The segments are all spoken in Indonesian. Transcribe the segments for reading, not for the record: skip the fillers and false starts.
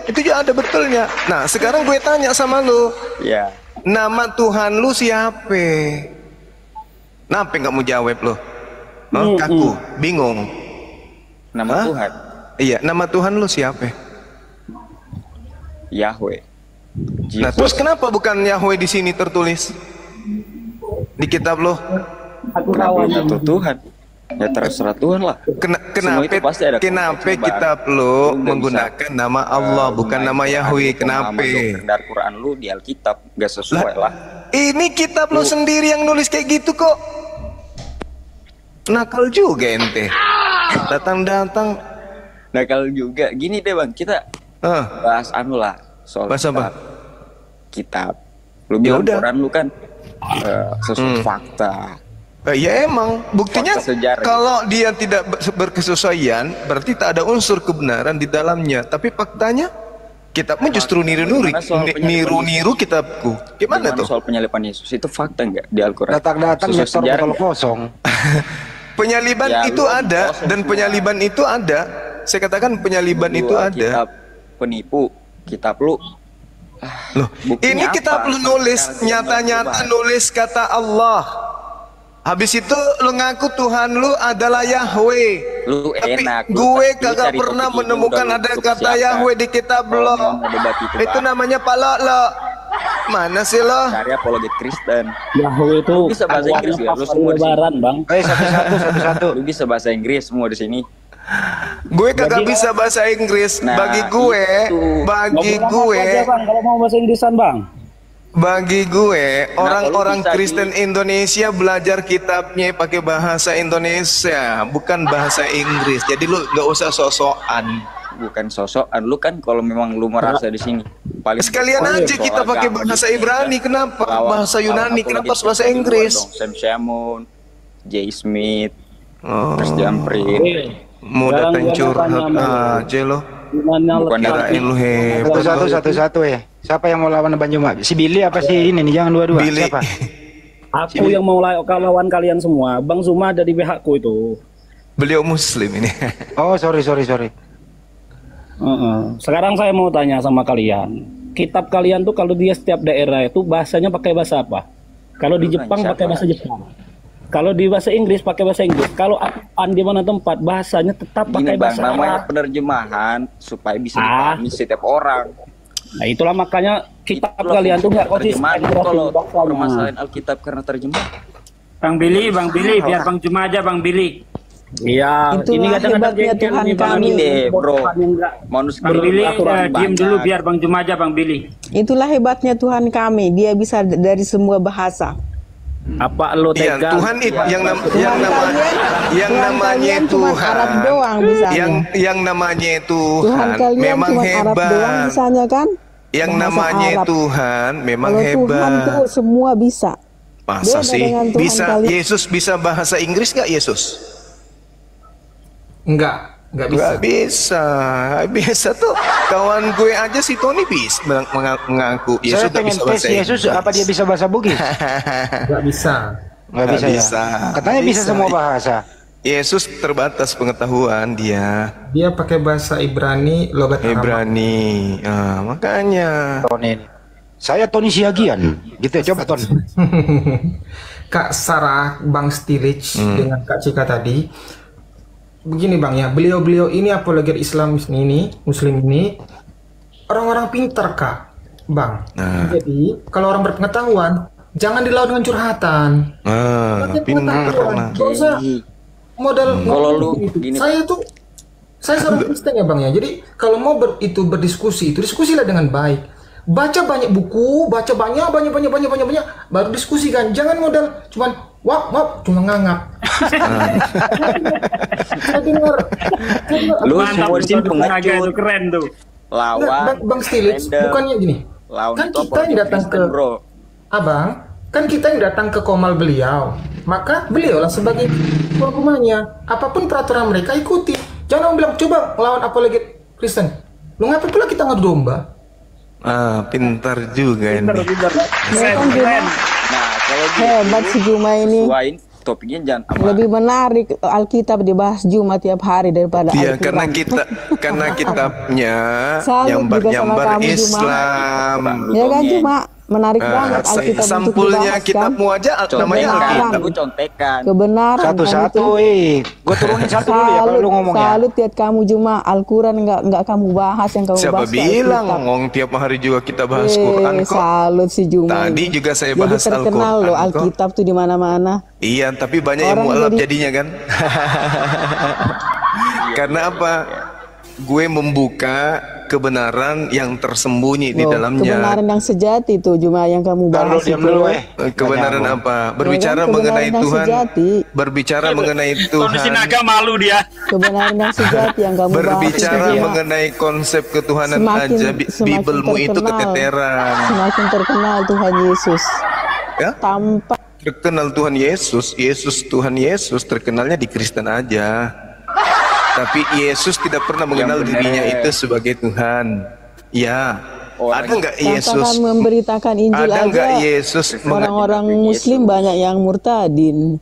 Itu juga ada betulnya. Nah, sekarang gue tanya sama lu. Ya. Nama Tuhan lu siapa? Kenapa nggak mau jawab lu? Oh, kaku, bingung. Nama Tuhan. Iya, nama Tuhan lu siapa? Yahweh. Nah, terus kenapa bukan Yahweh di sini tertulis di kitab lo? Kenapa satu Tuhan? Ya terserah Tuhan lah. Kenapa kitab lo menggunakan nama Allah bukan nama Yahweh? Kenapa? Dari Quran lu di Alkitab gak sesuai lah. Ini kitab lo sendiri yang nulis kayak gitu kok. Nakal juga ente. Datang-datang. Nakal juga. Gini deh bang, kita bahas anu lah soal kitab. Lu bilang Quran lu kan sesuatu fakta. Ya emang buktinya kalau dia tidak berkesesuaian berarti tak ada unsur kebenaran di dalamnya. Tapi faktanya kitabmu justru niru kitabku. Gimana tuh? Soal penyaliban Yesus itu fakta nggak di Al-Quran? Datang-datang nyetor kosong. Penyaliban ya, itu ada dan penyaliban itu ada. Saya katakan penyaliban itu ada. Kitab penipu, kitab lu. Loh, ini kitab lu nulis nyata-nyata nulis kata Allah. Habis itu lu ngaku Tuhan lu adalah Yahweh. Lu tapi enak. Gue kagak pernah menemukan ada kata Yahweh di kitab lo. Itu namanya palak lo. Mana sih lo? Cari apologet Kristen. Yahweh itu lu bisa bahasa Inggris ya? Lu semua lebaran, Bang. Satu-satu. Lu bisa bahasa Inggris semua di sini. Gue kagak bisa bahasa Inggris. Bagi gue, kalau mau bahasa Inggrisan, Bang. Bagi gue, orang-orang Kristen Indonesia belajar kitabnya pakai bahasa Indonesia, bukan bahasa Inggris. Jadi lu nggak usah sosokan. Bukan sosokan, lu kan kalau memang lu merasa di sini. Sekalian aja kita pakai bahasa Ibrani, kenapa? Bahasa Yunani, kenapa bahasa Inggris? Sam Shamoun, J. Smith, Chris Jamprin. Mudah curhat aja lo. Kirain lu hebat. Satu-satu ya. Siapa yang mau lawan Bang Juma? Si Billy apa si ini nih? Jangan dua-dua. Siapa? Aku yang mau lawan kalian semua. Bang Zuma ada di pihakku itu. Beliau Muslim ini. Oh, sorry. Sekarang saya mau tanya sama kalian. Kitab kalian tuh kalau dia setiap daerah itu bahasanya pakai bahasa apa? Kalau di Jepang pakai bahasa Jepang. Kalau di bahasa Inggris pakai bahasa Inggris. Kalau di mana tempat bahasanya tetap pakai bahasa Arab. Namanya penerjemahan supaya bisa dipahami setiap orang. Nah itulah makanya kitab kalian tuh nggak konsisten. Kalau permasalahan Alkitab karena terjemah. Bang Billy, biar Bang Juma aja Bang Billy. Iya, ini kadang-kadang Tuhan kami deh, bro. Bang Billy, diam dulu biar Bang Juma aja Bang Billy. Itulah hebatnya Tuhan kami, dia bisa dari semua bahasa. Apa lo tegang? Ya, Tuhan yang namanya Tuhan Arab doang bisanya. Yang namanya Tuhan memang hebat. Arab doang bisanya kan? Yang namanya Arab. Tuhan memang kalau hebat. Tuhan tuh semua bisa. Masa sih? Bisa Yesus bisa bahasa Inggris nggak Yesus? Nggak bisa. Nggak bisa tuh. Kawan gue aja si Tony bisa mengaku Yesus nggak bisa bahasa Inggris. Yesus apa dia bisa bahasa Bugis? Nggak bisa ya. Katanya bisa semua bahasa. Yesus terbatas pengetahuan dia. Dia pakai bahasa Ibrani, logat Ibrani. Makanya. Tony. Saya Tony Siagian. Gitu ya, coba Ton. Kak Sarah, Bang Stilic dengan Kak Cika tadi. Begini Bang ya, beliau-beliau ini apologet Islam ini, Muslim ini orang-orang pintar Kak, Bang. Jadi kalau orang berpengetahuan jangan dilawan dengan curhatan. Pintar. Gak usah modal. Kalau lu gitu. gini, saya seorang Kristen ya Bang ya. Jadi kalau mau berdiskusi, itu diskusilah dengan baik. Baca banyak buku, baca banyak, baru diskusikan. Jangan modal cuman cuma nganggap. Lu semua di sini pengecut. Keren tuh. Lawan. Bang Stilic, bukannya gini. Kan kita yang datang ke Abang, kan kita yang datang ke komal beliau. Maka beliaulah sebagai tuan rumahnya. Apapun peraturan mereka ikuti. Jangan bilang coba lawan apologet Kristen. Lu ngapa pula kita ngadu domba? Pintar juga ini. Nah, kalau hebat si Juma ini. topiknya jangan lebih menarik Alkitab dibahas Jumat tiap hari daripada Iya, Al-Quran. karena kitabnya Salut juga sama nyambar kamu, Islam. Ya kan cuma menarik banget Alkitab untuk sampulnya dibahas, kan? kitabmu aja namanya Alkitab. Aku contekan. Kebenaran Satu-satu, gue turunin satu dulu ya kalau lu ngomong ya. Salut lihat kamu Juma, Al-Quran nggak kamu bahas, yang kamu Siapa bahas bilang Alkitab. ngomong tiap hari juga kita bahas Quran kok. Salut si Juma. Tadi juga saya Jadi bahas terkenal Al-Quran loh kok. Alkitab tuh di mana-mana. Iya, tapi banyak yang Orang mualaf jadi- jadinya kan. Karena apa? Gue membuka kebenaran yang tersembunyi di Loh, dalamnya. kebenaran yang sejati tuh Juma yang kamu Kalau bahas diam itu. dulu Kebenaran apa? Berbicara kebenaran mengenai yang Tuhan. sejati. Berbicara mengenai Kondisi Tuhan. naga malu dia. Kebenaran yang sejati yang kamu bahas Berbicara itu. mengenai konsep ketuhanan Semakin- aja, semakin Bibelmu itu terkenal. keteteran. Semakin terkenal Tuhan Yesus. Ya? Tanpa Terkenal Tuhan Yesus, Tuhan Yesus terkenalnya di Kristen aja. Tapi Yesus tidak pernah mengenal dirinya itu sebagai Tuhan. Ya, ada nggak Yesus? katakan memberitakan Injil Ada nggak aja. Yesus? Orang-orang Muslim banyak yang murtadin.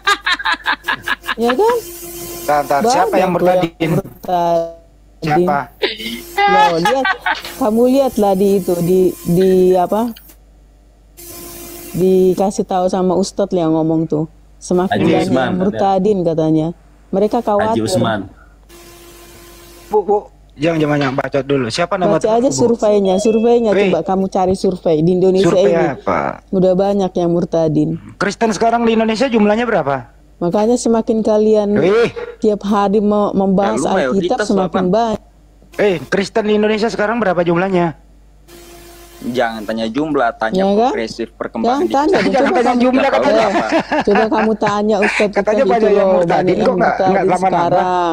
Ya kan? Tar, siapa yang Banyak murtadin? murtadin. Siapa? Loh, lihat, kamu lihatlah di itu di apa? Dikasih tahu sama Ustadz yang ngomong tuh. Semakin Haji banyak Usman, yang murtadin katanya. Mereka Haji khawatir. Usman. Bu, jangan bacot dulu. Siapa nama Baca aja surveinya, Weh. coba kamu cari survei di Indonesia Survei ini. apa? Udah banyak yang murtadin. Kristen sekarang di Indonesia jumlahnya berapa? Makanya semakin kalian tiap hari membahas Ya, lu Alkitab mayoritas semakin apa? banyak. Kristen di Indonesia sekarang berapa jumlahnya? Jangan tanya jumlah, tanya Ya kan? progresif perkembangan. Jangan tanya, Jangan coba tanya kamu- jumlah, katanya. Coba kamu tanya Ustadz Katanya itu banyak yang loh, murtadin, banyak kok yang nggak murtadin lama-lama? sekarang.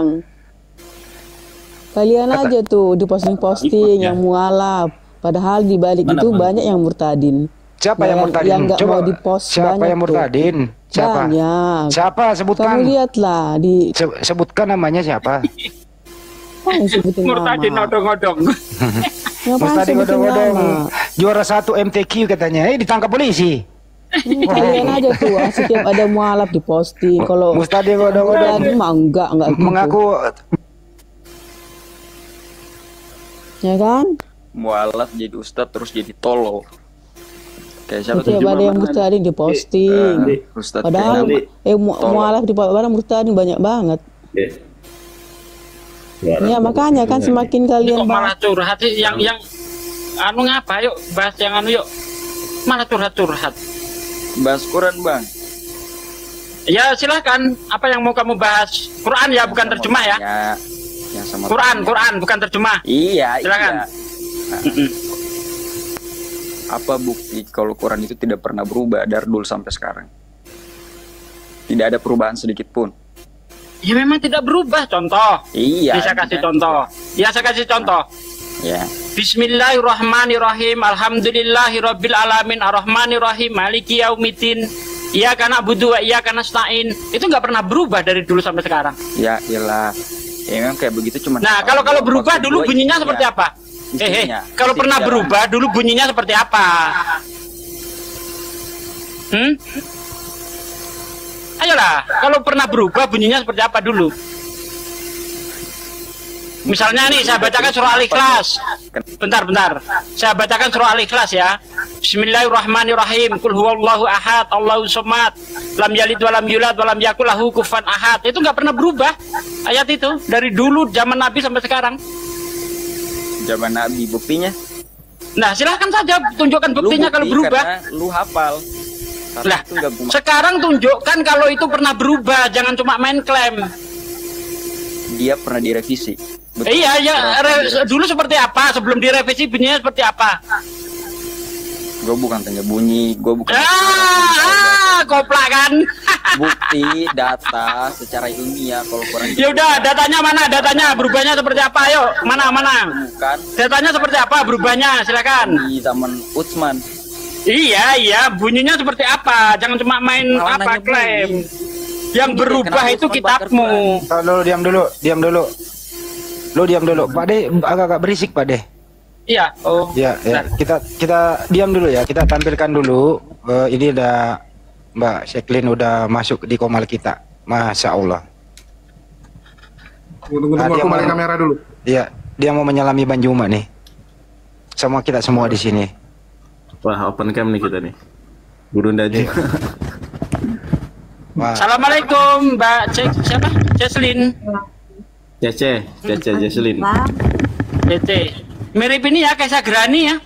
Kalian aja tuh di posting-posting yang mualaf. Padahal di balik itu banyak yang murtadin. Siapa yang murtadin? Yang nggak mau di-post siapa banyak yang murtadin? Siapa? Banyak. Siapa? Sebutkan. Kamu lihatlah di Sebutkan namanya siapa? apa yang sebutin Murtadin nama? odong-odong. Ngapain Mustadi sebutin godong-godong nama? juara 1 MTQ katanya. Ditangkap polisi. Kalian aja tuh setiap ada mualaf diposting. Kalau Mustadi godong-godong murtadin mah enggak gitu. mengaku Ya kan? Mualaf jadi ustadz terus jadi tolo. Kayak siapa tuh? Setiap ada yang murtadin diposting. Ustadz Padahal kayak mualaf di orang murtadin banyak banget. Ya makanya kan semakin Ini kalian kok malah curhat sih yang anu ngapa yuk bahas yang anu yuk. Malah curhat-curhat. bahas Quran, Bang. Ya silakan, apa yang mau kamu bahas? Quran ya, bukan terjemah ya. Yang sama Quran bukan terjemah. Iya, Silakan. iya. Nah, apa bukti kalau Quran itu tidak pernah berubah dari dulu sampai sekarang? Tidak ada perubahan sedikit pun. Ya memang tidak berubah. Contoh. Iya. Bisa kasih contoh. Ya saya kasih contoh. Ya. Bismillahirrahmanirrahim. Alhamdulillahirabbil alamin arrahmanirrahim maliki yaumiddin. Iyyaka na'budu wa iyyaka nasta'in. Itu nggak pernah berubah dari dulu sampai sekarang. Ya, iyalah. Ya memang kayak begitu cuman. Nah, kalau berubah dulu bunyinya seperti apa? Kalau pernah berubah dulu bunyinya seperti apa? Ayolah, kalau pernah berubah bunyinya seperti apa dulu? Misalnya nih, saya bacakan surah Al-Ikhlas. Bentar. Saya bacakan surah Al-Ikhlas ya. Bismillahirrahmanirrahim. Qul huwallahu ahad, Allahus samad. Lam yalid wa lam yulad wa lam yakul lahu kufuwan ahad. Itu nggak pernah berubah. Ayat itu dari dulu zaman Nabi sampai sekarang. Zaman Nabi, buktinya? Nah, silahkan saja tunjukkan buktinya kalau berubah. Karena lu hafal. Lah, sekarang tunjukkan kalau itu pernah berubah, jangan cuma main klaim. Dia pernah direvisi. Betul. Iya, dulu seperti apa? Sebelum direvisi bunyinya seperti apa? Gue bukan tanya bunyi, gue bukan. Koplak kan? Bukti, data, secara ilmiah kalau kurang. Ya udah, datanya mana? Datanya berubahnya seperti apa? Ayo, mana? Bukan. Datanya seperti apa? Berubahnya, silakan. Di zaman Utsman. Iya, bunyinya seperti apa? Jangan cuma main Malah klaim. Yang berubah itu kitabmu. Kalau diam dulu. Lu diam dulu. Pak De agak berisik, Pak De. Iya. Oh. Ya. Kita diam dulu ya. Kita tampilkan dulu. Ini ada Mbak Jacqueline udah masuk di Komal kita. Masya Allah. Tunggu aku balik kamera dulu. Iya, dia mau menyalami Bang Juma nih. Sama kita semua di sini. Wah, open cam nih kita nih. Burunda aja. Assalamualaikum Mbak siapa? Jesslyn. Cece Jesslyn. Cece. Mirip ini ya kayak Sagrani ya.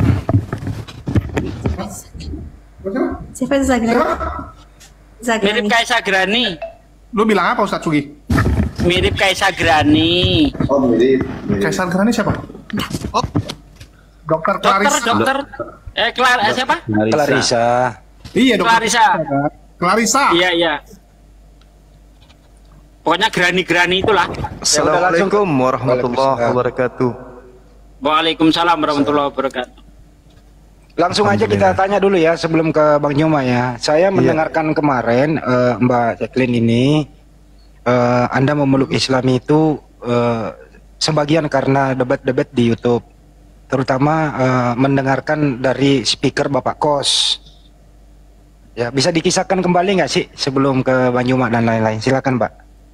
Siapa Sagrani? Mirip kayak Sagrani. Lu bilang apa Ustadz Sugi? Mirip kayak Sagrani. Oh mirip. Kayak Sagrani siapa? Oh, Dokter Clarissa. Dokter. Siapa? Clarissa. Iya dokter. Clarissa. Iya. Pokoknya Grani itulah. Assalamualaikum warahmatullahi wabarakatuh. Waalaikumsalam warahmatullahi wabarakatuh. Langsung aja kita tanya dulu ya sebelum ke Bang Nyoma ya. Saya mendengarkan kemarin Mbak Jacqueline ini Anda memeluk Islam itu sebagian karena debat-debat di YouTube, terutama mendengarkan dari speaker Bapak Kos. Ya, bisa dikisahkan kembali nggak sih sebelum ke Bang Nyoma dan lain-lain? Silakan, Mbak.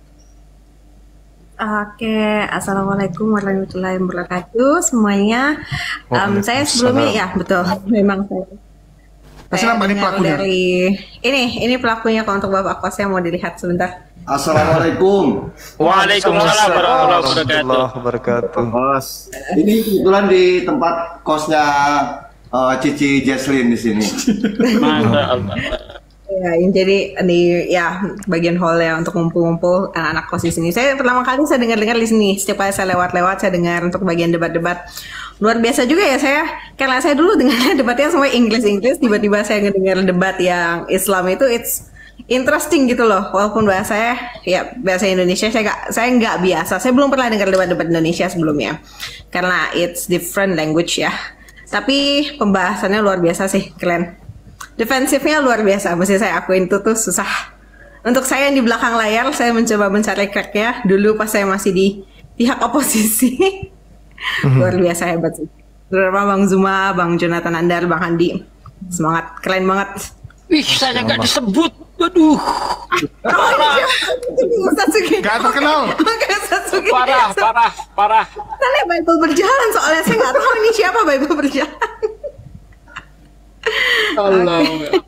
Oke, assalamualaikum warahmatullahi wabarakatuh semuanya. Saya sebelumnya ya betul, memang saya dengar dari ini pelakunya kalau untuk Bapak Kos yang mau dilihat sebentar. Assalamualaikum. Waalaikumsalam warahmatullahi wabarakatuh. Kos. Ini kebetulan di tempat kosnya Cici Jesslyn di sini. Ya, jadi di bagian hall ya untuk ngumpul-ngumpul anak-anak kos di sini. Saya pertama kali saya dengar di sini. Setiap kali saya lewat-lewat saya dengar untuk bagian debat-debat. Luar biasa juga ya saya. Karena saya dulu dengar debatnya semua Inggris, tiba-tiba saya ngedengar debat yang Islam itu it's interesting gitu loh. Walaupun bahasa Indonesia saya nggak biasa. Saya belum pernah dengar debat-debat Indonesia sebelumnya. Karena it's different language ya. Tapi pembahasannya luar biasa sih, keren. Defensifnya luar biasa, mesti saya akuin itu tuh susah. Untuk saya yang di belakang layar, saya mencoba mencari cracknya dulu pas saya masih di pihak oposisi. Luar biasa hebat sih. Terutama Bang Zuma, Bang Jonathan Andar, Bang Handi. Semangat, keren banget. Wih, saya nggak disebut. Waduh. Gak terkenal. Parah. Saya Bible berjalan soalnya saya nggak tahu ini siapa Bible berjalan. Allah.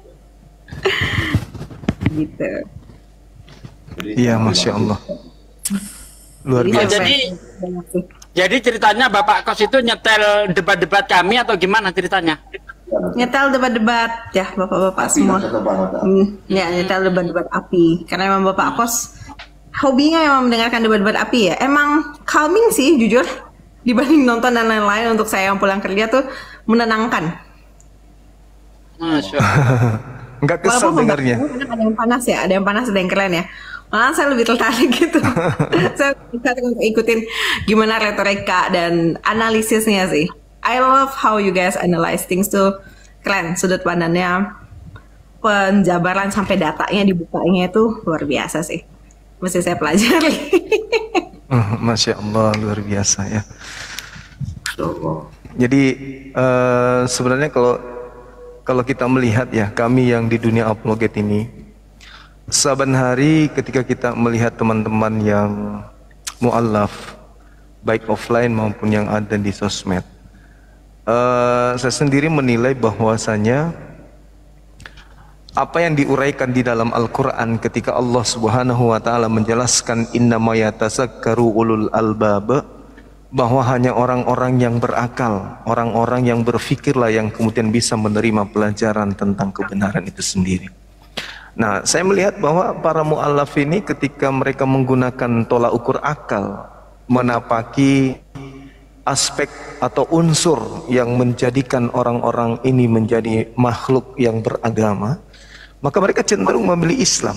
Gitu. Iya, Masya Allah. Luar biasa. Jadi ceritanya Bapak Kos itu nyetel debat-debat kami atau gimana ceritanya? Nyetel debat-debat ya bapak-bapak semua. Ya, nyetel debat-debat api. Karena emang Bapak Kos hobinya emang mendengarkan debat-debat api ya. Emang calming sih jujur. Dibanding nonton dan lain-lain, untuk saya yang pulang kerja tuh menenangkan. Masya Allah. Nggak kesel dengarnya. Ada yang panas ya, ada yang panas, ada yang keren ya. Malah saya lebih tertarik gitu. Saya tertarik untuk ikutin gimana retorika dan analisisnya sih. I love how you guys analyze things tuh keren. Sudut pandangnya, penjabaran sampai datanya dibukanya itu luar biasa sih. Mesti saya pelajari. Masya Allah, luar biasa ya. Jadi sebenarnya kalau kita melihat ya, kami yang di dunia apologet ini, saban hari ketika kita melihat teman-teman yang mu'allaf, baik offline maupun yang ada di sosmed, saya sendiri menilai bahwasanya apa yang diuraikan di dalam Al-Quran ketika Allah Subhanahu wa Ta'ala menjelaskan innama yatazakkaru ulul albab, bahwa hanya orang-orang yang berakal, orang-orang yang berfikirlah yang kemudian bisa menerima pelajaran tentang kebenaran itu sendiri. Nah, saya melihat bahwa para mu'allaf ini ketika mereka menggunakan tolak ukur akal, menapaki aspek atau unsur yang menjadikan orang-orang ini menjadi makhluk yang beragama, maka mereka cenderung memilih Islam.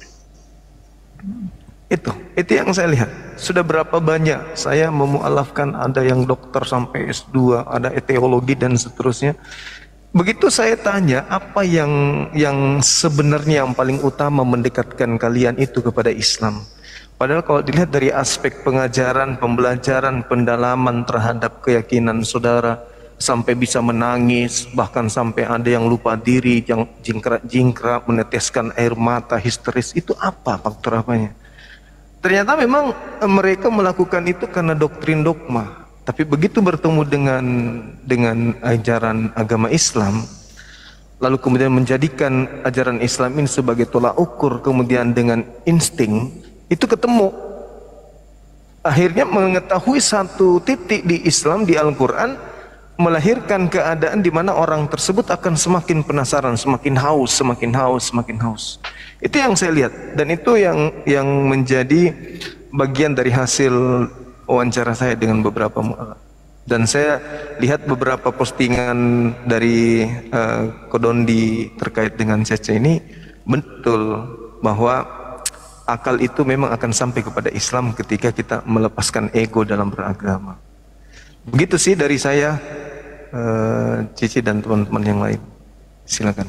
Itu yang saya lihat. Sudah berapa banyak saya memualafkan, ada yang dokter sampai S2, ada teologi dan seterusnya. Begitu saya tanya apa yang sebenarnya yang paling utama mendekatkan kalian itu kepada Islam. Padahal kalau dilihat dari aspek pengajaran, pembelajaran, pendalaman terhadap keyakinan saudara, sampai bisa menangis, bahkan sampai ada yang lupa diri, yang jingkrak meneteskan air mata, histeris. Itu apa faktor apanya? Ternyata memang mereka melakukan itu karena doktrin dogma. Tapi begitu bertemu dengan ajaran agama Islam, lalu kemudian menjadikan ajaran Islam ini sebagai tolak ukur, kemudian dengan insting, itu ketemu. Akhirnya mengetahui satu titik di Islam, di Al-Quran, melahirkan keadaan di mana orang tersebut akan semakin penasaran, semakin haus, semakin haus, semakin haus. Itu yang saya lihat, dan itu yang menjadi bagian dari hasil wawancara saya dengan beberapa mu'alaf. Dan saya lihat beberapa postingan dari Kodondi terkait dengan Cece ini, betul bahwa akal itu memang akan sampai kepada Islam ketika kita melepaskan ego dalam beragama. Begitu sih dari saya, Cici dan teman-teman yang lain. Silakan.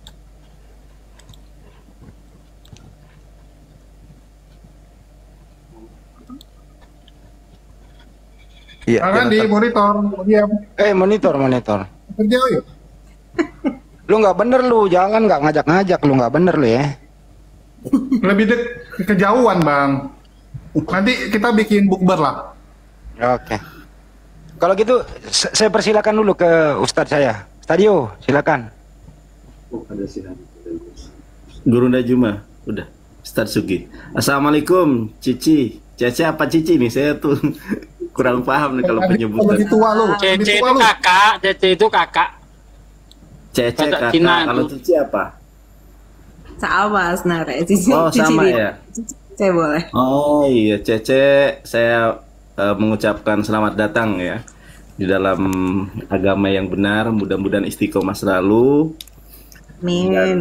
Iya. Jangan di monitor, diam. Monitor. Kerja yuk. Lu nggak bener lu, jangan nggak ngajak-ngajak, lu nggak bener lu ya. Lebih kejauhan bang. Nanti kita bikin bukber lah. Oke. Kalau gitu saya persilakan dulu ke Ustadz saya. Stadio, silakan. Guru Najuma, udah. Ustadz Sugi. Assalamualaikum, Cici. Cece apa Cici nih? Saya tuh kurang paham nih kalau penyebutan. Cece itu kakak, Cece itu kakak. Cece kakak, kalau Cici apa? Sama sebenarnya, Cici. Oh sama Cici ya? Saya boleh. Oh iya, Cece, saya mengucapkan selamat datang ya di dalam agama yang benar. Mudah-mudahan istiqomah selalu. Amin. Dan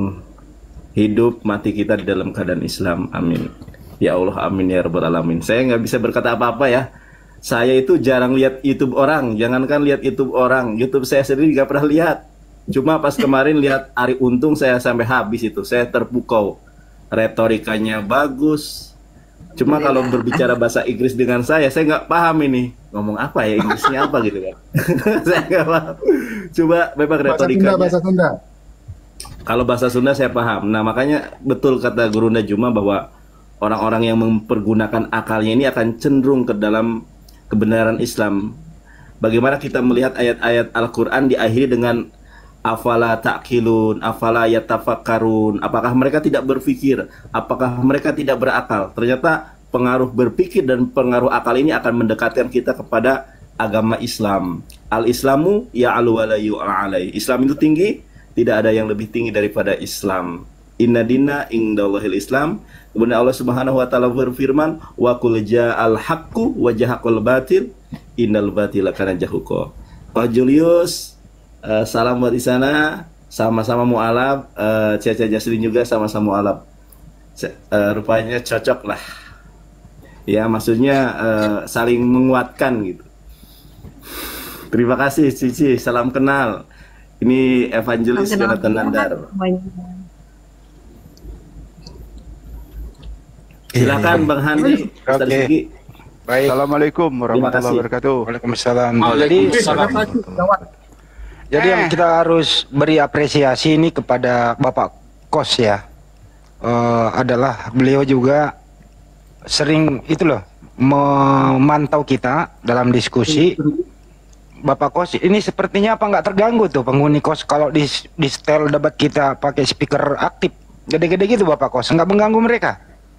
hidup mati kita di dalam keadaan Islam. Amin. Ya Allah, amin ya rabbal alamin. Saya nggak bisa berkata apa-apa ya. Saya itu jarang lihat YouTube orang. Jangankan lihat YouTube orang, YouTube saya sendiri nggak pernah lihat. Cuma pas kemarin lihat Arie Untung, saya sampai habis itu. Saya terpukau. Retorikanya bagus. Cuma kalau berbicara bahasa Inggris dengan saya nggak paham ini. Ngomong apa ya, Inggrisnya apa gitu kan. Saya nggak paham. Coba memang retorikanya. Bahasa Sunda. Kalau bahasa Sunda saya paham. Nah makanya betul kata Guru Najuma bahwa orang-orang yang mempergunakan akalnya ini akan cenderung ke dalam kebenaran Islam. Bagaimana kita melihat ayat-ayat Al-Quran diakhiri dengan afala ta'qilun, afala yatafakkarun. Apakah mereka tidak berpikir? Apakah mereka tidak berakal? Ternyata pengaruh berpikir dan pengaruh akal ini akan mendekatkan kita kepada agama Islam. Al-Islamu ya'alu wa la yu'alai. Islam itu tinggi, tidak ada yang lebih tinggi daripada Islam. Inna dina indallahil Islam. Kemudian Allah Subhanahu wa taala berfirman, wa qul ja'al haqqu wa jahaqal batil innal batila kana jahuqa. Pak Julius, salam buat di sana, sama-sama mu'alaf. Cece Jaslin juga sama-sama mu'alaf. Rupanya cocok lah. Ya, maksudnya saling menguatkan gitu. Terima kasih Cici, salam kenal. Ini Evangelis Jonathan Nandar. Silakan Bang Handi. Oke. Baik. Assalamualaikum warahmatullahi wabarakatuh. Waalaikumsalam. Jadi yang kita harus beri apresiasi ini kepada Bapak Kos ya, adalah beliau juga sering itu loh memantau kita dalam diskusi. Bapak Kos ini sepertinya apa nggak terganggu tuh penghuni kos kalau di setel debat kita pakai speaker aktif gede-gede gitu Bapak Kos, nggak mengganggu mereka?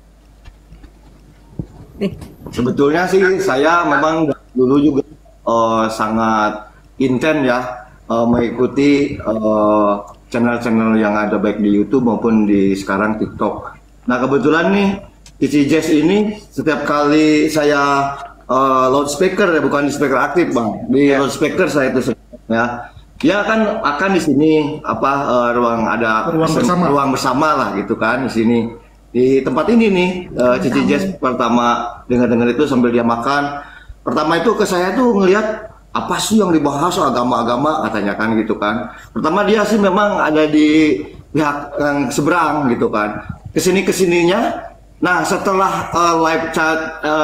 Sebetulnya sih saya memang dulu juga sangat intens ya mengikuti channel-channel yang ada baik di YouTube maupun di sekarang TikTok. Nah kebetulan nih Cici Jazz ini setiap kali saya loudspeaker ya, bukan di speaker aktif bang, di loudspeaker saya itu ya. Ya kan akan di sini ruang bersama lah gitu kan di sini. Di tempat ini nih Cici Jazz pertama dengar itu sambil dia makan. Pertama itu ke saya tuh ngelihat apa sih yang dibahas agama-agama katanya kan gitu kan. Pertama dia sih memang ada di pihak yang seberang gitu kan. Kesininya Nah, setelah live chat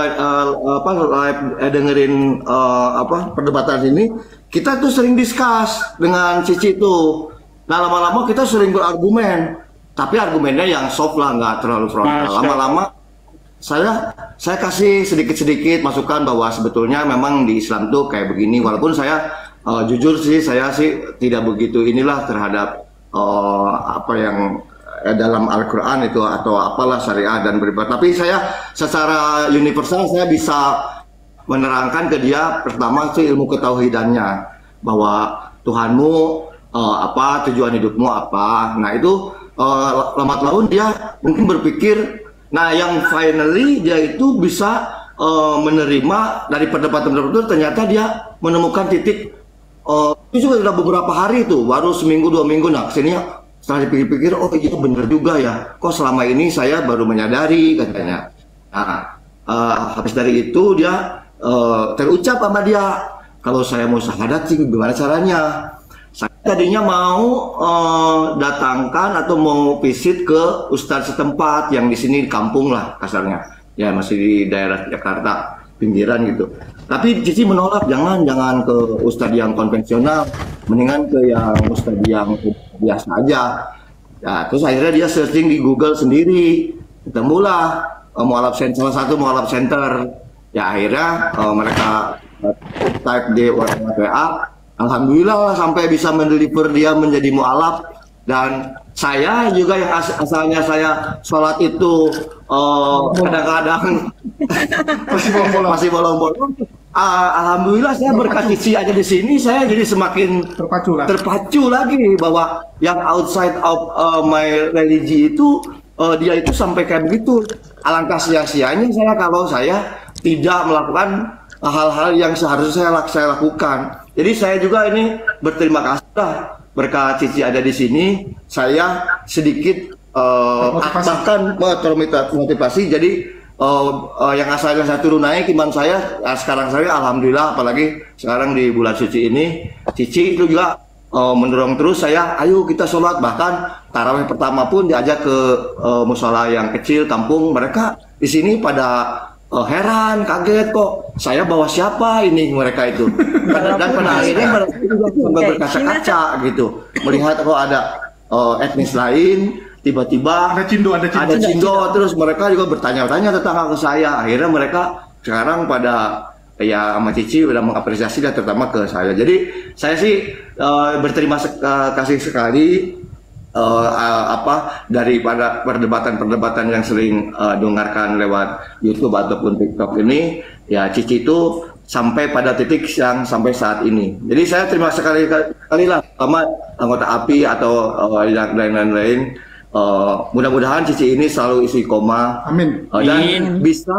live dengerin perdebatan ini, kita tuh sering discuss dengan Cici tuh. Nah, lama-lama kita sering berargumen, tapi argumennya yang soft lah, nggak terlalu frontal. Lama-lama saya kasih sedikit-sedikit masukan bahwa sebetulnya memang di Islam tuh kayak begini. Walaupun saya jujur sih, saya sih tidak begitu inilah terhadap apa yang dalam Al-Quran itu atau apalah syariah dan beribadah. Tapi saya secara universal saya bisa menerangkan ke dia pertama sih ilmu ketauhidannya, bahwa Tuhanmu apa, tujuan hidupmu apa. Nah itu lambat laun dia mungkin berpikir, nah yang finally dia itu bisa menerima dari perdebatan itu, ternyata dia menemukan titik itu juga sudah beberapa hari itu, baru seminggu 2 minggu. Nah kesininya setelah dipikir-pikir, oh iya bener juga ya, kok selama ini saya baru menyadari katanya. Nah, habis dari itu dia terucap sama dia, kalau saya mau syahadat sih gimana caranya. Saya tadinya mau datangkan atau mau visit ke ustadz setempat yang di sini di kampung lah kasarnya, ya masih di daerah Jakarta pinggiran gitu. Tapi Cici menolak, jangan ke ustadz yang konvensional, mendingan ke yang ustadz yang biasa aja. Ya, terus akhirnya dia searching di Google sendiri, ketemulah salah satu mualaf center. Ya akhirnya mereka type di WA, alhamdulillah sampai bisa mendeliver dia menjadi mualaf. Dan saya juga yang asalnya saya sholat itu kadang-kadang masih bolong-bolong. Alhamdulillah saya berkat Cici aja di sini, saya jadi semakin terpacu lagi bahwa yang outside of my religion itu dia itu sampai kayak begitu. Alangkah sia-sianya saya kalau saya tidak melakukan hal-hal yang seharusnya saya lakukan. Jadi saya juga ini berterima kasih lah, berkat Cici ada di sini, saya sedikit bahkan termotivasi. Jadi yang asalnya saya turun naik iman saya, sekarang saya alhamdulillah, apalagi sekarang di bulan suci ini, Cici itu juga mendorong terus saya, ayo kita sholat. Bahkan tarawih pertama pun diajak ke musola yang kecil kampung. Mereka di sini pada heran, kaget, kok saya bawa siapa ini mereka itu. Dan pada akhirnya mereka juga sampai berkaca-kaca gitu, melihat kok ada etnis lain. Tiba-tiba ada cindo, terus mereka juga bertanya-tanya tentang hal ke saya. Akhirnya mereka sekarang pada ya sama Cici udah mengapresiasi dan terutama ke saya. Jadi saya sih berterima kasih sekali daripada perdebatan yang sering dengarkan lewat YouTube ataupun TikTok ini, ya Cici itu sampai pada titik yang sampai saat ini. Jadi saya terima sekali lah sama anggota API atau yang lain-lain. Mudah-mudahan Cici ini selalu istiqomah. Amin. Dan bisa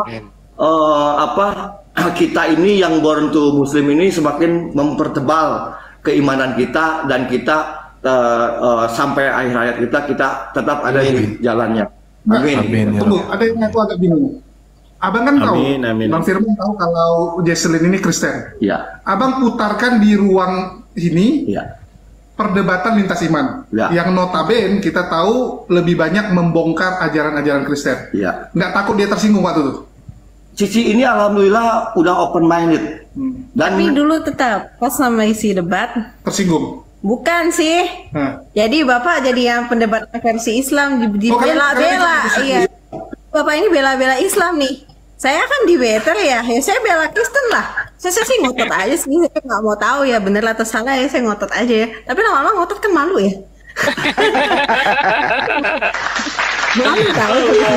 kita ini yang born to Muslim ini semakin mempertebal keimanan kita, dan kita sampai akhir hayat kita tetap ada di jalannya. Amin. Tunggu, ada yang aku agak bingung. Abang kan tahu, Bang Firman tahu kalau Jesselyn ini Kristen. Ya. Abang putarkan di ruang ini. Ya. Perdebatan lintas iman, yang notabene kita tahu lebih banyak membongkar ajaran-ajaran Kristen. Nggak takut dia tersinggung waktu itu? Cici ini alhamdulillah udah open minded. Tapi dulu tetap pas sama isi debat tersinggung. Bukan sih. Jadi Bapak jadi yang pendebat versi Islam dibela-bela. Iya. Bapak ini bela-bela Islam nih. Saya kan di Better ya saya bela Kristen lah. Saya sih ngotot aja sih, saya nggak mau tahu ya bener atau salah ya, saya ngotot aja ya. Tapi lama-lama ngotot kan malu ya. Malu tahu.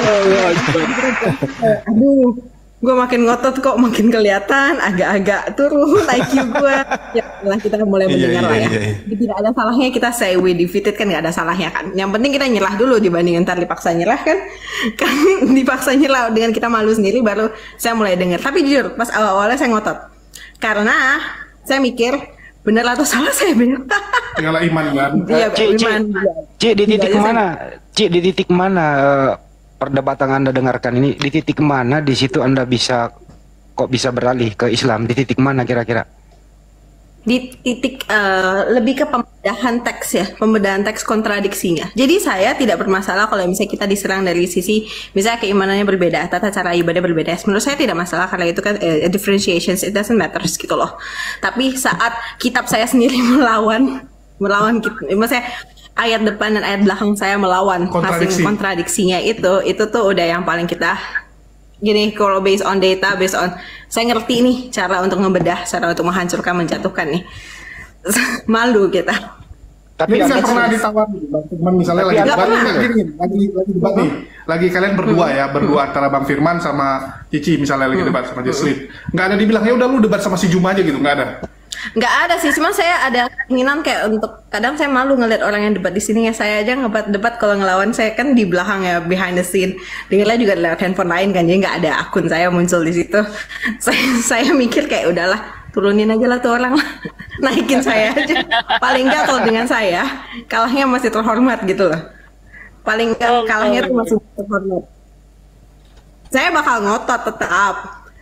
Aduh, gue makin ngotot kok makin kelihatan, agak-agak turun IQ gue. Ya setelah kita mulai mendengar lah ya. Tidak ada salahnya kita say we defeated, kan nggak ada salahnya kan. Yang penting kita nyerah dulu dibanding ntar dipaksa nyerah kan. Kan dipaksa nyerah dengan kita malu sendiri baru saya mulai dengar. Tapi jujur pas awal-awalnya saya ngotot. Karena saya mikir bener atau salah saya bela. Tinggal iman kan. Iya, Cik di titik mana? Cik di titik mana perdebatan Anda dengarkan ini? Di titik mana di situ Anda bisa beralih ke Islam? Di titik mana kira-kira? di titik lebih ke pembedahan teks ya, pembedahan teks kontradiksinya. Jadi saya tidak bermasalah kalau misalnya kita diserang dari sisi misalnya keimanannya berbeda, tata cara ibadah berbeda. Menurut saya tidak masalah karena itu kan differentiations, it doesn't matter gitu loh. Tapi saat kitab saya sendiri melawan maksudnya ayat depan dan ayat belakang saya melawan masing kontradiksinya, itu tuh udah yang paling kita gini, kalau based on data, based on saya ngerti nih cara untuk ngebedah, cara untuk menghancurkan, menjatuhkan nih. Malu kita. Tapi saya pernah ditawar Bang Firman misalnya lagi debat nih, lagi kalian berdua ya, berdua antara Bang Firman sama Cici misalnya lagi debat sama Jesslyn. Nggak ada dibilang ya udah lu debat sama si Juma aja gitu, nggak ada. Nggak ada sih, cuma saya ada keinginan kayak untuk kadang saya malu ngeliat orang yang debat di sini ya, saya aja debat kalau ngelawan saya kan di belakang ya, behind the scene, dengarnya juga lewat handphone lain kan, jadi nggak ada akun saya muncul di situ. Saya mikir kayak udahlah turunin aja lah tuh orang, naikin saya aja. Paling nggak kalau dengan saya kalahnya masih terhormat gitu loh. Paling nggak kalahnya tuh masih terhormat. Saya bakal ngotot tetap.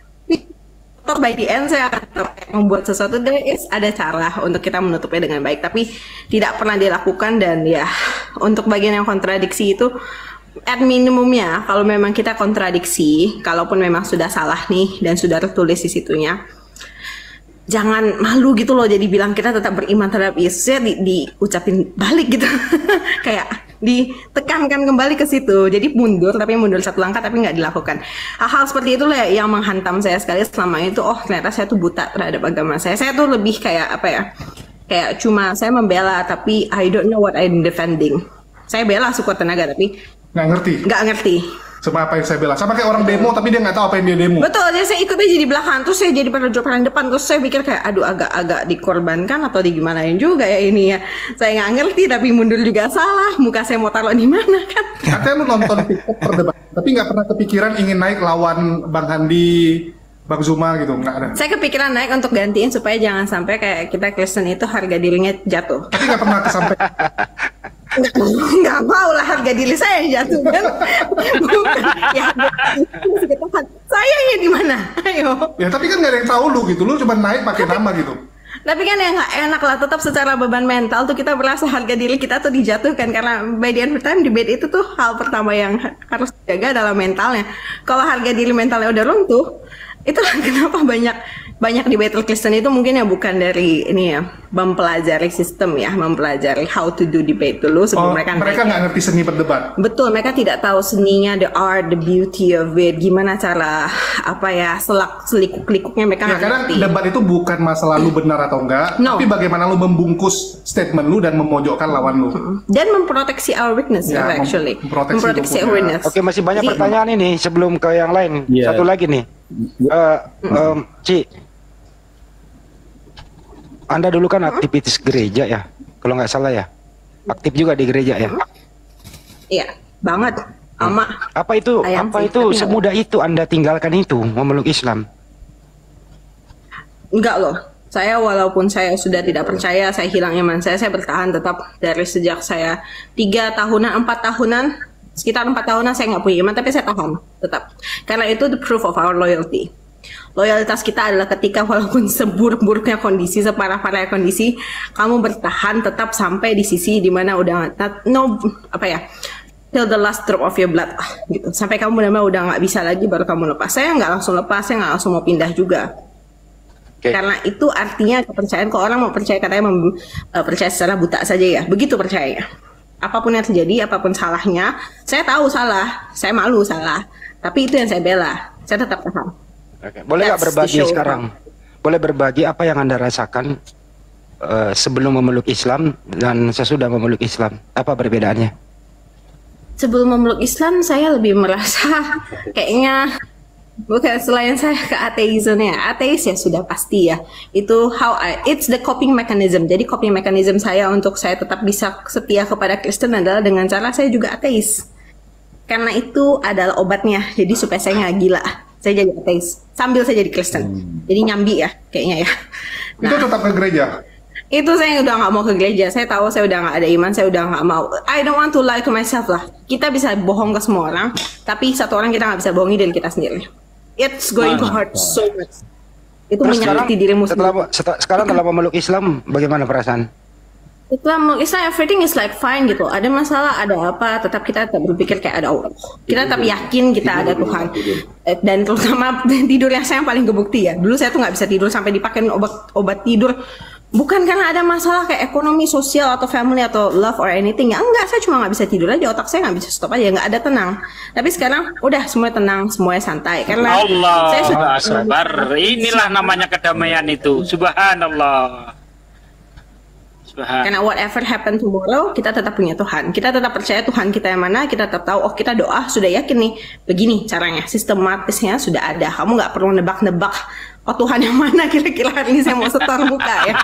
By the end saya akan membuat sesuatu, ada cara untuk kita menutupnya dengan baik, tapi tidak pernah dilakukan. Dan ya untuk bagian yang kontradiksi itu at minimumnya, kalau memang kita kontradiksi, kalaupun memang sudah salah nih dan sudah tertulis di situnya, jangan malu gitu loh, jadi bilang kita tetap beriman terhadap Yesus ya, diucapin balik gitu kayak ditekankan kembali ke situ. Jadi mundur, tapi mundur satu langkah tapi nggak dilakukan. Hal-hal seperti itulah yang menghantam saya sekali selama itu. Oh ternyata saya tuh buta terhadap agama saya. Saya tuh lebih kayak apa ya, kayak cuma saya membela tapi I don't know what I'm defending. Saya bela sekuat tenaga tapi nggak ngerti sama apa yang saya bela. Sama kayak orang demo tapi dia nggak tahu apa yang dia demo. Betul, jadi saya ikutnya jadi belakang, terus saya jadi paling depan, terus saya pikir kayak aduh agak dikorbankan atau digimanain juga ya ini ya. Saya nggak ngerti tapi mundur juga salah, muka saya mau taruh di mana kan. Katanya lu nonton TikTok perdebatan tapi nggak pernah kepikiran ingin naik lawan Bang Handi, Bang Zuma gitu, nggak ada. Saya kepikiran naik untuk gantiin supaya jangan sampai kayak kita Kristen itu harga dirinya jatuh. Tapi nggak pernah kesampaian. Nggak mau lah harga diri saya yang jatuh kan. Bukan. Ya saya ya di mana? Ayo. Ya tapi kan nggak ada yang tahu lu gitu, lu cuma naik pakai nama gitu. Tapi kan yang nggak enak lah, tetap secara beban mental tuh kita merasa harga diri kita tuh dijatuhkan, karena by the end of time debate itu tuh hal pertama yang harus dijaga dalam mentalnya. Kalau harga diri mentalnya udah runtuh, itulah kenapa banyak debater Kristen itu mungkin ya bukan dari ini ya, mempelajari sistem ya, mempelajari how to do debate dulu sebelum mereka nggak ngerti seni berdebat. Betul, mereka tidak tahu seninya, the art, the beauty of it, gimana cara apa ya, selikuk-likuknya mereka nggak ngerti. Karena debat itu bukan masalah lu benar atau enggak, tapi bagaimana lu membungkus statement lu dan memojokkan lawan lu. Dan memproteksi our weakness ya, actually. Memproteksi our weakness. Oke, masih banyak pertanyaan ini sebelum ke yang lain. Satu lagi nih. Ci, Anda dulu kan aktivitas gereja ya, kalau nggak salah ya, aktif juga di gereja ya? Iya, banget. Apa itu semudah itu Anda tinggalkan itu memeluk Islam? Enggak loh. Saya walaupun saya sudah tidak percaya, saya hilang iman saya bertahan tetap dari sejak saya 3 tahunan, 4 tahunan, sekitar 4 tahunan saya nggak punya iman, tapi saya tahan tetap. Karena itu the proof of our loyalty. Loyalitas kita adalah ketika walaupun seburuk-buruknya kondisi, separah-parahnya kondisi, kamu bertahan tetap sampai di sisi dimana udah till the last drop of your blood gitu. Sampai kamu benar-benar udah nggak bisa lagi baru kamu lepas. Saya nggak langsung lepas, saya nggak langsung mau pindah juga. Karena itu artinya kepercayaan. Kalau orang mau percaya, katanya percaya secara buta saja ya, begitu percaya. Apapun yang terjadi, apapun salahnya, saya tahu salah, saya malu salah, tapi itu yang saya bela, saya tetap paham. Boleh nggak berbagi sekarang? Boleh berbagi apa yang Anda rasakan sebelum memeluk Islam dan sesudah memeluk Islam? Apa perbedaannya? Sebelum memeluk Islam, saya lebih merasa kayaknya bukan, selain saya ke ateismnya, ateis ya sudah pasti ya. Itu it's the coping mechanism. Jadi coping mechanism saya untuk saya tetap bisa setia kepada Kristen adalah dengan cara saya juga ateis. Karena itu adalah obatnya. Jadi supaya saya nggak gila, saya jadi ateis sambil saya jadi Kristen. Jadi nyambi ya kayaknya ya. Nah, itu tetap ke gereja? Itu saya udah nggak mau ke gereja. Saya tahu saya udah nggak ada iman, saya udah nggak mau. I don't want to lie to myself lah. Kita bisa bohong ke semua orang, tapi satu orang kita nggak bisa bohongi diri kita sendiri. It's going to hurt so much. Itu menyakiti dirimu sendiri. Sekarang telah memeluk Islam, bagaimana perasaan? Islam everything is like fine gitu. Ada masalah, ada apa, tetap kita tetap berpikir kayak ada Allah. Kita tetap yakin kita ada Tuhan. Dan terutama tidur yang saya yang paling kebukti ya. Dulu saya tuh nggak bisa tidur sampai dipakein obat tidur. Bukan karena ada masalah kayak ekonomi, sosial, atau family, atau love, or anything. Ya enggak, saya cuma nggak bisa tidur aja. Otak saya nggak bisa stop aja, nggak ada tenang. Tapi sekarang udah semuanya tenang, semuanya santai. Karena saya sudah sabar. Inilah namanya kedamaian itu. Subhanallah. Karena whatever happen tomorrow, kita tetap punya Tuhan. Kita tetap percaya Tuhan kita yang mana. Kita tetap tahu, oh kita doa sudah yakin nih. Begini caranya, sistematisnya sudah ada. Kamu nggak perlu nebak-nebak, oh Tuhan yang mana kira-kira hari ini saya mau setor muka ya.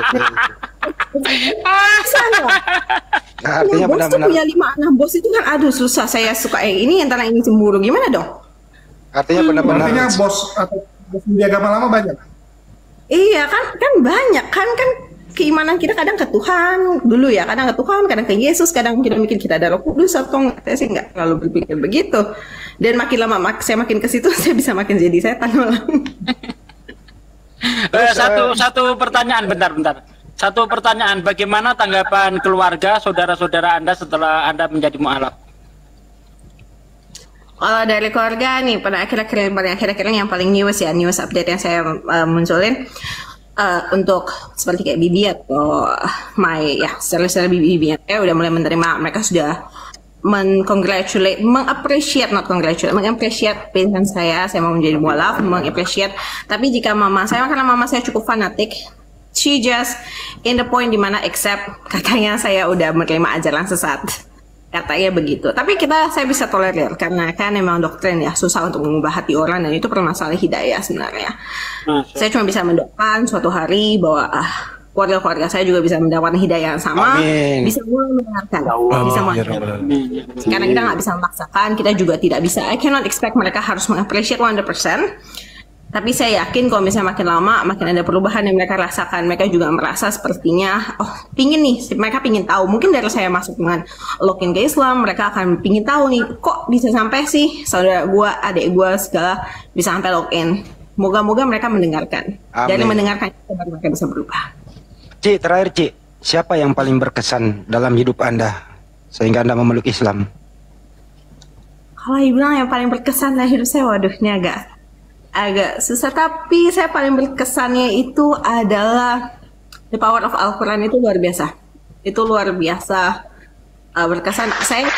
Artinya bos tuh punya 5 anak, bos itu kan aduh susah. Saya suka ini, antara ini cemburu. Gimana dong? Artinya benar-benar. Artinya bos atau bos di agama lama banyak. Iya kan banyak kan keimanan kita kadang ke Tuhan dulu ya, kadang ke Tuhan, kadang ke Yesus, kadang kita mikir kita ada Roh Kudus atau enggak. Saya sih nggak terlalu berpikir begitu. Dan makin lama saya makin ke situ, saya bisa makin jadi setan malah. Satu pertanyaan, bentar. Satu pertanyaan, bagaimana tanggapan keluarga, saudara-saudara Anda setelah Anda menjadi mu'alaf? Kalau dari keluarga nih, pada akhir-akhir yang paling news update yang saya munculin. Untuk seperti kayak Bibi atau setelah Bibi udah mulai menerima, mereka sudah mengappreciate pilihan saya mau menjadi mualaf, mengappreciate. Tapi jika mama saya, karena mama saya cukup fanatik, she just in the point dimana accept katanya saya udah menerima ajaran sesat. Katanya begitu. Tapi saya bisa tolerir karena kan memang doktrin ya, susah untuk mengubah hati orang, dan itu permasalahan hidayah sebenarnya. Saya cuma bisa mendoakan suatu hari bahwa keluarga saya juga bisa mendapatkan hidayah yang sama. Amin. Bisa mulai mendengarkan, bisa mulai. Karena kita nggak bisa memaksakan, kita juga tidak bisa. I cannot expect mereka harus mengappreciate 100%. Tapi saya yakin kalau misalnya makin lama, makin ada perubahan yang mereka rasakan. Mereka juga merasa sepertinya, mereka pingin tahu. Mungkin dari saya masuk dengan login ke Islam, mereka akan pingin tahu nih, kok bisa sampai sih saudara gua, adik gua segala bisa sampai login. Moga-moga mereka mendengarkan. Amin. Dari mendengarkan itu mereka bisa berubah. Terakhir siapa yang paling berkesan dalam hidup Anda sehingga Anda memeluk Islam? Kalau dibilang yang paling berkesan dalam hidup saya, waduh ini agak susah, tapi saya paling berkesannya itu adalah the power of Al-Quran. Itu luar biasa. Itu luar biasa berkesan. Saya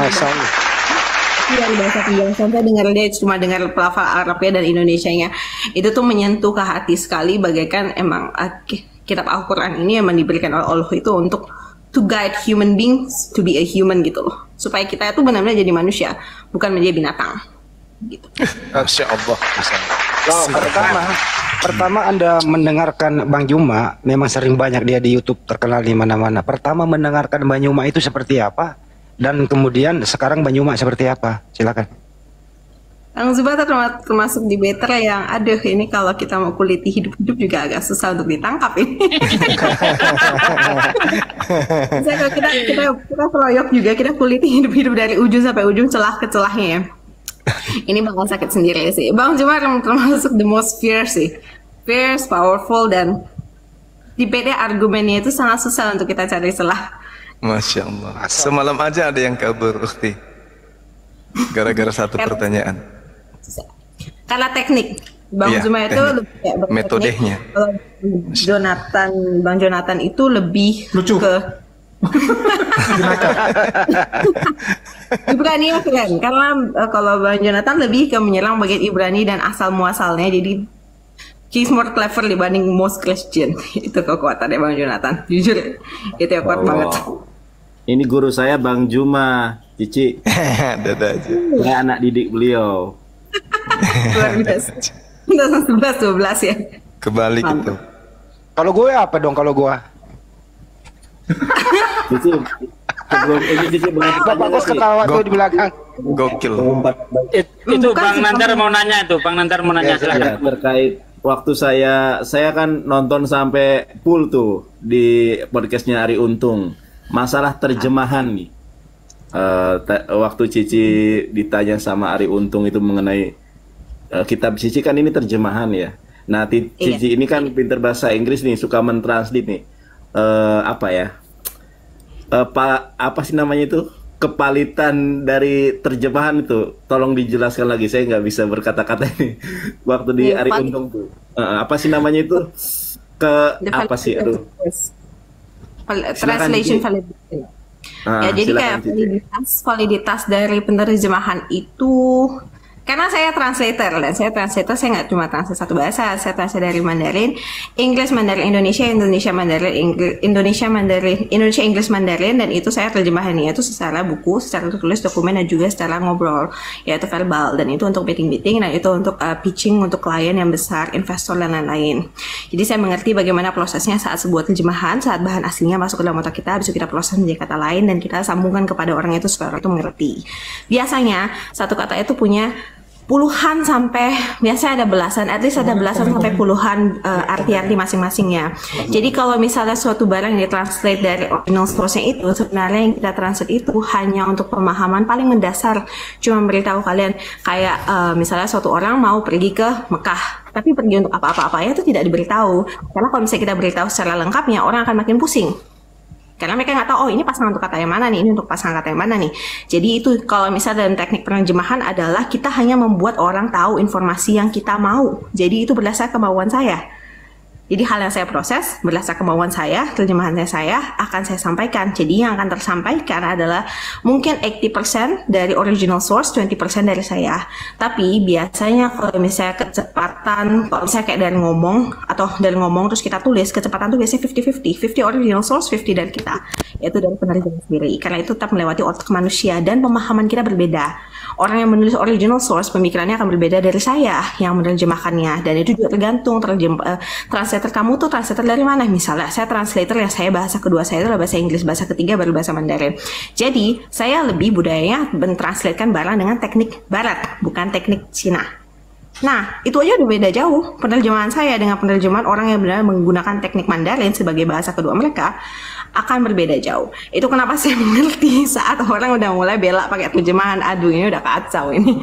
dari bahasa penjelasan saya dengar dia cuma dengar pelafal Arabnya dan Indonesianya, itu tuh menyentuh ke hati sekali, bagaikan emang kitab Al-Quran ini emang diberikan oleh Allah itu untuk to guide human beings to be a human gitu loh, supaya kita itu benar-benar jadi manusia, bukan menjadi binatang. Gitu. Masya Allah. Pertama Anda mendengarkan Bang Juma, memang sering banyak dia di YouTube, terkenal di mana-mana. Pertama mendengarkan Bang Juma itu seperti apa, dan kemudian sekarang Bang Juma seperti apa? Silakan. Bang Zubata termasuk di debater yang ini kalau kita mau kuliti hidup-hidup juga agak susah untuk ditangkap ini. Kalau kita proyok juga, kita kuliti hidup-hidup dari ujung sampai ujung, celah ke celahnya ya. Ini bakal sakit sendiri sih. Bang Juma termasuk the most fierce sih. Fierce, powerful, dan di PD argumennya itu sangat susah untuk kita cari celah. Masya Allah. Semalam aja ada yang kabur, Ukti. Gara-gara satu pertanyaan. Karena teknik. Bang Juma itu lebih kayak metodenya. Bang Jonathan itu lebih lucu ke Ibrani keren, karena kalau Bang Jonathan lebih ke menyerang bagian Ibrani dan asal muasalnya, jadi he's more clever dibanding most Christian. Itu kekuatannya Bang Jonathan, jujur itu yang kuat banget. Ini guru saya Bang Juma, Cici. Dada aja. Saya anak didik beliau. Luar biasa. 11-12 ya. Kebalik itu. Kalau gue apa dong kalau gue? Bagus ketawa tuh di belakang. Gokil. Itu Bang Nandar mau nanya itu, Bang Nandar mau nanya silakan. Terkait waktu saya kan nonton sampai full tuh di podcastnya Ari Untung. Masalah terjemahan nih. Waktu Cici ditanya sama Ari Untung itu mengenai kitab Cici kan ini terjemahan ya. Nah, Cici ini kan pinter bahasa Inggris nih, suka mentranslate nih. Apa ya? Apa sih namanya itu? Kepalitan dari terjemahan itu. Tolong dijelaskan lagi, saya nggak bisa berkata-kata ini. Waktu di Ari Untung tuh. Apa sih namanya itu? Apa sih? Aduh. Translation validity. Ya, jadi kayak validitas dari penerjemahan itu, karena saya translator dan saya nggak cuma translate satu bahasa, saya translate dari Mandarin, Inggris, Mandarin Indonesia, Indonesia Mandarin, Indonesia Mandarin, Indonesia Inggris Mandarin, dan itu saya terjemahannya itu secara buku, secara tertulis dokumen, dan juga secara ngobrol, yaitu verbal, dan itu untuk meeting, dan itu untuk pitching untuk klien yang besar, investor dan lain-lain. Jadi saya mengerti bagaimana prosesnya saat sebuah terjemahan, saat bahan aslinya masuk ke dalam otak kita, habis itu kita proses menjadi kata lain dan kita sambungkan kepada orang itu supaya orang itu mengerti. Biasanya satu kata itu punya puluhan sampai biasanya ada belasan, at least ada belasan sampai puluhan arti-arti masing-masingnya. Jadi kalau misalnya suatu barang yang ditranslate dari original source-nya itu, sebenarnya yang kita translate itu hanya untuk pemahaman paling mendasar, cuma memberitahu kalian kayak misalnya suatu orang mau pergi ke Mekah, tapi pergi untuk apa-apa-apanya itu tidak diberitahu, karena kalau misalnya kita beritahu secara lengkapnya, orang akan makin pusing. Karena mereka nggak tahu, oh ini pasangan untuk kata yang mana nih, ini untuk pasangan kata yang mana nih. Jadi itu kalau misalnya dalam teknik penerjemahan adalah kita hanya membuat orang tahu informasi yang kita mau. Jadi itu berdasar kemauan saya. Jadi hal yang saya proses berdasar kemauan saya, terjemahan saya akan saya sampaikan. Jadi yang akan tersampaikan adalah mungkin 80% dari original source, 20% dari saya. Tapi biasanya kalau misalnya kecepatan, kalau misalnya kayak dari ngomong atau dari ngomong terus kita tulis, kecepatan itu biasanya 50-50. 50 original source, 50 dari kita, yaitu dari penerjemah sendiri. Karena itu tetap melewati otak manusia dan pemahaman kita berbeda. Orang yang menulis original source, pemikirannya akan berbeda dari saya yang menerjemahkannya. Dan itu juga tergantung translator kamu tuh translator dari mana. Misalnya saya translator ya, saya bahasa kedua saya adalah bahasa Inggris, bahasa ketiga baru bahasa Mandarin. Jadi saya lebih budayanya mentranslatekan barang dengan teknik barat, bukan teknik Cina. Nah, itu aja udah beda jauh penerjemahan saya dengan penerjemahan orang yang benar menggunakan teknik Mandarin sebagai bahasa kedua mereka akan berbeda jauh. Itu kenapa saya mengerti saat orang udah mulai bela pakai terjemahan, aduh ini udah kacau ini.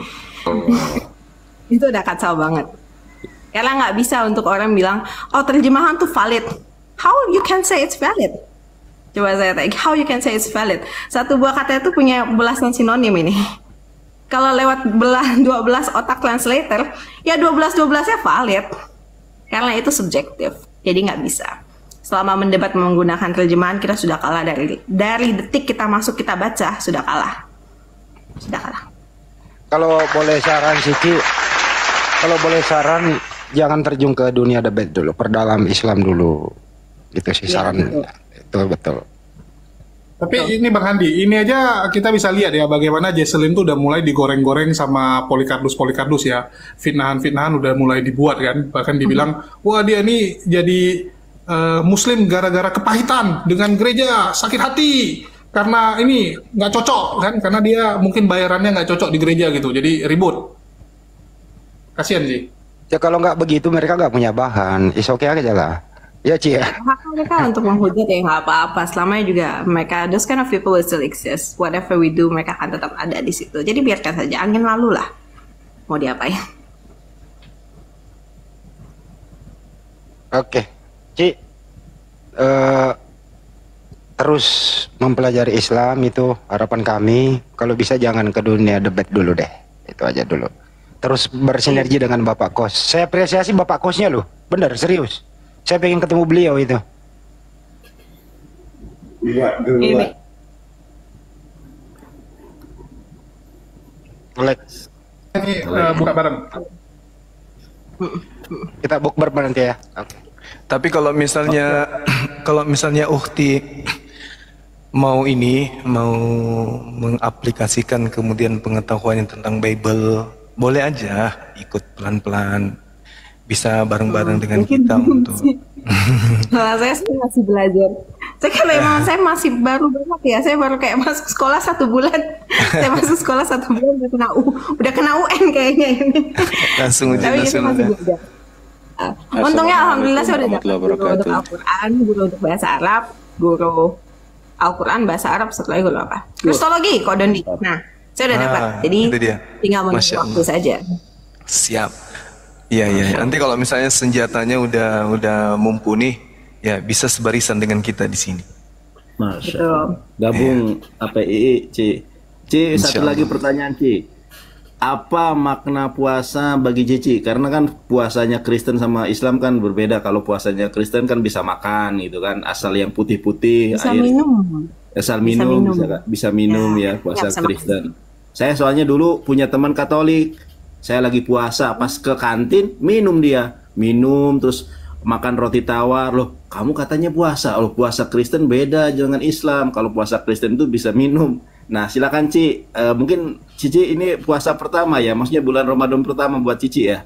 Itu udah kacau banget. Karena nggak bisa untuk orang bilang, oh terjemahan tuh valid. How you can say it's valid? Coba saya tanya, how you can say it's valid? Satu buah kata itu punya belasan sinonim ini. Kalau lewat 12 otak translator, ya 12-12-nya valid. Karena itu subjektif, jadi nggak bisa. Selama mendebat menggunakan terjemahan, kita sudah kalah dari detik kita masuk, kita baca, sudah kalah. Sudah kalah. Kalau boleh saran Siti, jangan terjun ke dunia debat dulu, perdalam Islam dulu. Itu sih saran. Itu betul. Tapi ini Bang Handi, ini aja kita bisa lihat ya bagaimana Jesselyn tuh udah mulai digoreng-goreng sama Polikardus ya. Fitnahan-fitnahan udah mulai dibuat kan. Bahkan dibilang, wah dia nih jadi Muslim gara-gara kepahitan dengan gereja, sakit hati. Karena ini nggak cocok kan, karena dia mungkin bayarannya nggak cocok di gereja gitu, jadi ribut. Kasian sih. Ya kalau nggak begitu mereka nggak punya bahan, oke aja lah. Ya Ci ya. Hak mereka untuk menghujat ya nggak apa-apa, selama juga mereka, those kind of people will still exist. Whatever we do, mereka akan tetap ada di situ. Jadi biarkan saja, angin lalu lah. Mau diapain? Oke, Ci. Terus mempelajari Islam itu harapan kami. Kalau bisa jangan ke dunia debat dulu deh, itu aja dulu. Terus bersinergi dengan Bapak Kos. Saya apresiasi Bapak Kosnya loh, bener serius. Saya pengen ketemu beliau itu. Iya dulu. Ini buka bareng. Kita bukber nanti ya. Okay. Tapi kalau misalnya Ukhti mau mengaplikasikan kemudian pengetahuannya tentang Bible, boleh aja ikut pelan-pelan, bisa bareng-bareng dengan kita untuk. Kalau saya masih belajar. Saya kan memang saya masih baru banget ya. Saya baru kayak masuk sekolah 1 bulan. Saya masuk sekolah 1 bulan udah kena UN kayaknya ini. Langsung ujian nasional. Untungnya alhamdulillah saya udah dapat guru untuk Al-Quran, guru untuk bahasa Arab, guru Al-Quran bahasa Arab, setelah guru apa? Kristologi, Kodoni. Nah, saya udah dapat. Jadi tinggal menunggu waktu saja. Siap. Iya. Nanti kalau misalnya senjatanya udah mumpuni, ya bisa sebarisan dengan kita di sini. Masya Allah. Gabung API, Ci. Ci, satu lagi pertanyaan, Ci. Apa makna puasa bagi Cici? Karena kan puasanya Kristen sama Islam kan berbeda. Kalau puasanya Kristen kan bisa makan gitu kan, asal yang putih-putih, Bisa air, minum. asal minum, bisa minum ya puasa Kristen. Saya soalnya dulu punya teman Katolik. Saya lagi puasa, pas ke kantin minum terus makan roti tawar. Loh, kamu katanya puasa. Loh, puasa Kristen beda dengan Islam. Kalau puasa Kristen itu bisa minum. Nah, silakan Ci. Mungkin Cici ini puasa pertama ya, maksudnya bulan Ramadan pertama buat Cici ya.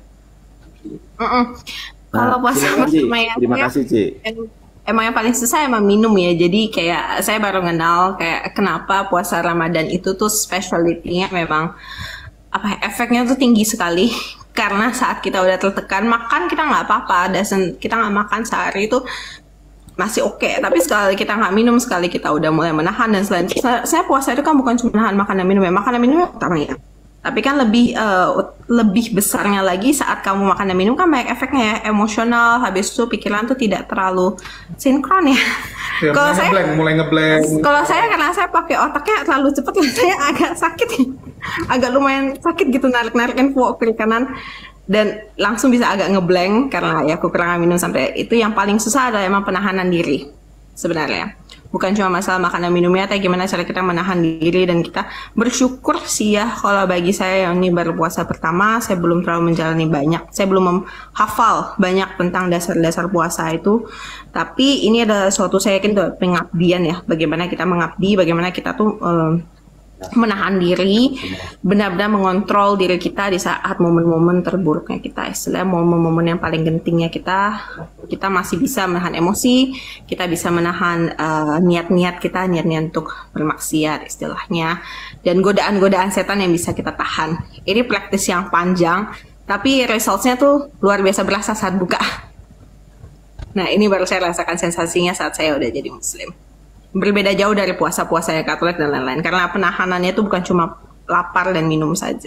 Kalau puasa pertama ya. Terima kasih Ci. Emang yang paling susah emang minum ya. Jadi kayak saya baru kenal kayak kenapa puasa Ramadan itu tuh specialty-nya memang efeknya tuh tinggi sekali. Karena saat kita udah tertekan makan kita nggak apa-apa, kita nggak makan sehari itu masih oke. Tapi sekali kita nggak minum, sekali kita udah mulai menahan dan selain saya puasa itu kan bukan cuma menahan makan dan minum ya, makan dan minum ya pertama ya. Tapi kan lebih besarnya lagi saat kamu makan dan minum kan banyak efeknya ya, emosional, habis itu pikiran tuh tidak terlalu sinkron ya. Kalau saya mulai ngeblank. Kalau saya karena saya pakai otaknya terlalu cepat, saya agak sakit, agak lumayan sakit gitu narik info kiri kanan dan langsung bisa agak ngeblank karena ya kekurangan minum sampai itu. Yang paling susah adalah emang penahanan diri sebenarnya. Bukan cuma masalah makan dan minumnya, tapi gimana cara kita menahan diri dan kita bersyukur sih ya. Kalau bagi saya yang ini baru puasa pertama, saya belum terlalu menjalani banyak. Saya belum menghafal banyak tentang dasar-dasar puasa itu. Tapi ini adalah suatu saya yakin tuh pengabdian ya. Bagaimana kita mengabdi, bagaimana kita tuh menahan diri, benar-benar mengontrol diri kita di saat momen-momen terburuknya kita, istilah momen-momen yang paling gentingnya kita masih bisa menahan emosi, kita bisa menahan niat-niat kita, niat-niat untuk bermaksiat istilahnya, dan godaan-godaan setan yang bisa kita tahan. Ini praktis yang panjang, tapi resultsnya tuh luar biasa berasa saat buka. Nah ini baru saya rasakan sensasinya saat saya udah jadi muslim. Berbeda jauh dari puasa-puasa yang Katolik dan lain-lain. Karena penahanannya itu bukan cuma lapar dan minum saja.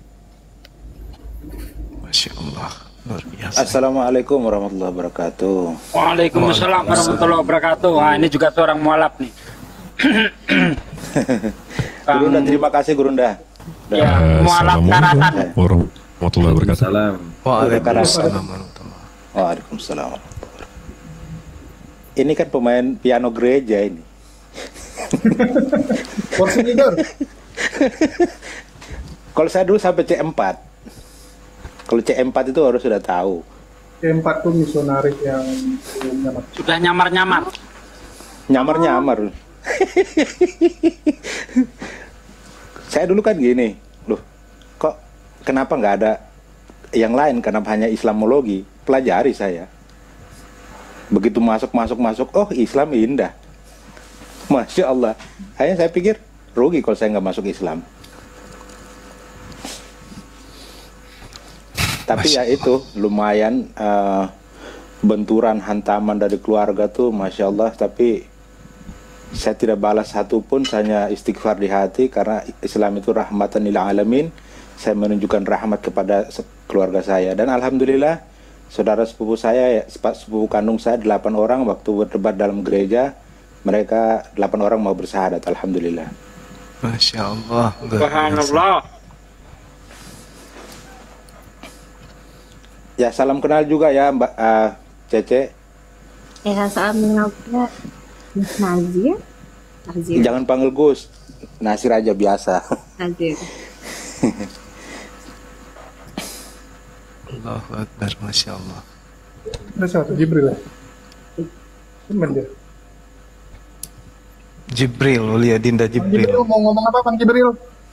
Masya Allah, luar biasa. Assalamualaikum warahmatullahi wabarakatuh. Waalaikumsalam warahmatullahi wabarakatuh. Wah, ini juga seorang mualaf nih. Gurunda, terima kasih Gurunda. Ya, mualaf karatan. Warahmatullahi wabarakatuh. Waalaikumsalam. Ini kan pemain piano gereja ini. Porsi leader. Kalau saya dulu sampai C4. Kalau C4 itu harus sudah tahu. C4 tuh misionaris yang sudah nyamar-nyamar. Nyamar-nyamar. Saya dulu kan gini, loh, kok kenapa nggak ada yang lain? Kenapa hanya Islamologi? Pelajari saya. Begitu masuk, oh Islam indah. Masya Allah. Hanya saya pikir rugi kalau saya nggak masuk Islam. Tapi ya itu lumayan benturan, hantaman dari keluarga tuh Masya Allah. Tapi saya tidak balas satupun, hanya istighfar di hati. Karena Islam itu rahmatan lil alamin. Saya menunjukkan rahmat kepada keluarga saya. Dan Alhamdulillah saudara sepupu saya, sepupu kandung saya 8 orang waktu berdebat dalam gereja, mereka 8 orang mau bersyahadat, Alhamdulillah. Masya Allah. Subhanallah. Ya salam kenal juga ya Mbak Cece. Ya salam kenal juga Mas Nazir. Jangan panggil Gus, Nasir aja biasa. Nazir. Allahu Akbar, Masya Allah. Siapa? Jibril ya? Temen dia. Jibril, Ulia Dinda Jibril. Jibril mau ngomong apa Bang Jibril?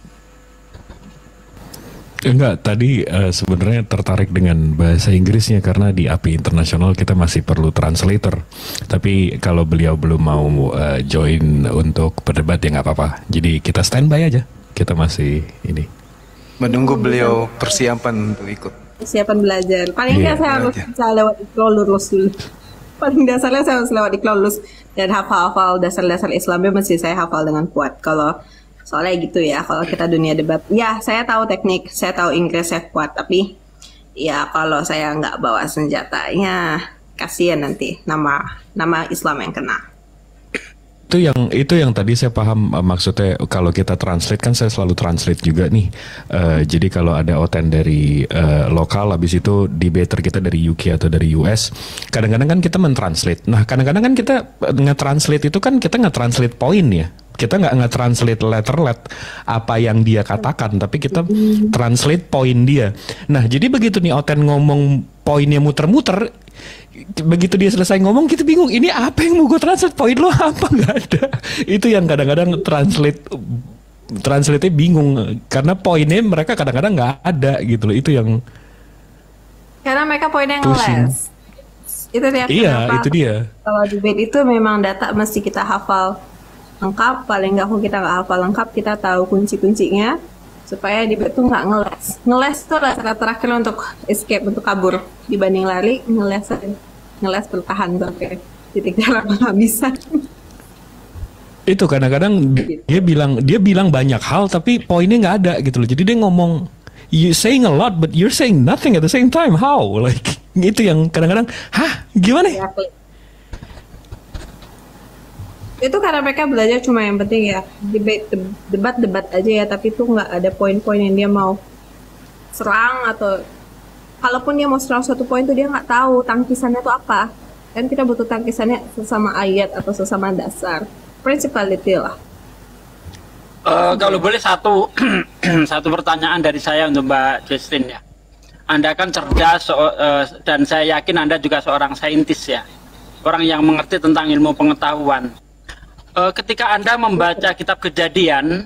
Enggak, tadi sebenarnya tertarik dengan bahasa Inggrisnya karena di API Internasional kita masih perlu translator. Tapi kalau beliau belum mau join untuk berdebat ya nggak apa-apa. Jadi kita standby aja. Kita masih ini. Menunggu beliau persiapan untuk ikut. Persiapan belajar. Paling nggak saya harus bisa lewat iklan lulus dulu. Paling dasarnya saya harus lewat iklan lulus dan hafal-hafal dasar-dasar Islamnya mesti saya hafal dengan kuat. Kalau soalnya gitu ya, kalau kita dunia debat, ya saya tahu teknik, saya tahu Inggris saya kuat, tapi ya kalau saya nggak bawa senjatanya, kasihan nanti nama Islam yang kena. Itu yang tadi saya paham, maksudnya kalau kita translate kan saya selalu translate juga nih. Jadi kalau ada oten dari lokal, habis itu debater kita dari UK atau dari US, kadang-kadang kan kita mentranslate. Nah kadang-kadang kan kita nge-translate itu kan kita nge-translate poin ya. Kita nggak nge-translate letterlet apa yang dia katakan, tapi kita translate poin dia. Nah jadi begitu nih oten ngomong poinnya muter-muter, begitu dia selesai ngomong kita bingung, ini apa yang mau gue translate, poin lo apa, nggak ada. Itu yang kadang-kadang translate-nya bingung karena poinnya mereka kadang-kadang nggak ada gitu loh. Itu yang karena mereka poinnya ngeles. Itu dia. Iya, itu dia. Kalau debate itu memang data mesti kita hafal lengkap, paling nggak kita nggak hafal lengkap, kita tahu kunci-kuncinya supaya debate tuh nggak ngeles. Ngeles itu adalah cara terakhir untuk escape, untuk kabur dibanding lari. Ngeles bertahan sampai titik darah penghabisan. Itu kadang-kadang dia bilang banyak hal tapi poinnya nggak ada gitu loh. Jadi dia ngomong you saying a lot but you're saying nothing at the same time. How? Like itu yang kadang-kadang, hah gimana ya? Itu karena mereka belajar cuma yang penting ya debat aja ya, tapi itu nggak ada poin-poin yang dia mau serang, atau kalaupun dia mau serang suatu poin tuh dia nggak tahu tangkisannya tuh apa. Kan kita butuh tangkisannya sesama ayat atau sesama dasar, principality lah. Kalau boleh satu pertanyaan dari saya untuk Mbak Jesslyn ya. Anda kan cerdas dan saya yakin Anda juga seorang saintis ya, orang yang mengerti tentang ilmu pengetahuan. Ketika Anda membaca kitab Kejadian,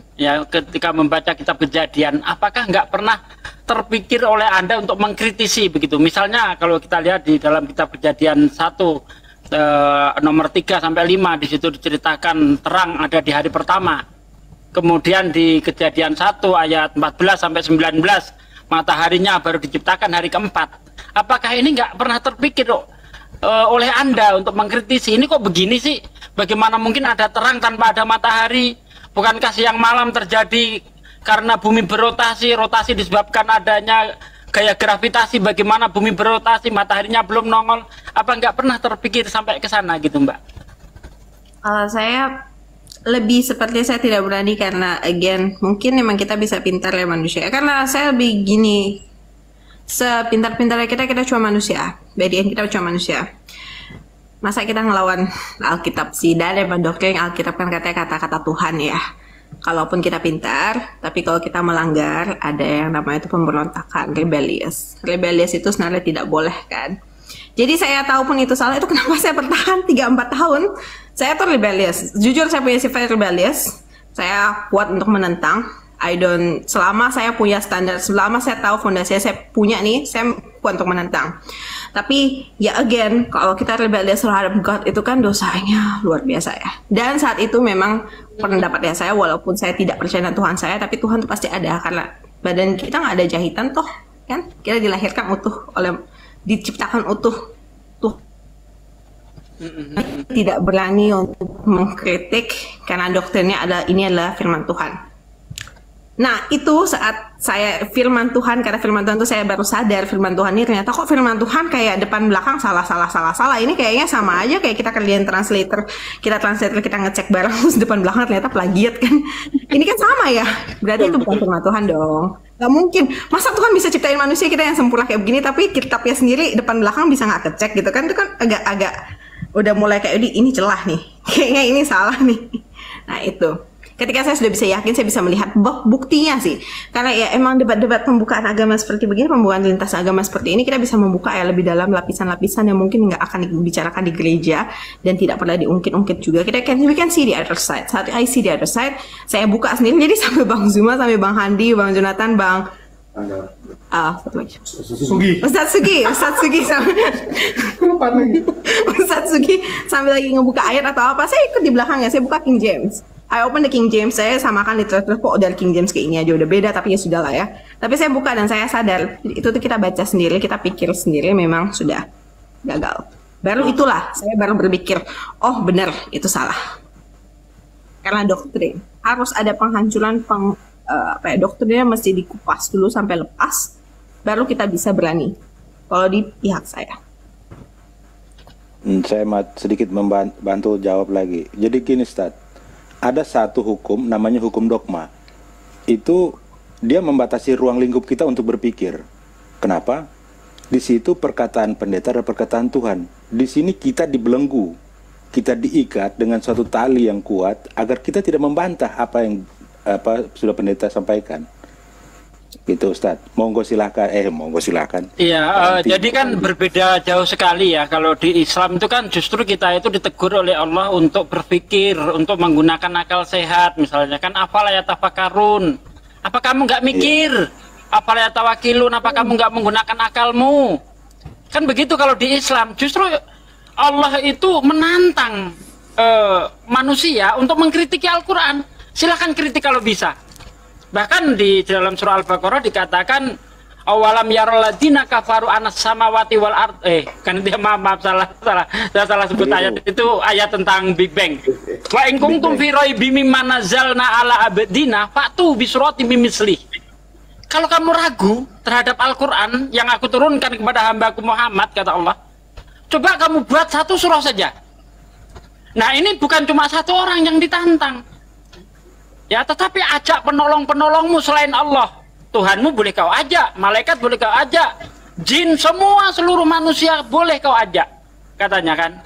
apakah nggak pernah terpikir oleh Anda untuk mengkritisi begitu? Misalnya kalau kita lihat di dalam kitab Kejadian 1 nomor 3 sampai 5, di situ diceritakan terang ada di hari pertama. Kemudian di Kejadian 1 ayat 14 sampai 19, mataharinya baru diciptakan hari keempat. Apakah ini nggak pernah terpikir oleh Anda untuk mengkritisi, ini kok begini sih? Bagaimana mungkin ada terang tanpa ada matahari? Bukankah siang malam terjadi karena bumi berotasi? Rotasi disebabkan adanya gaya gravitasi. Bagaimana bumi berotasi, mataharinya belum nongol? Apa nggak pernah terpikir sampai ke sana gitu, Mbak? Saya lebih seperti saya tidak berani karena again mungkin memang kita bisa pintar ya manusia. Karena saya lebih gini, sepintar-pintarnya kita cuma manusia. Badian kita cuma manusia. Masa kita ngelawan Alkitab sih, dan emang doktrin Alkitab kan katanya kata-kata Tuhan ya. Kalaupun kita pintar, tapi kalau kita melanggar, ada yang namanya itu pemberontakan, rebellious. Rebellious itu sebenarnya tidak boleh kan. Jadi saya tahu pun itu salah, itu kenapa saya bertahan 3-4 tahun. Saya tuh rebellious. Jujur saya punya sifat rebellious. Saya kuat untuk menentang. Selama saya punya standar, selama saya tahu fondasi saya punya nih, saya kuat untuk menentang. Tapi ya again, kalau kita rebellious terhadap God itu kan dosanya luar biasa ya. Dan saat itu memang pendapatnya saya, walaupun saya tidak percaya dengan Tuhan saya, tapi Tuhan itu pasti ada, karena badan kita nggak ada jahitan toh, kan? Kita dilahirkan utuh, diciptakan utuh. Tidak berani untuk mengkritik karena doktrinnya ini adalah firman Tuhan. Nah itu saat saya firman Tuhan, karena firman Tuhan itu saya baru sadar firman Tuhan ini ternyata kok firman Tuhan kayak depan belakang salah. Ini kayaknya sama aja kayak kita kerjain translator, kita ngecek barang terus depan belakang ternyata plagiat kan. Ini kan sama ya, berarti itu bukan firman Tuhan dong. Gak mungkin, masa Tuhan bisa ciptain manusia kita yang sempurna kayak begini tapi kitabnya sendiri depan belakang bisa nggak kecek gitu kan. Itu kan agak udah mulai kayak ini celah nih, kayaknya ini salah nih. Nah itu ketika saya sudah bisa yakin, saya bisa melihat buktinya sih. Karena ya emang debat-debat pembukaan agama seperti begini, pembukaan lintas agama seperti ini, kita bisa membuka ya lebih dalam lapisan-lapisan yang mungkin nggak akan dibicarakan di gereja dan tidak pernah diungkit-ungkit juga. We can see the other side. Saat I see the other side, saya buka sendiri. Jadi sampai Bang Zuma, sampai Bang Handi, Bang Jonathan, Bang satu lagi. Ustadz Sugi sambil lagi ngebuka ayat atau apa, saya ikut di belakangnya, saya buka King James. I open the King James, saya samakan literatur kok dari King James ke ini aja udah beda, tapi ya sudah lah ya. Tapi saya buka dan saya sadar itu tuh kita baca sendiri, kita pikir sendiri memang sudah gagal. Baru itulah saya baru berpikir, oh benar itu salah. Karena doktrin harus ada penghancuran, doktrinnya mesti dikupas dulu sampai lepas, baru kita bisa berani. Kalau di pihak saya. Saya sedikit membantu jawab lagi. Jadi gini, Ustaz, ada satu hukum namanya hukum dogma. Itu dia membatasi ruang lingkup kita untuk berpikir. Kenapa? Di situ perkataan pendeta dan perkataan Tuhan. Di sini kita dibelenggu, kita diikat dengan suatu tali yang kuat agar kita tidak membantah apa yang sudah pendeta sampaikan. Gitu, Ustaz. Monggo silakan. Iya, jadi kan berbeda jauh sekali ya. Kalau di Islam itu kan justru kita itu ditegur oleh Allah untuk berpikir, untuk menggunakan akal sehat. Misalnya kan afala yatafakarun. Apa kamu nggak mikir? Afala yatawakilun. Apa kamu nggak menggunakan akalmu? Kan begitu kalau di Islam. Justru Allah itu menantang manusia untuk mengkritiki Al-Quran. Silahkan kritik kalau bisa. Bahkan di dalam surah Al-Baqarah dikatakan awalam yarul ladina kafaru anas samawati wal ard kan dia maaf salah sebut ayat itu, ayat tentang Big Bang. Wa in kuntum fi raibim mimma nazzalna ala abdina fa'tu bi suratin min mislih. Kalau kamu ragu terhadap Al-Qur'an yang aku turunkan kepada hambaku Muhammad, kata Allah, coba kamu buat satu surah saja. Nah, ini bukan cuma satu orang yang ditantang. Ya, tetapi ajak penolong-penolongmu selain Allah. Tuhanmu boleh kau ajak, malaikat boleh kau ajak, jin semua seluruh manusia boleh kau ajak. Katanya kan,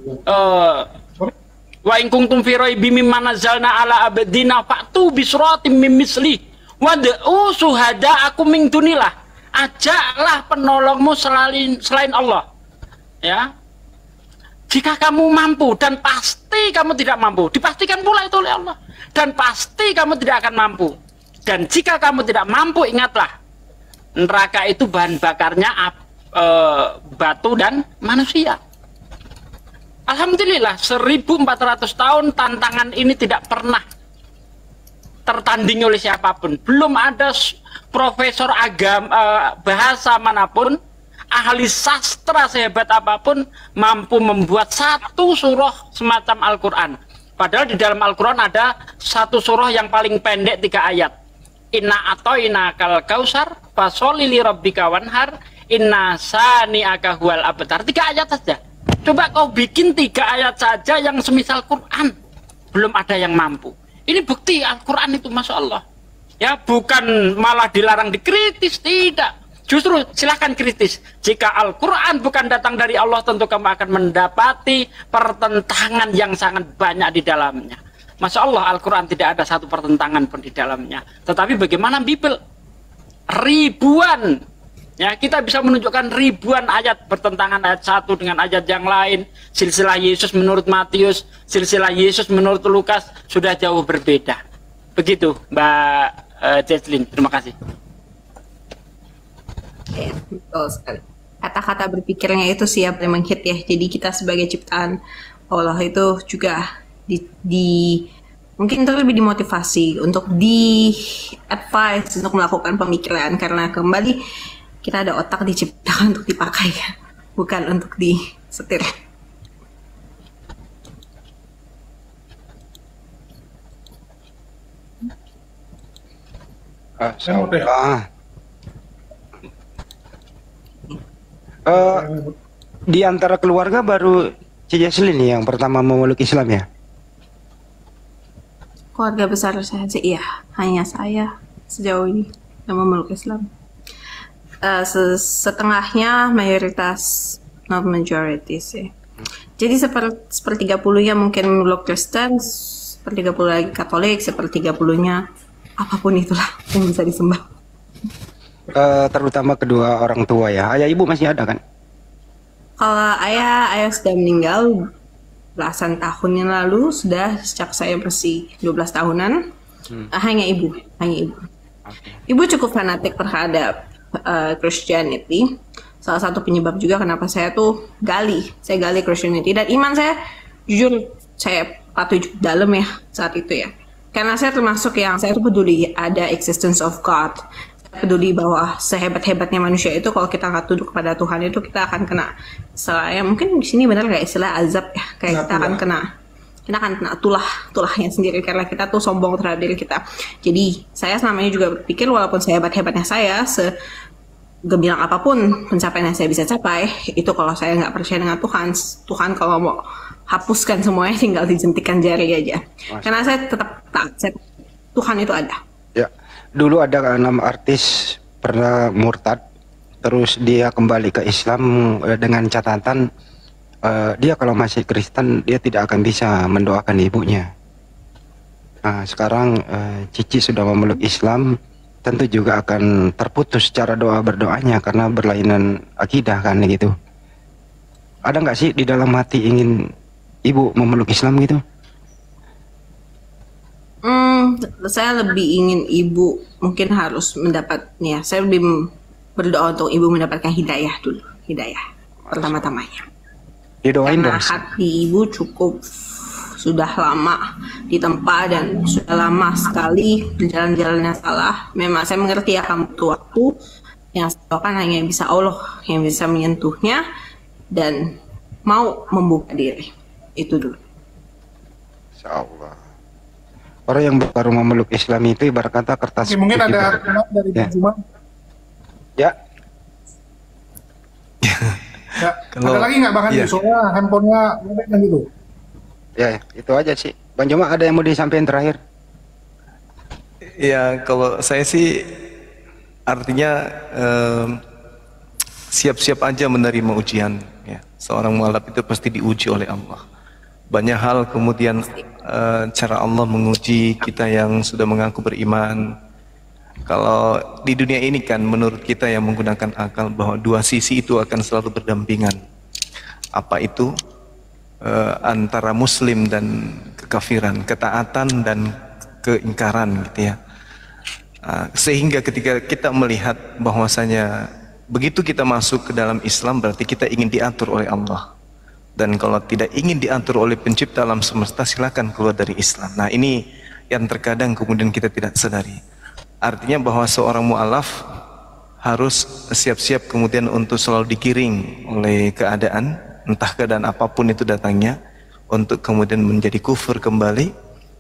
wa in kuntum fi raibim mimma nazzalna ala abdina fa'tu bi suratin min misli wad'u suhada'akum min dunillah. Ajaklah penolongmu selain Allah. Ya. Jika kamu mampu, dan pasti kamu tidak mampu, dipastikan pula itu oleh Allah, dan pasti kamu tidak akan mampu. Dan jika kamu tidak mampu, ingatlah, neraka itu bahan bakarnya batu dan manusia. Alhamdulillah 1400 tahun tantangan ini tidak pernah tertanding oleh siapapun. Belum ada profesor agama bahasa manapun, ahli sastra sehebat apapun mampu membuat satu surah semacam Al-Quran. Padahal di dalam Al-Quran ada satu surah yang paling pendek 3 ayat. Inna atoina kal kausar fasholli li rabbika wanhar inna sani'aka huwal abtar. 3 ayat saja. Coba kau bikin 3 ayat saja yang semisal Quran. Belum ada yang mampu. Ini bukti Al-Quran itu, Masya Allah. Ya, bukan malah dilarang dikritis, tidak. Justru silahkan kritis. Jika Al-Quran bukan datang dari Allah, tentu kamu akan mendapati pertentangan yang sangat banyak di dalamnya. Masya Allah, Al-Quran tidak ada satu pertentangan pun di dalamnya. Tetapi bagaimana Bible? Ribuan. Ya, kita bisa menunjukkan ribuan ayat bertentangan ayat satu dengan ayat yang lain. Silsilah Yesus menurut Matius, silsilah Yesus menurut Lukas sudah jauh berbeda. Begitu, Mbak Jesslyn. Terima kasih. Ya, betul sekali. Kata-kata berpikirnya itu siap dan menghit ya. Jadi kita sebagai ciptaan Allah itu juga mungkin lebih dimotivasi untuk di-advise untuk melakukan pemikiran, karena kembali kita ada otak diciptakan untuk dipakai ya, bukan untuk disetir. Di antara keluarga baru Cik Jesslyn nih yang pertama memeluk Islam ya? Keluarga besar saya sih iya, hanya saya sejauh ini yang memeluk Islam. Setengahnya mayoritas, not majority sih. Jadi sepertigapuluhnya mungkin memeluk Kristen, 1/30 lagi Katolik, 1/30-nya apapun itulah yang bisa disembah. Terutama kedua orang tua ya. Ayah ibu masih ada kan? Kalau ayah sudah meninggal belasan tahun yang lalu, sudah sejak saya bersih 12 tahunan. Hanya ibu. Ibu cukup fanatik terhadap Christianity. Salah satu penyebab juga kenapa saya gali Christianity, dan iman saya jujur saya patuh dalam ya saat itu ya. Karena saya termasuk yang saya peduli ada existence of God. Peduli bahwa sehebat-hebatnya manusia itu kalau kita nggak tunduk kepada Tuhan itu kita akan kena ya mungkin di sini benar kayak istilah azab ya, kayak kita akan kena tulahnya sendiri karena kita sombong terhadap diri kita. Jadi saya selama ini juga berpikir walaupun sehebat-hebatnya saya gak bilang apapun pencapaian yang saya bisa capai, itu kalau saya nggak percaya dengan Tuhan, Tuhan kalau mau hapuskan semuanya tinggal dijentikan jari aja. Karena saya tetap taat, Tuhan itu ada. Ya, dulu ada 6 artis pernah murtad, terus dia kembali ke Islam dengan catatan dia kalau masih Kristen dia tidak akan bisa mendoakan ibunya. Nah, sekarang Cici sudah memeluk Islam, tentu juga akan terputus cara berdoanya karena berlainan akidah kan gitu. Ada nggak sih di dalam hati ingin ibu memeluk Islam gitu? Saya lebih ingin ibu mungkin harus mendapatnya. Saya lebih berdoa untuk ibu mendapatkan hidayah dulu, hidayah pertama-tamanya. Didoain karena dong. hati ibu cukup sudah lama ditempa dan sudah lama sekali berjalan-jalan yang salah. Memang saya mengerti akan butuh waktu, yang saya tahu kan hanya bisa Allah yang bisa menyentuhnya dan mau membuka diri. Itu dulu. Insyaallah. Orang yang baru memeluk Islam itu ibarat kata kertas. Oke, mungkin ada dari ya. Cuma. Ya. Ya, ada lagi nggak Bang Andi? Soalnya handphonenya robek kan gitu. Ya, itu aja sih. Bang Juma ada yang mau disampaikan terakhir? Ya, kalau saya sih artinya siap-siap aja menerima ujian. Ya. Seorang mualaf itu pasti diuji oleh Allah. Banyak hal kemudian cara Allah menguji kita yang sudah mengaku beriman. Kalau di dunia ini kan menurut kita yang menggunakan akal bahwa dua sisi itu akan selalu berdampingan. Apa itu? Antara muslim dan kekafiran, ketaatan dan keingkaran gitu ya. Sehingga ketika kita melihat bahwasanya begitu kita masuk ke dalam Islam berarti kita ingin diatur oleh Allah. Dan kalau tidak ingin diatur oleh pencipta alam semesta silakan keluar dari Islam. Nah, ini yang terkadang kemudian kita tidak sadari. Artinya bahwa seorang mu'alaf harus siap-siap kemudian untuk selalu digiring oleh keadaan, entah keadaan apapun itu datangnya, untuk kemudian menjadi kufur kembali.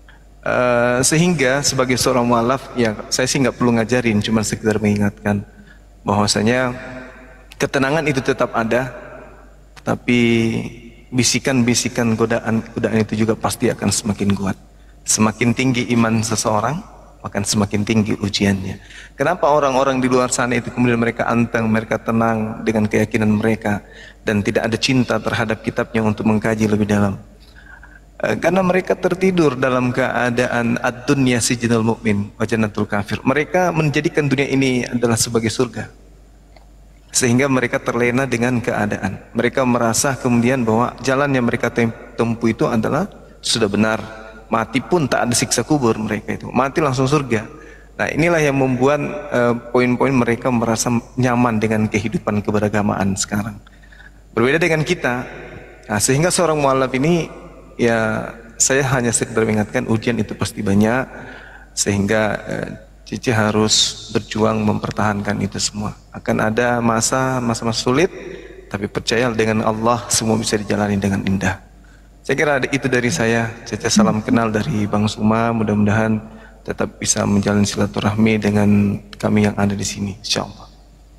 Sehingga sebagai seorang mu'alaf, ya saya sih nggak perlu ngajarin, cuma sekedar mengingatkan bahwasanya ketenangan itu tetap ada, tapi bisikan-bisikan godaan itu juga pasti akan semakin kuat. Semakin tinggi iman seseorang, akan semakin tinggi ujiannya. Kenapa orang-orang di luar sana itu kemudian mereka anteng, mereka tenang dengan keyakinan mereka dan tidak ada cinta terhadap kitabnya untuk mengkaji lebih dalam? Karena mereka tertidur dalam keadaan ad-dunya sijnul mu'min wa jannatul kafir. Mereka menjadikan dunia ini adalah sebagai surga, sehingga mereka terlena dengan keadaan. Mereka merasa kemudian bahwa jalan yang mereka tempuh itu adalah sudah benar. Mati pun tak ada siksa kubur, mereka itu mati langsung surga. Nah, inilah yang membuat poin-poin mereka merasa nyaman dengan kehidupan keberagamaan sekarang, berbeda dengan kita. Nah, sehingga seorang mu'alaf ini, ya saya hanya sekedar mengingatkan ujian itu pasti banyak, sehingga Cici harus berjuang mempertahankan itu semua. Akan ada masa-masa sulit, tapi percaya dengan Allah semua bisa dijalani dengan indah. Saya kira itu dari saya. Cici salam kenal dari Bang Suma. Mudah-mudahan tetap bisa menjalin silaturahmi dengan kami yang ada di sini, insyaallah.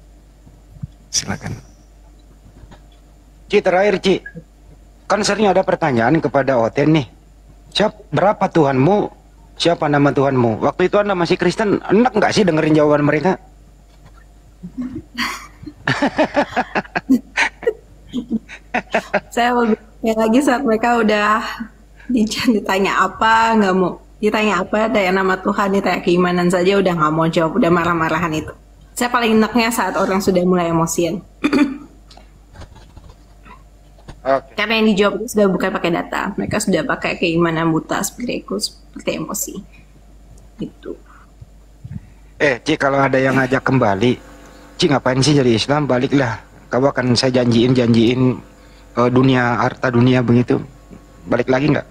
Silakan. Ci, terakhir Ci, kan sering ada pertanyaan kepada Oten nih, berapa Tuhanmu, siapa nama Tuhanmu? Waktu itu Anda masih Kristen, enak nggak sih dengerin jawaban mereka? Saya lebih lagi saat mereka udah ditanya apa, nggak mau ditanya apa, ada nama Tuhan, ditanya keimanan saja udah nggak mau jawab, udah marah-marahan itu. Saya paling enaknya saat orang sudah mulai emosian. Karena yang dijawab itu sudah bukan pakai data, mereka sudah pakai keimanan buta seperti emosi. Itu. Ci, kalau ada yang ngajak kembali, Ci ngapain sih jadi Islam? Baliklah. Kau akan saya janjiin dunia, harta dunia begitu. Balik lagi nggak?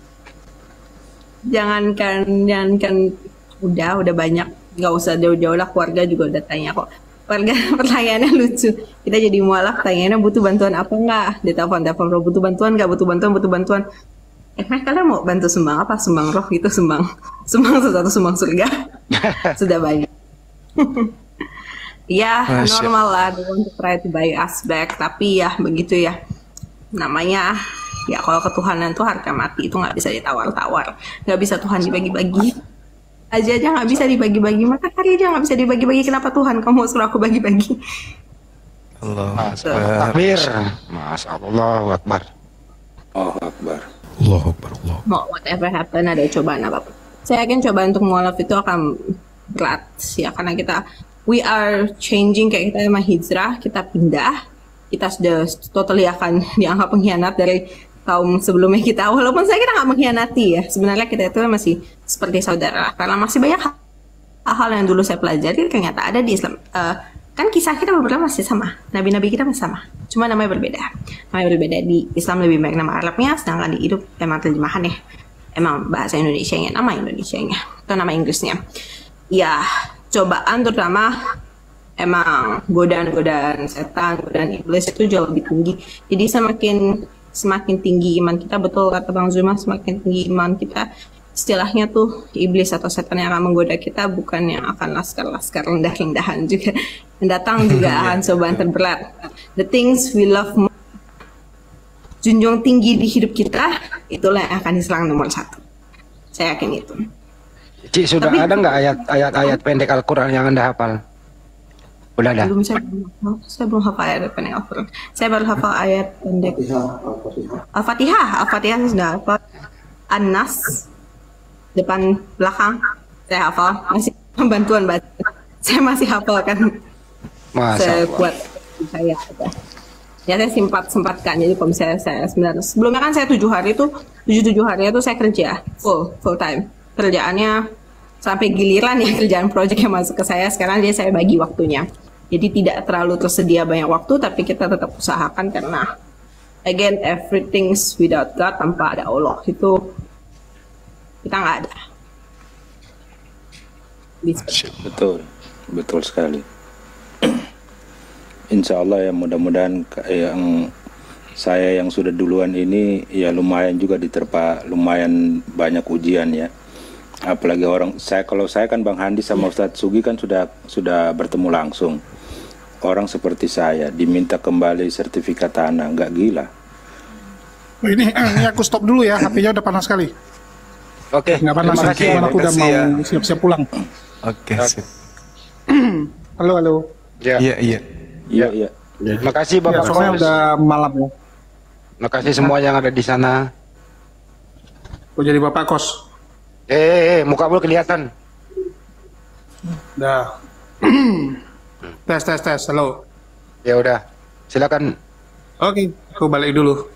Jangankan udah banyak, nggak usah jauh-jauh lah, keluarga juga udah tanya kok. Keluarga pertanyaannya lucu. Kita jadi mualaf, tanyaannya butuh bantuan apa nggak? Di telepon butuh bantuan nggak? Butuh bantuan. Kalian mau bantu sumbang apa? Sumbang roh gitu, sumbang sesuatu, sumbang surga. Sudah banyak. Ya, normal lah, they want to try to buy us back. Tapi ya begitu ya. Namanya, ya kalau ketuhanan tuh harga mati, itu nggak bisa ditawar-tawar. Nggak bisa Tuhan dibagi-bagi. Aja nggak bisa dibagi-bagi. Maka hari aja nggak bisa dibagi-bagi. Kenapa Tuhan kamu suruh aku bagi-bagi? Allah Akbar. Mas Allah Akbar. Oh Akbar. Allah Akbar. Allah. Mau whatever happen, ada cobaan apapun. Saya yakin cobaan untuk mualaf itu akan berat ya, karena we are changing, kayak kita emang hijrah, kita pindah, kita sudah totally akan dianggap pengkhianat dari kaum sebelumnya kita. Walaupun saya kira nggak mengkhianati ya, sebenarnya kita itu masih seperti saudara, karena masih banyak hal yang dulu saya pelajari ternyata ada di Islam. Kan kisah kita beberapa masih sama, nabi-nabi kita masih sama, cuma namanya berbeda. Namanya berbeda, di Islam lebih banyak nama Arabnya, sedangkan di hidup emang terjemahan ya, emang bahasa Indonesianya, nama Indonesianya atau nama Inggrisnya. Ya, cobaan terutama emang godaan setan, godaan iblis itu jauh lebih tinggi. Jadi semakin tinggi iman kita, betul kata Bang Zuma, semakin tinggi iman kita, istilahnya tuh iblis atau setan yang akan menggoda kita bukan yang akan laskar-laskar rendah-rendahan juga. Mendatang juga akan cobaan terberat. The things we love most, junjung tinggi di hidup kita, itulah yang akan diserang nomor 1. Saya yakin itu. Cik, sudah ada nggak ayat-ayat pendek Al-Quran yang Anda hafal? Udah ada? Belum, saya belum hafal ayat pendek Al-Quran. Saya baru hafal ayat pendek Al-Fatihah. Al-Fatihah saya sudah hafal. An-Nas, depan belakang saya hafal. Masih bantuan baca. Saya masih hafal kan. Sekuat saya. Ya saya sempatkan. Jadi kalau misalnya saya sebenarnya sebelumnya kan saya 7 hari itu saya kerja full time. Kerjaannya sampai giliran ya, kerjaan proyek yang masuk ke saya sekarang dia saya bagi waktunya. Jadi tidak terlalu tersedia banyak waktu, tapi kita tetap usahakan karena again everything's without God, tanpa ada Allah itu kita nggak ada. Betul sekali. Insya Allah ya, mudah-mudahan yang saya yang sudah duluan ini ya lumayan juga diterpa lumayan banyak ujian ya. Apalagi kalau saya kan Bang Handi sama Ustadz Sugi kan sudah bertemu langsung. Orang seperti saya diminta kembali sertifikat tanah, nggak gila. Oh, ini aku stop dulu ya, HP-nya udah panas sekali. Oke, nggak panas lagi, aku udah mau siap-siap pulang. Oke. Halo. Iya. Makasih Bapak Kos. Udah malam ya. Makasih semua yang ada di sana. Kok jadi Bapak Kos? Muka lu kelihatan. Dah. tes, halo. Ya udah, silakan. Oke, aku balik dulu.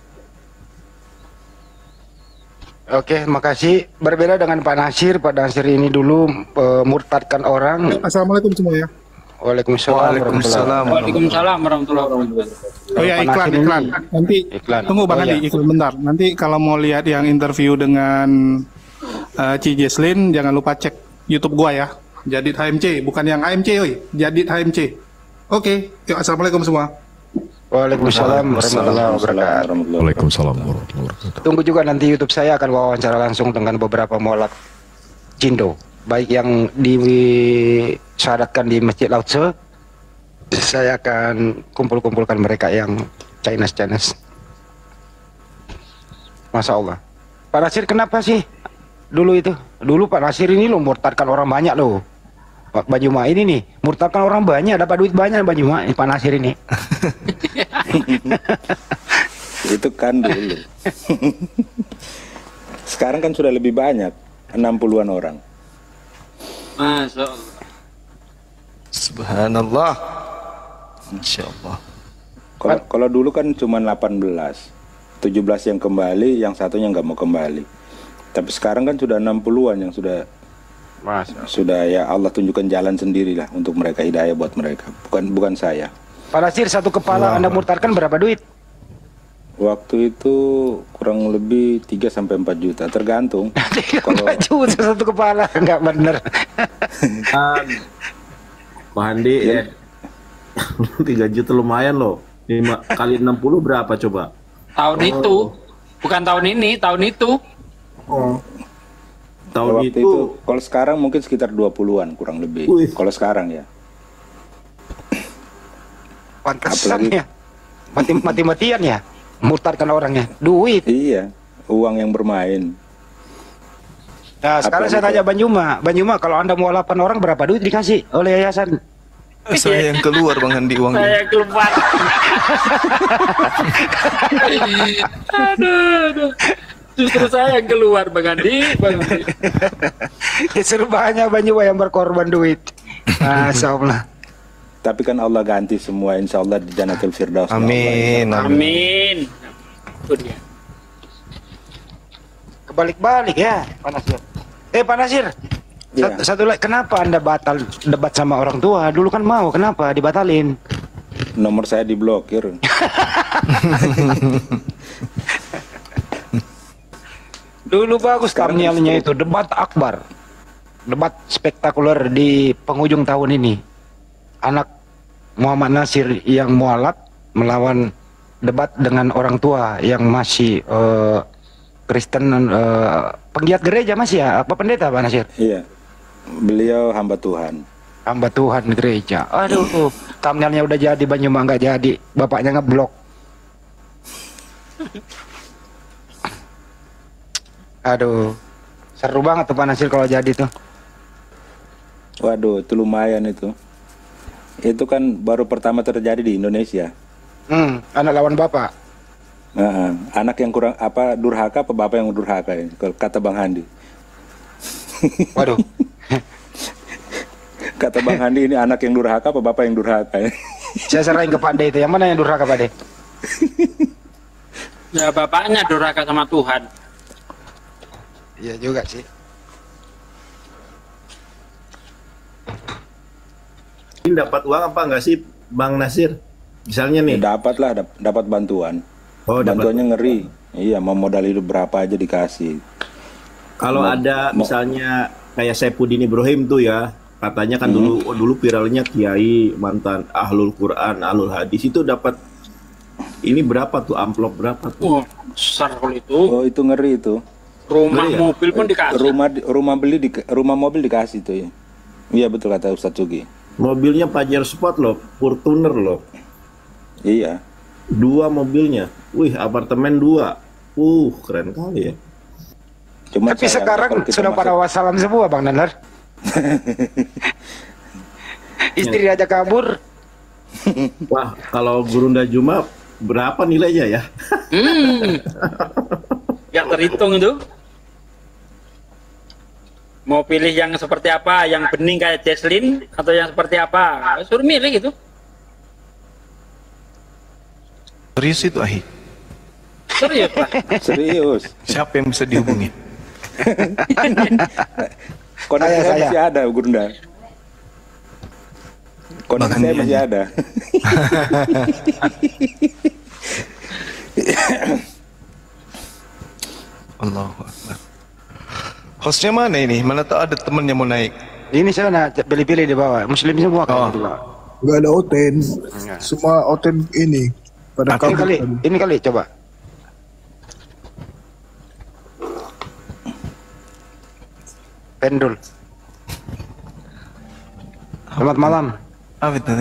Oke, makasih. Berbeda dengan Pak Nasir ini dulu murtadkan orang. Assalamualaikum semua ya. Waalaikumsalam warahmatullahi wabarakatuh. Oh ya, iklan. Nanti tunggu Bang Hadi, iklan bentar. Nanti kalau mau lihat yang interview dengan Ci Jesslyn, jangan lupa cek YouTube gua ya. Jadid HMC, bukan yang AMC, Jadid HMC. Oke, yuk, assalamualaikum semua. Waalaikumsalam warahmatullahi wabarakatuh. Waalaikumsalam warahmatullahi wabarakatuh. Tunggu juga nanti YouTube saya akan wawancara langsung dengan beberapa mualaf Cindo, baik yang disyaratkan di Masjid Lao-Tse. Saya akan kumpulkan mereka yang Chinese. Masya Allah. Pak Nasir kenapa sih dulu Pak Nasir ini lo murtadkan orang banyak loh. Pak Banyuma ini nih murtadkan orang banyak, dapat duit banyak Banyuma Pak Nasir ini. Itu kan dulu. Sekarang kan sudah lebih banyak, 60-an orang. Masya Allah. Subhanallah. Insyaallah. Kalau dulu kan cuma 18, 17 yang kembali, yang satunya nggak mau kembali. Tapi sekarang kan sudah 60-an yang sudah ya Allah tunjukkan jalan sendirilah untuk mereka, hidayah buat mereka, bukan saya. Pak Nasir, satu kepala Anda murtadkan berapa duit? Waktu itu kurang lebih 3-4 juta, tergantung. 3-4 juta satu kepala, nggak bener. Pak Handi ya. 3 juta lumayan loh. 5 kali 60 berapa coba? Tahun itu, bukan tahun ini, tahun itu. Tahun itu kalau sekarang mungkin sekitar 20-an kurang lebih. Kalau sekarang ya. Pantesan ya. Mati-matian ya. Murtadkan orangnya. Duit. Iya, uang yang bermain. Nah, sekarang saya tanya Banyuma. Banyuma, kalau Anda mau 8 orang berapa duit dikasih oleh yayasan? Saya yang keluar Bang Handi uangnya. Saya yang keluar. aduh. Justru saya yang keluar Bang Handi. Justru banyak Banyuma yang berkorban duit. Masya Allah. Tapi kan Allah ganti semua, insya Allah di Jannatul Firdaus. Amin. Amin. Itu dia. Kebalik-balik ya, Pak Nasir. Pak Nasir. Ya. Satu lagi, kenapa Anda batal debat sama orang tua? Dulu kan mau, kenapa dibatalin? Nomor saya diblokir. Dulu bagus thumbnailnya itu, debat akbar. Debat spektakuler di penghujung tahun ini. Anak Muhammad Nasir yang mualaf melawan debat dengan orang tua yang masih Kristen, penggiat gereja masih ya? Apa pendeta Pak Nasir? Iya. Beliau hamba Tuhan. Hamba Tuhan gereja. Aduh, thumbnailnya udah jadi, Banyuma nggak jadi. Bapaknya ngeblok. Aduh, seru banget tuh Pak Nasir kalau jadi tuh. Waduh, itu lumayan itu. Itu kan baru pertama terjadi di Indonesia. Anak lawan bapak. Anak yang kurang durhaka apa bapak yang durhaka ya? Kata Bang Handi. Waduh. Kata Bang Handi, ini anak yang durhaka apa bapak yang durhaka ya? Saya serahin ke Pak De itu. Yang mana yang durhaka Pak De? Ya bapaknya durhaka sama Tuhan. Iya juga sih. Ini dapat uang apa enggak sih Bang Nasir? Misalnya nih. Dapat lah, dapat bantuan. Oh, bantuannya ngeri. Iya, mau modal hidup berapa aja dikasih. Kalau ada misalnya kayak Saipudin Ibrahim tuh ya, katanya kan dulu viralnya kiai mantan ahlul Quran, ahlul hadis, itu dapat ini berapa tuh, amplop berapa tuh? Besar kalau itu. Oh, itu ngeri itu. Rumah mobil pun dikasih. Rumah mobil dikasih tuh ya. Iya betul kata Ustadz Sugi. Mobilnya Pajero Sport loh, Fortuner loh. Iya. 2 mobilnya. Wih, apartemen 2. Keren kali ya. Cuma tapi sekarang sudah pada wassalam semua Bang Nanar. Istri aja kabur. Wah, kalau Gurunda Juma berapa nilainya ya? Gak terhitung itu. Mau pilih yang seperti apa? Yang bening kayak Jesslyn atau yang seperti apa? Suruh milih gitu. Serius itu Ahi? Serius Pak? Serius. Siapa yang bisa dihubungin? Koneksi saya masih ada Gurunda. Koneksi saya masih ada. Allahu Akbar. Hostnya mana ini? Mana tahu ada temennya mau naik. Ini saya nak pilih-pilih di bawah. Muslim semua kan di bawah. Gak ada Oten. Semua Oten ini pada ini kali coba. Pendul. Selamat malam. Apa itu?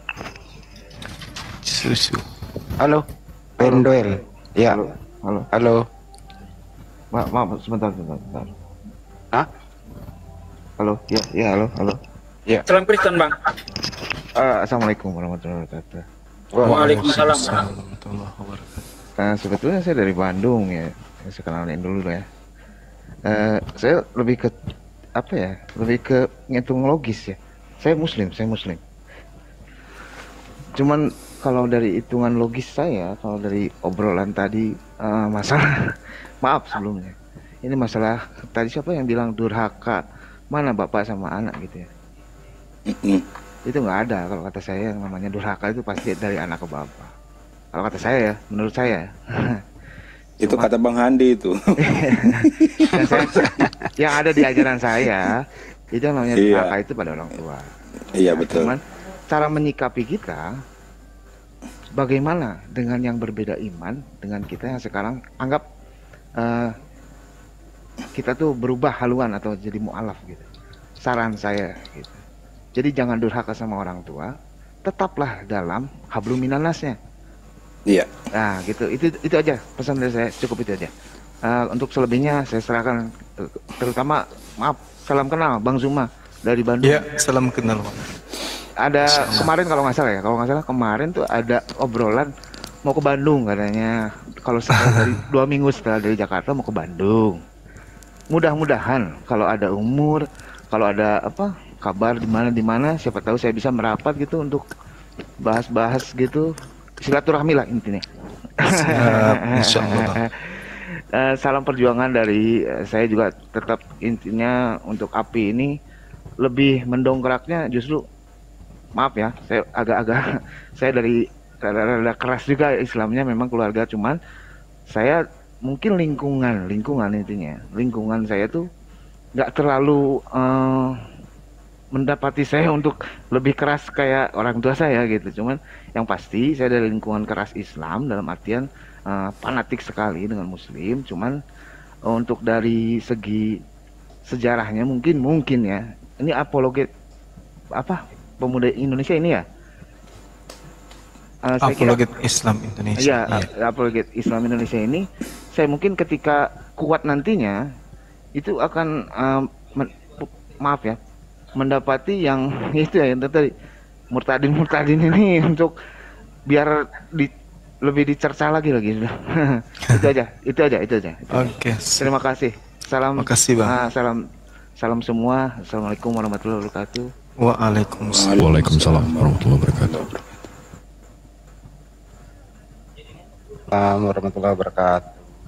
Susu. Halo. Penduel. Ya. Halo. Halo. Maaf, sebentar. Hah? Halo. Ya, halo. Ya. Salam Kristen, Bang. Assalamualaikum warahmatullahi wabarakatuh. Waalaikumsalam. Sebetulnya saya dari Bandung ya. Saya kenalin dulu ya. Saya lebih ke apa ya? Lebih ke ngitung logis ya. Saya muslim. Cuman kalau dari hitungan logis saya, kalau dari obrolan tadi masalah maaf sebelumnya. Ini masalah tadi siapa yang bilang durhaka? Mana bapak sama anak gitu ya? Itu nggak ada. Kalau kata saya yang namanya durhaka itu pasti dari anak ke bapak. Kalau kata saya ya, menurut saya. Itu kata Bang Handi itu. Yang ada di ajaran saya itu namanya durhaka itu pada orang tua. Iya betul. Cuman cara menyikapi kita, bagaimana dengan yang berbeda iman dengan kita yang sekarang anggap kita tuh berubah haluan atau jadi mu'alaf gitu. Saran saya gitu. Jadi jangan durhaka sama orang tua, tetaplah dalam hablum minannasnya. Iya. Nah, gitu. Itu aja pesan dari saya, cukup itu aja. Untuk selebihnya saya serahkan, terutama maaf, salam kenal Bang Zuma dari Bandung. Iya, salam kenal. Ada kemarin kalau nggak salah kemarin tuh ada obrolan mau ke Bandung katanya. Kalau setelah dari 2 minggu setelah dari Jakarta mau ke Bandung. Mudah-mudahan kalau ada umur, kalau ada kabar di mana, siapa tahu saya bisa merapat gitu untuk bahas-bahas gitu, silaturahmi lah intinya. Insyaallah. Salam perjuangan dari saya juga, tetap intinya untuk API ini lebih mendongkraknya justru, maaf ya, saya agak-agak saya dari rada keras juga Islamnya, memang keluarga, cuman saya mungkin lingkungan intinya, lingkungan saya tuh nggak terlalu mendapati saya untuk lebih keras kayak orang tua saya gitu. Cuman yang pasti saya dari lingkungan keras Islam dalam artian fanatik sekali dengan Muslim. Cuman untuk dari segi sejarahnya mungkin ya, ini apologet pemuda Indonesia ini ya. Apologet Islam Indonesia. Iya, apologet Islam Indonesia ini, saya mungkin ketika kuat nantinya itu akan maaf ya, mendapati yang itu ya, yang tadi murtadin ini untuk biar lebih dicerca lagi sudah. itu aja. Oke. Terima kasih. Salam. Makasih, Bang. Salam semua. Assalamualaikum warahmatullahi wabarakatuh. Waalaikumsalam warahmatullahi wabarakatuh. Warahmatullahi wabarakatuh.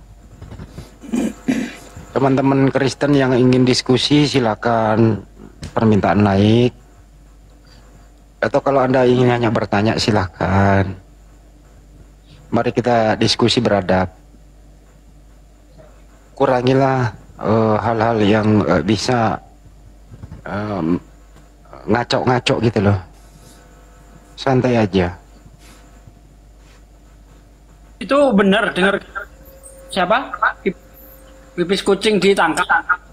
Teman-teman Kristen yang ingin diskusi silakan, permintaan naik, atau kalau Anda ingin hanya bertanya silakan. Mari kita diskusi beradab. Kurangilah hal-hal yang bisa ngaco-ngaco gitu loh. Santai aja. Itu benar, dengar siapa? Pipis kucing ditangkap.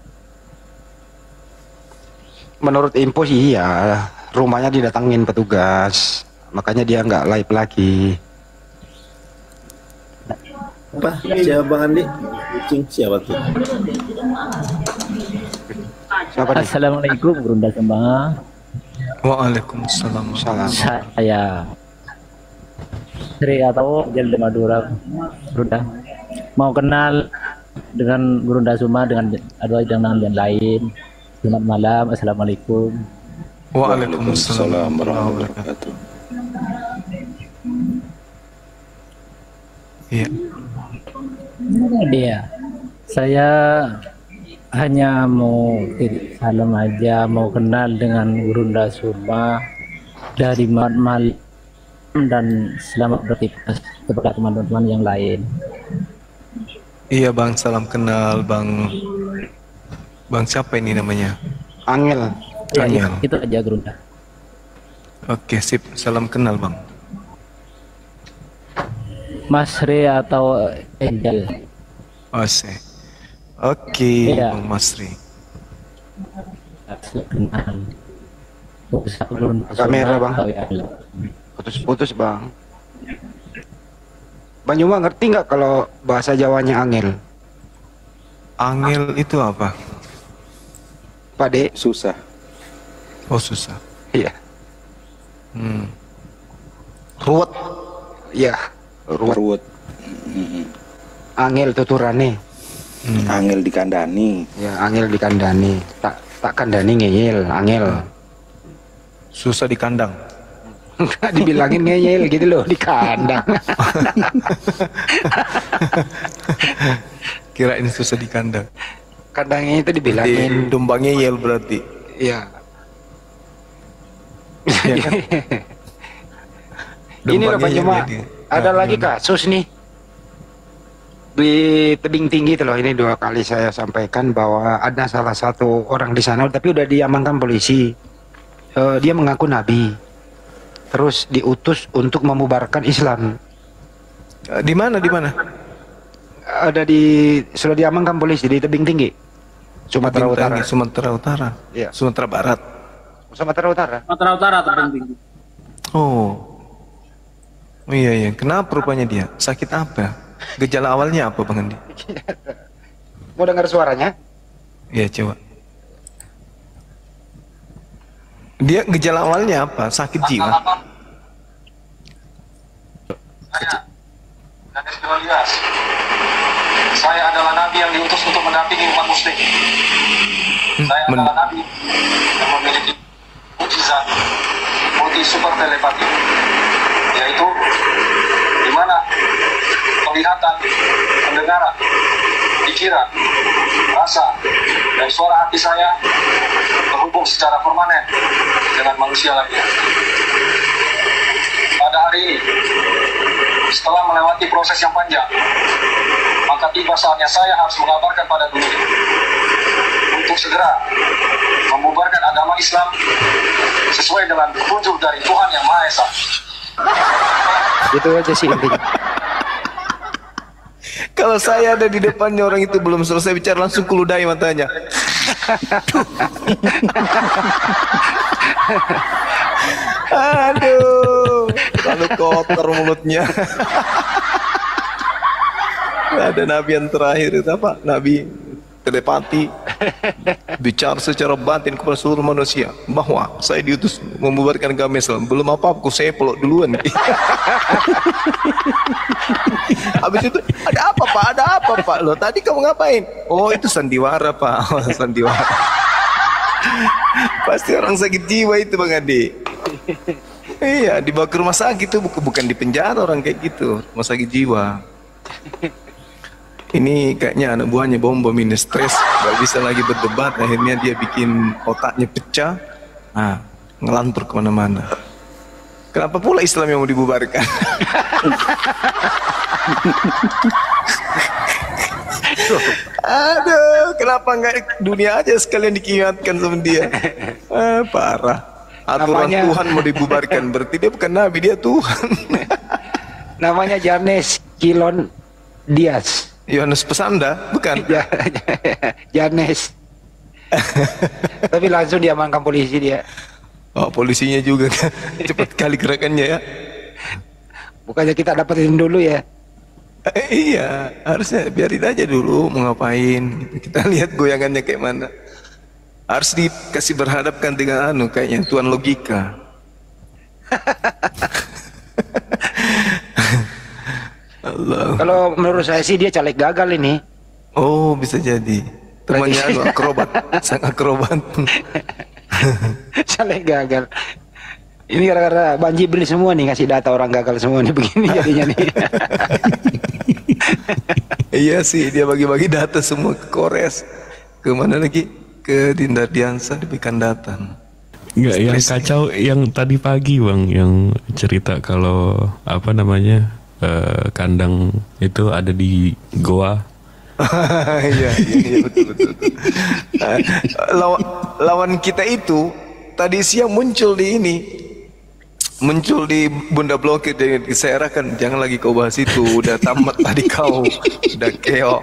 Menurut info sih iya, rumahnya didatangin petugas, makanya dia nggak live lagi. Apa? Siapa Bang Andi? Kucing siapa tuh? Assalamualaikum Gurunda Sembah. Waalaikumsalam. Saya Sri atau Jalda Madura Gurunda. Mau kenal dengan Gurunda Suma dengan dengan yang lain. Selamat malam. Assalamualaikum. Waalaikumsalam warahmatullahi wabarakatuh. Iya. Dia. Saya hanya mau salam aja, mau kenal dengan Gurunda Suma dari malam dan selamat beraktivitas kepada teman-teman yang lain. Iya Bang, salam kenal Bang siapa ini namanya? Angel. Ya, itu aja Gurunda. Oke sip, salam kenal Bang. Mas Re atau Angel? Oke, ya. Bang Mas Re. Kamera Bang. Putus-putus Bang. Bang Yuma ngerti nggak kalau bahasa Jawanya angel? Angel itu apa? Pak De? Susah. Oh susah. Iya. Ruwet. Iya. Ruwet. Angel tuturane. Angel dikandani. Ya, angel dikandani. Tak kandani ngeyel, angel. Susah di kandang. Dibilangin ngeyel gitu loh di kandang. Kirain susah di kandang. Kandangnya itu dibilangin domba ngeyel berarti. Iya. Ya kan? Ini loh Pak Cuma ada lagi kasus nih di Tebing Tinggi itu loh. Ini 2 kali saya sampaikan bahwa ada salah satu orang di sana tapi udah diamankan polisi. Dia mengaku nabi, terus diutus untuk membubarkan Islam. Di mana? Ada sudah diamankan polisi di Tebing Tinggi, Sumatera Utara. Sumatera Utara. Iya. Sumatera Barat. Sumatera Utara. Sumatera Utara Tebing Tinggi. Oh. Iya. Kenapa rupanya dia? Sakit apa? Gejala awalnya apa Bang Andi? Mau dengar suaranya? Iya, coba. Dia gejala awalnya apa? Sakit jiwa? Saya adalah nabi yang diutus untuk mendampingi umat muslim. Saya adalah nabi yang memiliki mukjizat multi super telepati, yaitu di mana penglihatan, pendengaran, pikiran, rasa, dan suara hati saya terhubung secara permanen dengan manusia lainnya. Pada hari ini, setelah melewati proses yang panjang, maka tiba saatnya saya harus mengabarkan pada dunia untuk segera membubarkan agama Islam sesuai dengan petunjuk dari Tuhan Yang Maha Esa. Itu aja sih intinya. Kalau saya ada di depannya orang itu belum selesai bicara langsung kuludai matanya. Aduh, terlalu kotor mulutnya. Ada nabi yang terakhir itu apa? Nabi telepati bicara secara batin kepada seluruh manusia bahwa saya diutus membubarkan agama Islam. Belum apa-apa, aku saya peluk duluan. Habis itu ada apa Pak? Ada apa Pak? Loh tadi kamu ngapain? Oh itu sandiwara Pak. Oh, sandiwara. Pasti orang sakit jiwa itu Bang Adi. Iya, dibawa ke rumah sakit itu bukan di penjara orang kayak gitu, rumah sakit jiwa. Ini kayaknya anak buahnya bom ini stres, gak bisa lagi berdebat, akhirnya dia bikin otaknya pecah, ngelantur kemana-mana. Kenapa pula Islam yang mau dibubarkan? Aduh, kenapa nggak dunia aja sekalian dikiatkan sama dia? Parah. Aturan namanya, Tuhan mau dibubarkan, berarti dia bukan Nabi, dia Tuhan. Namanya Janes Kilon Dias. Yohanes Pesanda, bukan? Janes. Tapi langsung diamankan polisi dia. Oh, polisinya juga cepat kali gerakannya ya. Bukannya kita dapetin dulu ya? Iya, harusnya biarin aja dulu mau ngapain. Kita lihat goyangannya kayak mana. Harus dikasih berhadapkan dengan kayaknya Tuhan logika. Allah. Kalau menurut saya sih dia caleg gagal ini. Oh, bisa jadi. Temannya akrobat, sang akrobat. Caleg gagal. Ini gara-gara Bang Jibril semua nih ngasih data orang gagal semua nih begini jadinya nih. Iya sih, dia bagi-bagi data semua ke Kores. Ke mana lagi? Ke Dinda Diansa diberikan data. Enggak, yang kacau yang tadi pagi Bang, yang cerita kalau apa namanya kandang itu ada di goa. Iya, betul. Lawan kita itu tadi siang muncul di Bunda Blokir, saya arahkan jangan lagi kau bahas itu, udah tamat tadi kau, udah keok.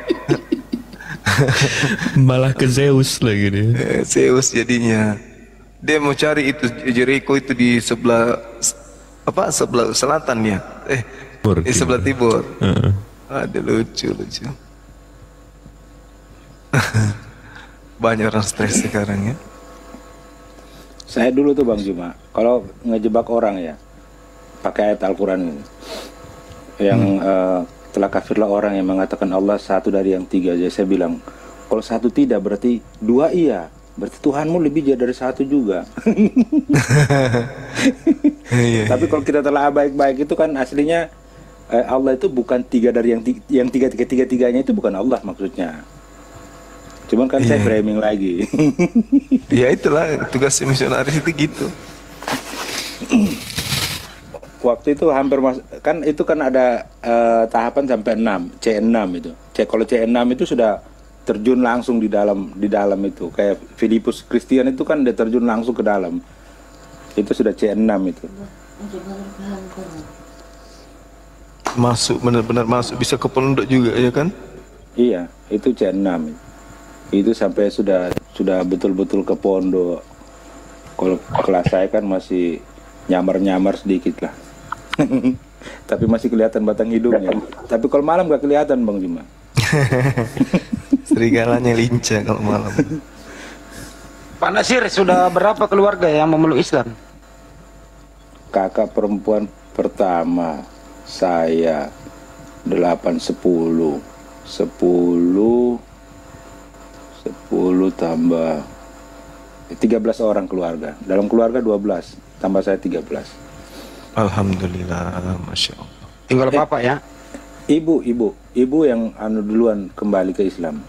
Malah ke Zeus lagi dia. Zeus jadinya. Dia mau cari itu Jericho itu di sebelah sebelah selatan ya. Di sebelah timur. Ada lucu. Banyak orang stres sekarang ya. Saya dulu tuh Bang Juma, kalau ngejebak orang ya, pakai ayat Al-Quran ini, yang telah kafirlah orang yang mengatakan Allah satu dari yang tiga. Jadi saya bilang, kalau satu tidak berarti dua iya, berarti Tuhanmu lebih dari satu juga. Tapi kalau kita telah baik-baik itu kan aslinya Allah itu bukan tiga dari yang tiga-tiganya itu bukan Allah maksudnya. Cuman kan saya framing lagi. Ya itulah tugas misionaris itu gitu. Waktu itu hampir kan itu kan ada tahapan sampai 6, C6 itu. Kalau C6 itu sudah terjun langsung di dalam itu. Kayak Filipus Christian itu kan dia terjun langsung ke dalam. Itu sudah C6 itu. Masuk benar-benar masuk bisa ke pondok juga ya kan? Iya, itu C6. Itu sampai sudah betul-betul ke pondok. Kalau kelas saya kan masih nyamar-nyamar sedikit lah. Tapi masih kelihatan batang hidungnya. Tapi kalau malam gak kelihatan Bang Juma. Serigalanya lincah kalau malam. Pak Nasir, sudah berapa keluarga yang memeluk Islam? Kakak perempuan pertama saya 8, 10 tambah 13 orang keluarga. Dalam keluarga 12, tambah saya 13. Alhamdulillah, Masya Allah. Tinggal bapak ya? Ibu yang duluan kembali ke Islam.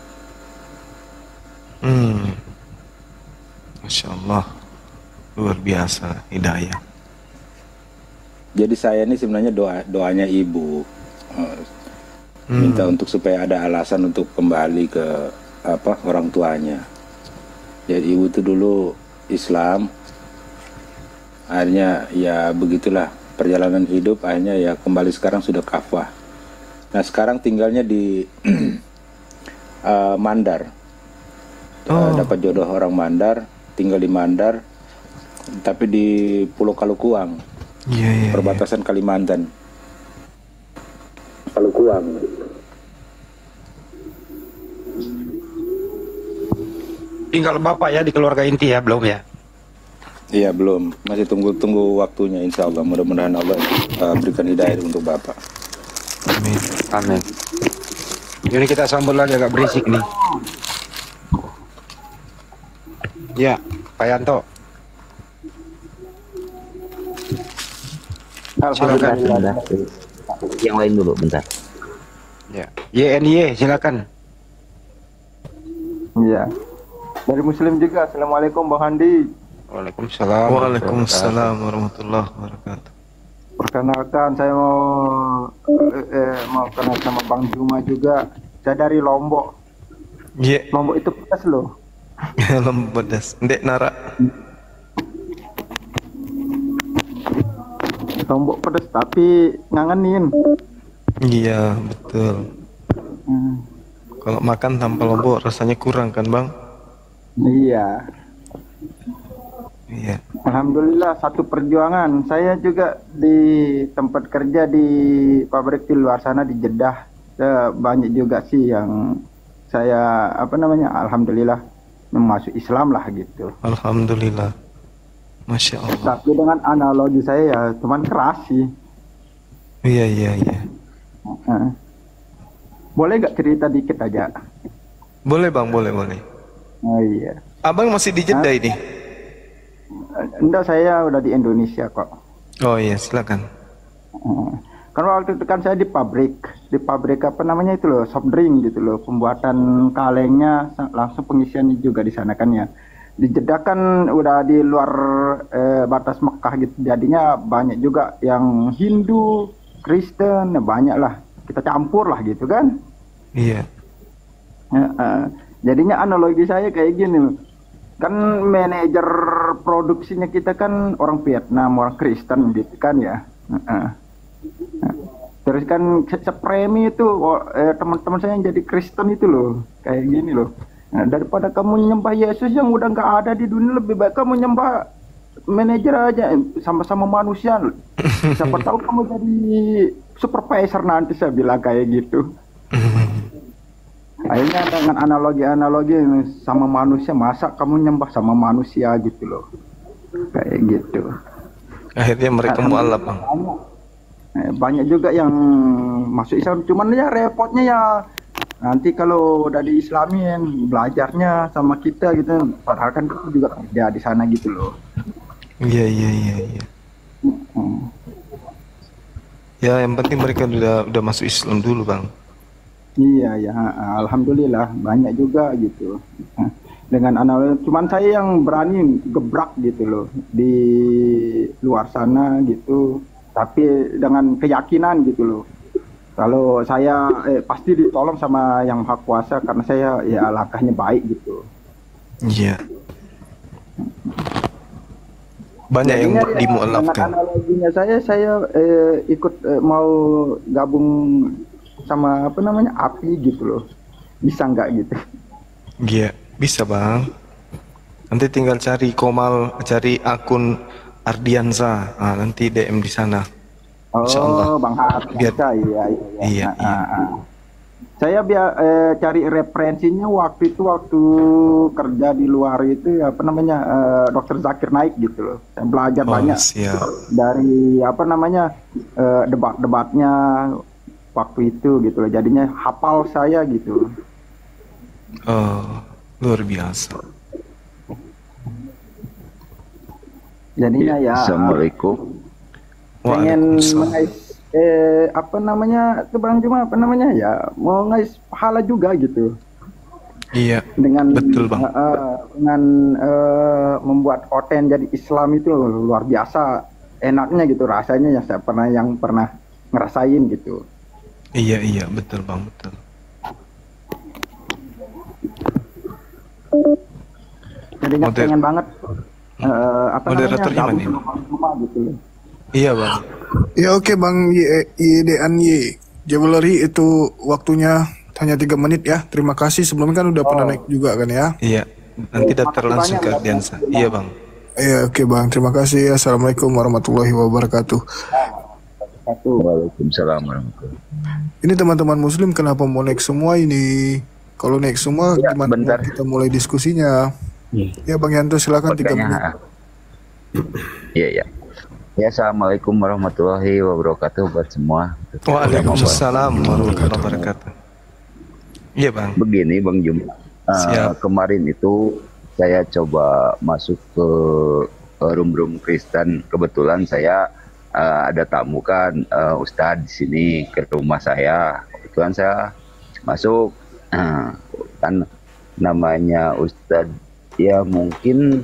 Masya Allah, luar biasa hidayah. Jadi saya ini sebenarnya doanya ibu, minta untuk supaya ada alasan untuk kembali ke orang tuanya. Jadi ibu itu dulu Islam, akhirnya ya begitulah perjalanan hidup, akhirnya ya kembali sekarang sudah kafah. Nah sekarang tinggalnya di Mandar, dapat jodoh orang Mandar, tinggal di Mandar, tapi di Pulau Kalukuang. Perbatasan Kalimantan. Kalukuang. Tinggal bapak ya di keluarga inti ya, belum ya? Iya belum, masih tunggu waktunya, insya Allah. Mudah-mudahan Allah berikan hidayah untuk bapak. Amin. Amin. Jadi kita sambut lagi, agak berisik nih. Ya, Pak Yanto. Alhamdulillah. Yang lain dulu bentar. Ya. YNY silakan. Iya. Dari Muslim juga. Assalamualaikum Bang Handi. Waalaikumsalam. Waalaikumsalam warahmatullahi wabarakatuh. Perkenalkan, saya mau kenal sama Bang Juma juga. Saya dari Lombok. Iya. Lombok itu pedas loh. Lombok pedas. Ndek Nara. Lombok pedas tapi ngangenin. Iya betul. Kalau makan tanpa lombok rasanya kurang kan Bang? Iya. Iya. Alhamdulillah satu perjuangan. Saya juga di tempat kerja di pabrik di luar sana di Jeddah. Banyak juga sih yang saya alhamdulillah masuk Islam lah gitu. Alhamdulillah. Masya Allah. Tapi dengan analogi saya ya cuman keras sih. Iya. Boleh gak cerita dikit aja? Boleh Bang, boleh. Oh iya. Abang masih di Jeddah ini? Enggak, saya udah di Indonesia kok. Oh iya, silakan. Karena waktu itu kan saya di pabrik itu loh, soft drink gitu loh, pembuatan kalengnya langsung pengisiannya juga di sana kan ya. Di Jeddah kan udah di luar batas Mekah gitu, jadinya banyak juga yang Hindu, Kristen, banyak lah, kita campur lah gitu kan. Iya. Jadinya analogi saya kayak gini, kan manajer produksinya kita kan orang Vietnam, orang Kristen gitu kan ya. Terus kan sepremi itu teman-teman saya yang jadi Kristen itu loh, kayak gini loh. Nah, daripada kamu nyembah Yesus yang udah nggak ada di dunia, lebih baik kamu nyembah manajer aja, sama-sama manusia. Siapa tahu kamu jadi supervisor nanti, saya bilang kayak gitu. Akhirnya dengan analogi sama manusia, masa kamu nyembah sama manusia gitu loh, kayak gitu. Akhirnya mereka mualaf Bang. Banyak juga yang masuk Islam, cuman ya repotnya ya nanti kalau udah diislamin belajarnya sama kita gitu, padahal kan kita juga kerja di sana gitu loh. Iya. Ya yang penting mereka udah masuk Islam dulu Bang. Iya ya, alhamdulillah banyak juga gitu. Dengan analogi, cuman saya yang berani gebrak gitu loh di luar sana gitu, tapi dengan keyakinan gitu loh. Kalau saya pasti ditolong sama Yang Maha Kuasa karena saya ya langkahnya baik gitu. Iya. Banyak yang dimualafkan. Dengan analoginya saya ikut mau gabung sama api gitu loh. Bisa nggak gitu? Iya, bisa Bang. Nanti tinggal cari akun Ardiansa. Nanti DM di sana. Oh, Bang Ardiansa, iya. Saya cari referensinya waktu kerja di luar itu apa namanya Dr. Zakir Naik gitu loh. Saya belajar banyak dari apa namanya debat-debatnya waktu itu gitu loh. Jadinya hafal saya gitu. Oh, luar biasa. Jadinya ya. Assalamualaikum. Pengen mengais apa namanya tuh Bang Juma, apa namanya ya, mau ngais pahala juga gitu. Iya. Dengan betul Bang. Dengan membuat konten jadi Islam itu luar biasa enaknya gitu rasanya, ya saya pernah ngerasain gitu. Iya betul Bang, betul. Jadinya pengen banget apa moderatornya namanya gitu. Iya Bang. Ya oke Bang YDANY Jewelry, itu waktunya hanya 3 menit ya. Terima kasih, sebelumnya kan udah pernah naik juga kan ya. Iya, nanti daftar langsung ke Ardiansa. Iya Bang. Iya oke Bang, terima kasih. Assalamualaikum warahmatullahi wabarakatuh. Waalaikumsalam warahmatullahi. Ini teman-teman muslim kenapa mau naik semua ini? Kalau naik semua ya, gimana bentar. kita mulai diskusinya? Ya Bang Yanto silakan 3 menit. Iya. Ya, assalamualaikum warahmatullahi wabarakatuh buat semua. Waalaikumsalam warahmatullahi wabarakatuh. Iya Bang. Begini Bang Jum, kemarin itu saya coba masuk ke room Kristen. Kebetulan saya ada tamu kan Ustadz di sini ke rumah saya. Kebetulan saya masuk, kan namanya Ustadz ya mungkin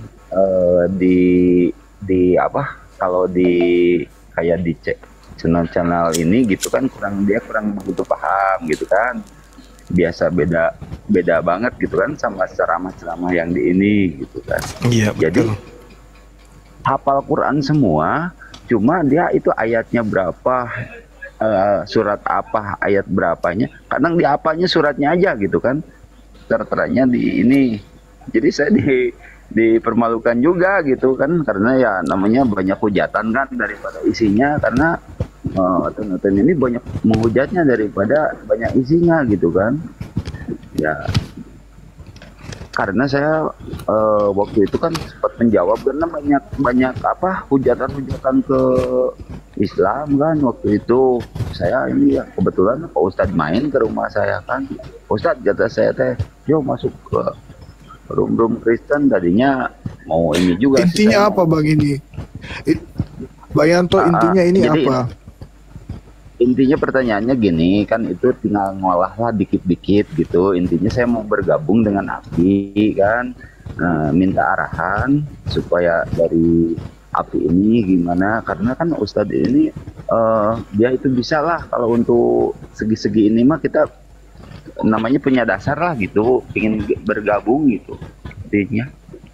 di apa? Kalau kayak di channel ini gitu kan kurang begitu paham gitu kan, biasa beda banget gitu kan sama ceramah yang di ini gitu kan. Iya betul. Jadi hafal Quran semua, cuma dia itu ayatnya berapa, surat apa, ayat berapanya, kadang dihafalnya suratnya aja gitu kan, terteranya di ini. Jadi saya dipermalukan juga gitu kan, karena ya namanya banyak hujatan kan daripada isinya, karena tonton ini banyak menghujatnya daripada banyak isinya gitu kan ya. Karena saya waktu itu kan sempat menjawab karena banyak apa hujatan ke Islam kan. Waktu itu saya ini ya kebetulan Pak Ustadz main ke rumah saya kan, Ustadz kata saya teh, yo masuk ke room Kristen, tadinya mau ini juga. Intinya apa Bang ini? Bang Yanto, intinya ini jadi, apa? Intinya pertanyaannya gini, kan itu tinggal ngolah lah dikit-dikit gitu. Intinya saya mau bergabung dengan API kan, minta arahan supaya dari API ini gimana, karena kan Ustadz ini dia itu bisa lah kalau untuk segi-segi ini mah kita namanya punya dasar lah gitu, ingin bergabung gitu intinya.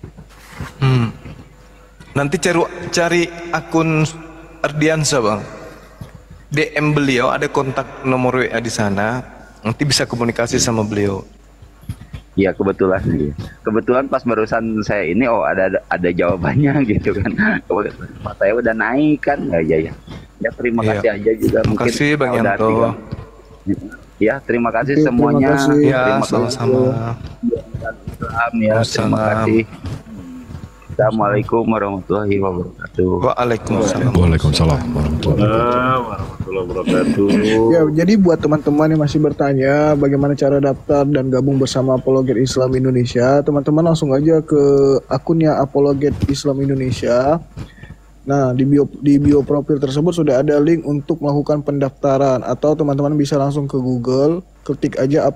Nanti cari akun Ardiansa Bang, DM beliau, ada kontak nomor WA di sana, nanti bisa komunikasi sama beliau. Iya kebetulan sih. Kebetulan pas barusan saya ini ada jawabannya gitu kan. Kebetulan saya udah naik kan. Ya terima kasih aja juga. Terima kasih Bang Yanto. Ya terima kasih semuanya. Ya sama-sama. Ya terima kasih. Assalamualaikum warahmatullahi wabarakatuh. Waalaikumsalam warahmatullahi wabarakatuh. Ya, jadi buat teman-teman yang masih bertanya bagaimana cara daftar dan gabung bersama Apologet Islam Indonesia, teman-teman langsung aja ke akunnya Apologet Islam Indonesia. Nah, di bio profil tersebut sudah ada link untuk melakukan pendaftaran, atau teman-teman bisa langsung ke Google, ketik aja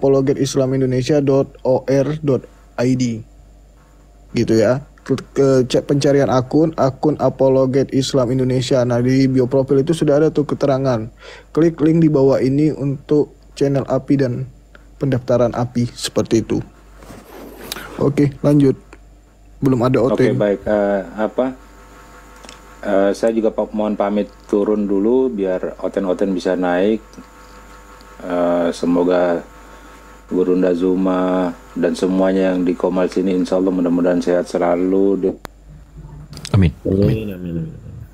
apologetislamindonesia.or.id. Gitu ya. Ke cek pencarian akun Apologet Islam Indonesia. Nah, di bio profil itu sudah ada tuh keterangan. Klik link di bawah ini untuk channel API dan pendaftaran API, seperti itu. Oke, lanjut. Belum ada OT. Oke, baik. Saya juga mohon pamit turun dulu biar oten-oten bisa naik. Semoga Gurunda Zuma dan semuanya yang di Komal sini insya Allah mudah-mudahan sehat selalu. Amin. Amin.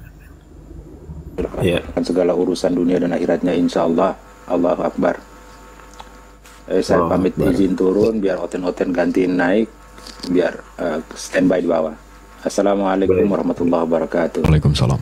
Ya, segala urusan dunia dan akhiratnya insya Allah. Allahu Akbar. Saya pamit izin turun biar hoten-hoten gantiin naik, biar standby di bawah. Assalamualaikum warahmatullahi wabarakatuh. Waalaikumsalam.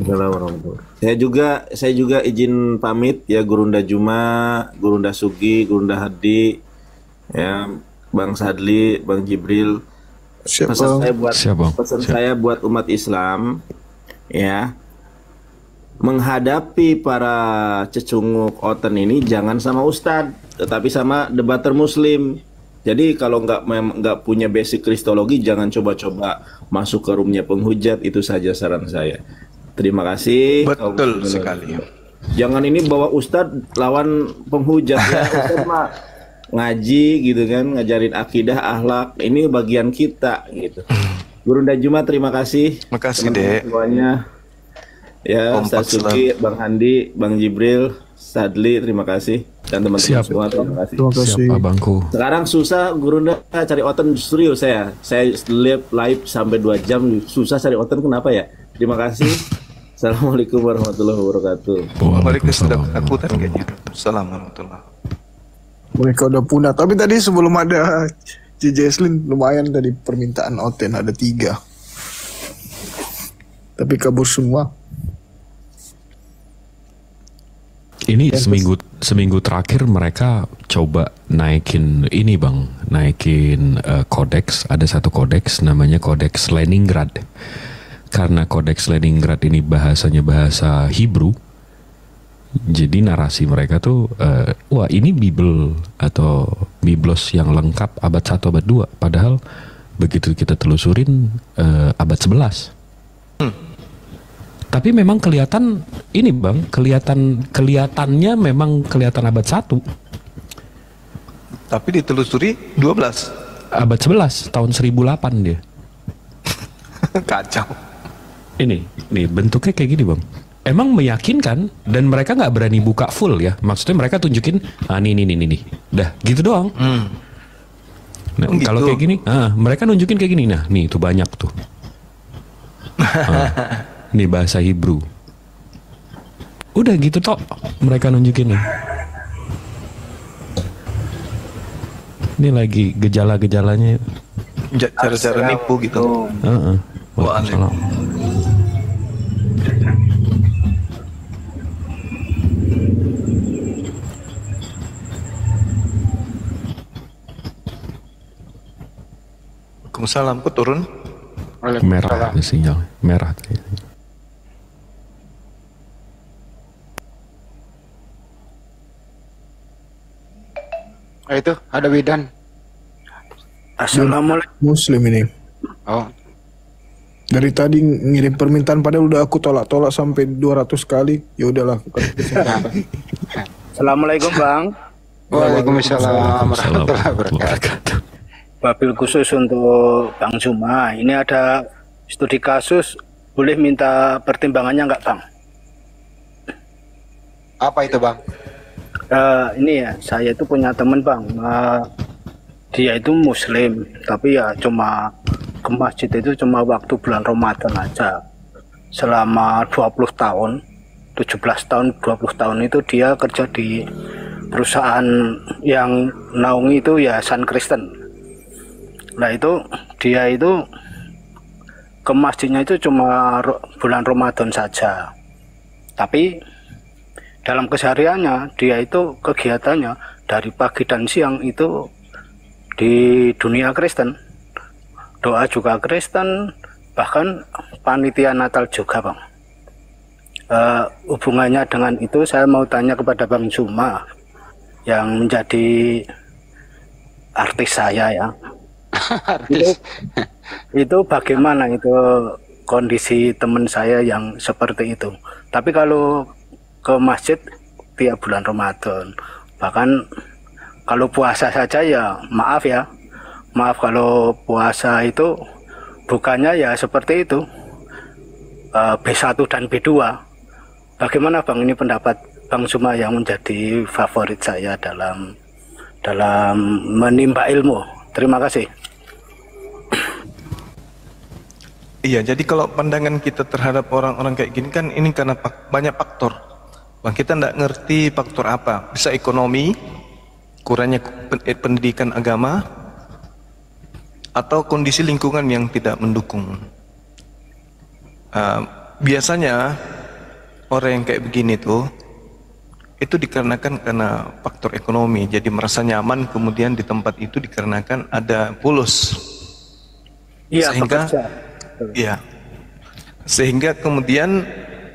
Saya juga izin pamit ya, Gurunda Juma, Gurunda Sugi, Gurunda Hadi, ya, Bang Sadli, Bang Jibril. Pesan saya buat umat Islam, ya, menghadapi para cecunguk oten ini jangan sama ustadz, tetapi sama debater muslim. Jadi kalau nggak punya basic kristologi, jangan coba-coba masuk ke roomnya penghujat. Itu saja saran saya. Terima kasih. Betul sekali. Jangan ini bawa ustadz lawan penghujat ya. Ustadz mah ngaji gitu kan, ngajarin akidah, akhlak. Ini bagian kita gitu. Gurunda Juma, terima kasih. Makasih Dek. Semuanya. Ya, Ustaz Suki, Bang Handi, Bang Jibril, Sadli, terima kasih. Dan teman-teman semua, terima kasih. Siapa Bangku? Sekarang susah Gurunda cari oten, serius saya live sampai 2 jam, susah cari oten, kenapa ya? Terima kasih. Assalamualaikum warahmatullahi wabarakatuh. Waalaikumsalam. Aku tadi kayaknya. Assalamualaikum. Mereka udah punah. Tapi tadi sebelum ada Jeslin lumayan tadi permintaan oten ada 3. Tapi kabur semua. Ini seminggu terakhir mereka coba naikin ini Bang, naikin kodeks. Ada satu kodeks namanya kodeks Leningrad. Karena kodeks Leningrad ini bahasanya bahasa Hebrew, jadi narasi mereka tuh wah ini Bible atau Biblos yang lengkap abad 1 abad 2. Padahal begitu kita telusurin abad 11. Tapi memang kelihatan ini Bang, kelihatannya memang kelihatan abad 1. Tapi ditelusuri 12. Abad 11, tahun 1008 dia. Kacau. Ini bentuknya kayak gini Bang. Emang meyakinkan dan mereka nggak berani buka full ya. Maksudnya mereka tunjukin, nih. Dah, gitu doang. Nah, gitu. Kalau kayak gini, mereka nunjukin kayak gini. Nah, nih itu banyak tuh. Ini bahasa Hebrew. Udah gitu tok mereka nunjukin nih. Ini lagi gejala-gejalanya. Cara-cara nipu gitu. Waalaikumsalam. Waalaikumsalam. Kok turun? Merah sinyal. Merah. Itu ada Widan. Assalamualaikum. Muslim ini. Oh. Dari tadi ngirim permintaan padahal udah aku tolak-tolak sampai 200 kali. Ya udahlah. Assalamualaikum Bang. Waalaikumsalam warahmatullahi wabarakatuh. Wabil khusus untuk Bang Juma. Ini ada studi kasus, boleh minta pertimbangannya nggak Bang? Apa itu Bang? Ini ya, saya itu punya teman Bang, dia itu Muslim, tapi ya cuma ke masjid itu cuma waktu bulan Ramadan aja. Selama 20 tahun, 17 tahun, 20 tahun itu dia kerja di perusahaan yang naungi itu Yayasan Kristen. Nah itu, dia itu ke masjidnya itu cuma bulan Ramadan saja. Tapi dalam kesehariannya dia itu kegiatannya dari pagi dan siang itu di dunia Kristen, doa juga Kristen, bahkan panitia Natal juga Bang. Hubungannya dengan itu saya mau tanya kepada Bang Juma yang menjadi artis saya ya. itu bagaimana itu kondisi teman saya yang seperti itu. Tapi kalau ke masjid tiap bulan Ramadan, bahkan kalau puasa saja ya maaf kalau puasa itu bukannya ya seperti itu, B1 dan B2. Bagaimana Bang ini pendapat Bang Juma yang menjadi favorit saya dalam menimba ilmu? Terima kasih. Iya, jadi kalau pandangan kita terhadap orang-orang kayak gini kan ini karena banyak faktor. Bang, kita tidak ngerti faktor apa. Bisa ekonomi, kurangnya pendidikan agama, atau kondisi lingkungan yang tidak mendukung. Biasanya orang yang kayak begini tuh itu dikarenakan karena faktor ekonomi, jadi merasa nyaman kemudian di tempat itu dikarenakan ada polos. Iya, sehingga ya, sehingga kemudian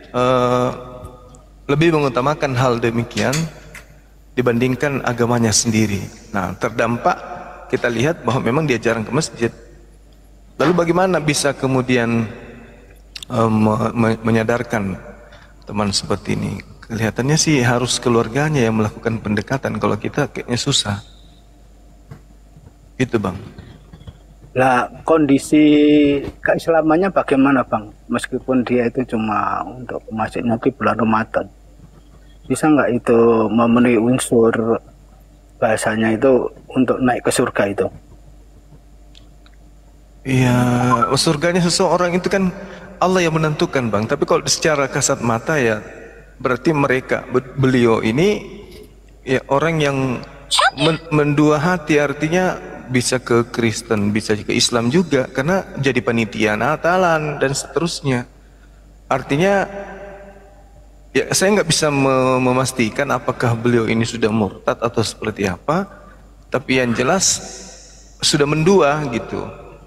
lebih mengutamakan hal demikian dibandingkan agamanya sendiri. Nah, terdampak kita lihat bahwa memang dia jarang ke masjid. Lalu bagaimana bisa kemudian menyadarkan teman seperti ini? Kelihatannya sih harus keluarganya yang melakukan pendekatan. Kalau kita kayaknya susah. Itu Bang. Lah, kondisi keislamannya bagaimana Bang? Meskipun dia itu cuma untuk masjidnya di bulan Ramadan, bisa nggak itu memenuhi unsur bahasanya itu untuk naik ke surga itu? Iya, surganya seseorang itu kan Allah yang menentukan Bang. Tapi kalau secara kasat mata ya berarti beliau ini ya orang yang mendua hati, artinya bisa ke Kristen, bisa ke Islam juga, karena jadi panitia Natalan dan seterusnya. Artinya ya saya nggak bisa memastikan apakah beliau ini sudah murtad atau seperti apa, tapi yang jelas sudah mendua gitu.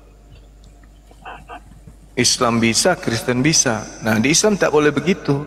Islam bisa, Kristen bisa. Nah, di Islam tak boleh begitu.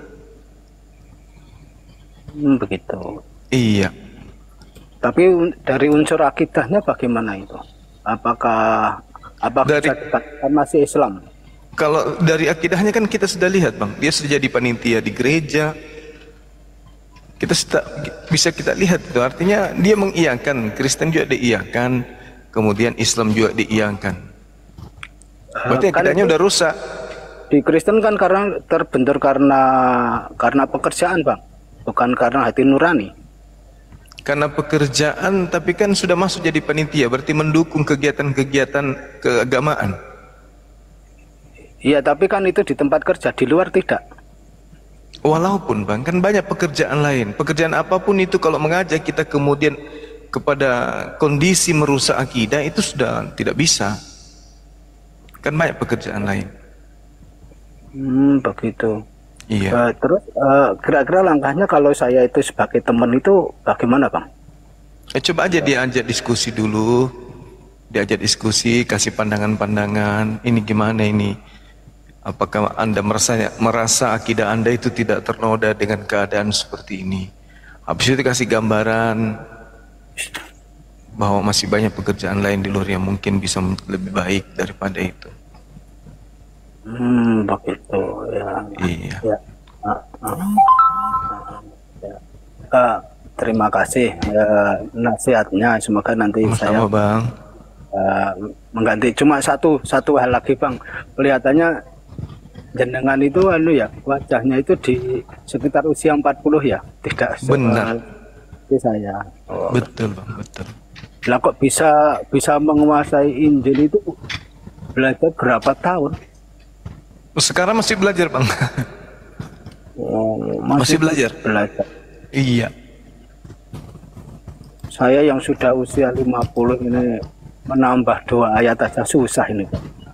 Begitu. Iya. Tapi dari unsur akidahnya bagaimana itu? Apakah dari, masih Islam? Kalau dari akidahnya kan kita sudah lihat Bang, dia sudah jadi panitia di gereja. Kita bisa kita lihat itu, artinya dia mengiyakan, Kristen juga diiyakan, kemudian Islam juga diiyakan. Berarti akidahnya udah rusak. Di Kristen kan karena terbentur karena pekerjaan Bang, bukan karena hati nurani. Karena pekerjaan, tapi kan sudah masuk jadi panitia, berarti mendukung kegiatan-kegiatan keagamaan. Iya, tapi kan itu di tempat kerja, di luar tidak. Walaupun Bang, kan banyak pekerjaan lain. Pekerjaan apapun itu kalau mengajak kita kemudian kepada kondisi merusak akidah, itu sudah tidak bisa. Kan banyak pekerjaan lain. Begitu. Iya. Terus kira-kira langkahnya kalau saya itu sebagai teman itu bagaimana Bang? Coba aja diajak diskusi dulu, diajak diskusi, kasih pandangan-pandangan. Ini gimana ini? Apakah Anda merasa akidah Anda itu tidak ternoda dengan keadaan seperti ini? Habis itu kasih gambaran bahwa masih banyak pekerjaan lain di luar yang mungkin bisa lebih baik daripada itu. Begitu ya. Iya. Ya. Terima kasih nasihatnya. Semoga nanti saya Bang. Mengganti. Cuma satu hal lagi Bang. Kelihatannya jenengan itu ya, wajahnya itu di sekitar usia 40 ya, tidak benar. Seperti saya. Betul Bang, betul. Lah kok bisa menguasai Injil itu belajar berapa tahun? Sekarang masih belajar Bang. Masih belajar. Iya. Saya yang sudah usia 50 ini menambah 2 ayat aja susah ini.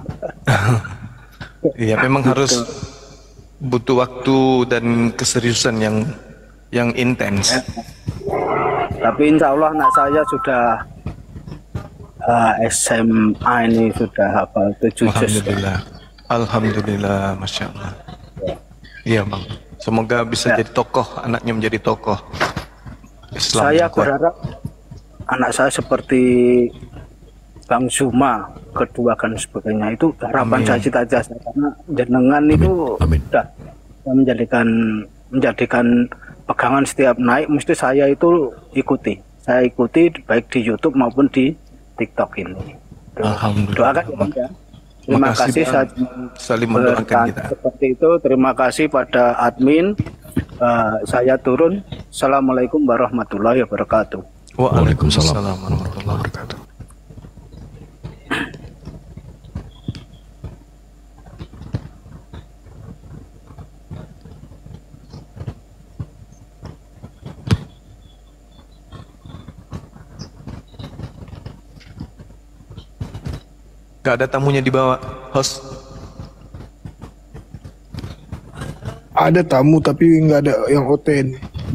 Iya, memang harus butuh waktu dan keseriusan yang intens. Tapi insya Allah anak saya sudah SMA ini sudah hafal 7 juz. Alhamdulillah. Alhamdulillah, Masya Allah. Iya Bang, semoga bisa jadi tokoh, anaknya menjadi tokoh Islam. Saya berharap anak saya seperti Bang Zuma, kedua dan sebagainya, itu harapan saya, cita-cita saya, karena jenengan itu sudah menjadikan pegangan. Setiap naik mesti saya itu ikuti. Saya ikuti baik di YouTube maupun di TikTok ini. Alhamdulillah. Doakan ya Bang ya. Terima kasih, saling mendoakan kita. Seperti itu, terima kasih pada admin. Saya turun. Assalamualaikum warahmatullahi wabarakatuh. Waalaikumsalam warahmatullahi wabarakatuh. Gak ada tamunya di bawah, host. Ada tamu tapi nggak ada yang oten.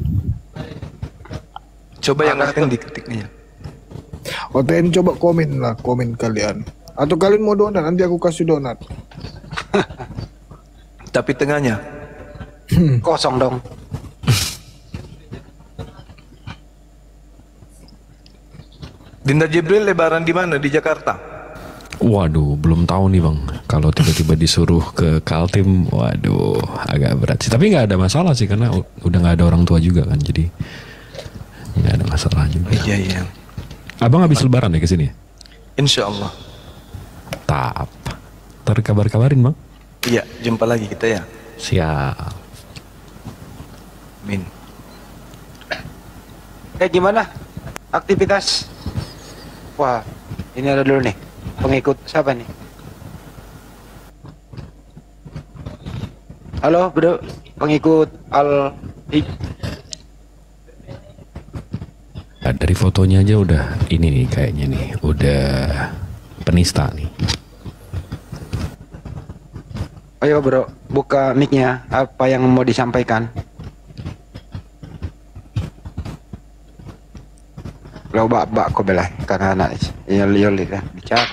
Coba yang oten diketiknya. Oten coba komen lah, komen kalian. Atau kalian mau donat, nanti aku kasih donat. Tapi tengahnya kosong dong. Dinda Jibril lebaran di mana? Di Jakarta? Waduh, belum tahu nih bang. Kalau tiba-tiba disuruh ke Kaltim, waduh, agak berat sih. Tapi nggak ada masalah sih karena udah nggak ada orang tua juga kan, jadi nggak ada masalah juga. Iya iya. Abang habis lebaran ya ke sini? Insya Allah. Tap. Ntar kabar-kabarin bang. Iya, jumpa lagi kita ya. Siap. Min. Gimana aktivitas? Wah, ini ada dulu nih. Pengikut siapa nih? Halo bro, pengikut Dari fotonya aja udah ini nih kayaknya nih, udah penista nih. Ayo bro, buka mic-nya, apa yang mau disampaikan? Lo bak ko belah karena anak yol ya bicara.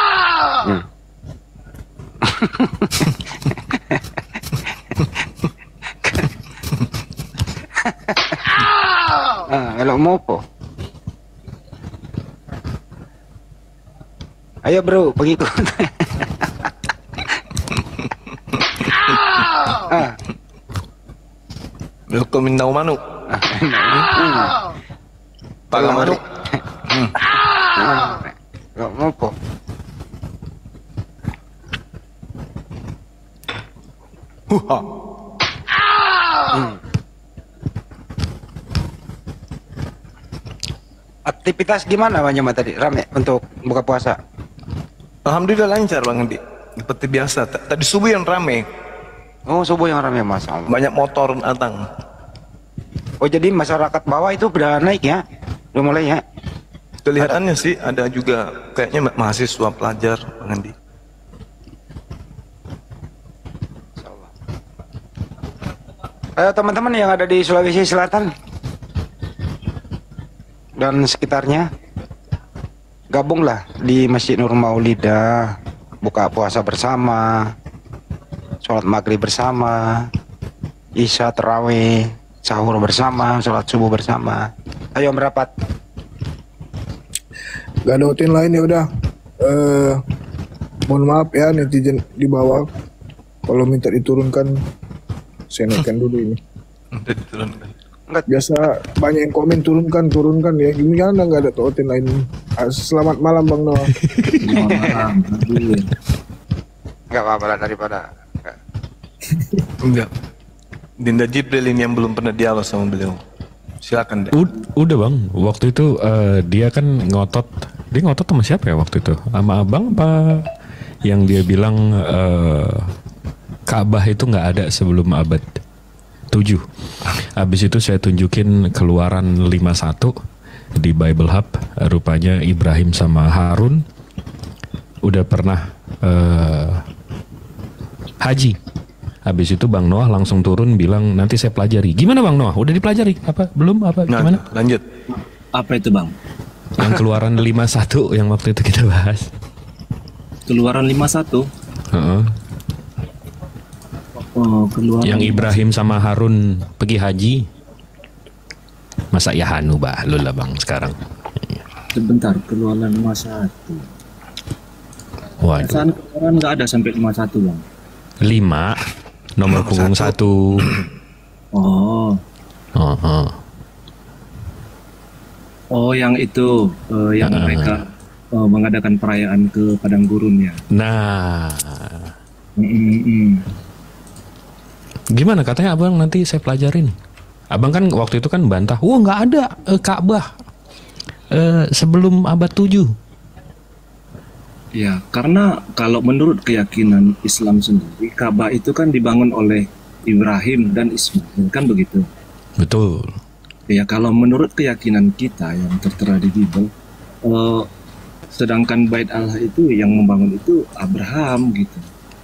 Kalau mau po. Ayo bro, pengikut. Welcome in Manu. Paga Manu. Gak mau po. Aktivitas gimana Bang Joma tadi? Rame untuk buka puasa? Alhamdulillah lancar Bang Andi. Seperti biasa. Tadi subuh yang rame. Oh, subuh yang rame Mas. Banyak motor datang. Oh, jadi masyarakat bawah itu udah naik ya? Udah mulai ya? Kelihatannya sih ada juga kayaknya mahasiswa pelajar Bang Andi. Teman-teman yang ada di Sulawesi Selatan dan sekitarnya, gabunglah di Masjid Nur Maulidah, buka puasa bersama, sholat maghrib bersama, isya terawih, sahur bersama, sholat subuh bersama. Ayo merapat. Gak ada hotel lain ya udah. Mohon maaf ya netizen di bawah. Kalau minta diturunkan, saya naikkan dulu ini. Biasa banyak yang komen turunkan ya. Gimana nggak ada hotel lain? Selamat malam Bang Noah. Nggak apa-apa lah daripada. Enggak. Dinda Jibril ini yang belum pernah dialog sama beliau. Silakan deh. Udah bang, waktu itu dia kan ngotot. Dia ngotot sama siapa ya waktu itu? Sama abang apa? Yang dia bilang Ka'bah itu nggak ada sebelum abad 7. Habis itu saya tunjukin Keluaran 51 di Bible Hub. Rupanya Ibrahim sama Harun udah pernah haji. Habis itu Bang Noah langsung turun bilang nanti saya pelajari. Gimana Bang Noah? Udah dipelajari? Apa? Belum? Apa? Gimana? Lanjut. Apa itu Bang? Yang Keluaran 51 yang waktu itu kita bahas. Keluaran 51? Oh, Keluaran. Yang Ibrahim sama Harun pergi haji. Masa ya Hanu bah, lu lah Bang sekarang. Sebentar, Keluaran 51. Waduh. Keluaran nggak ada sampai 51 Bang. 5 nomor punggung 1. Oh. Oh, yang itu yang mereka mengadakan perayaan ke padang gurun ya. Nah. Gimana katanya abang nanti saya pelajarin. Abang kan waktu itu kan bantah, wah nggak ada Ka'bah sebelum abad 7. Ya, karena kalau menurut keyakinan Islam sendiri, Ka'bah itu kan dibangun oleh Ibrahim dan Ismail, kan begitu? Betul. Ya, kalau menurut keyakinan kita yang tertera di Bible, Sedangkan Bait Allah itu yang membangun itu Abraham gitu.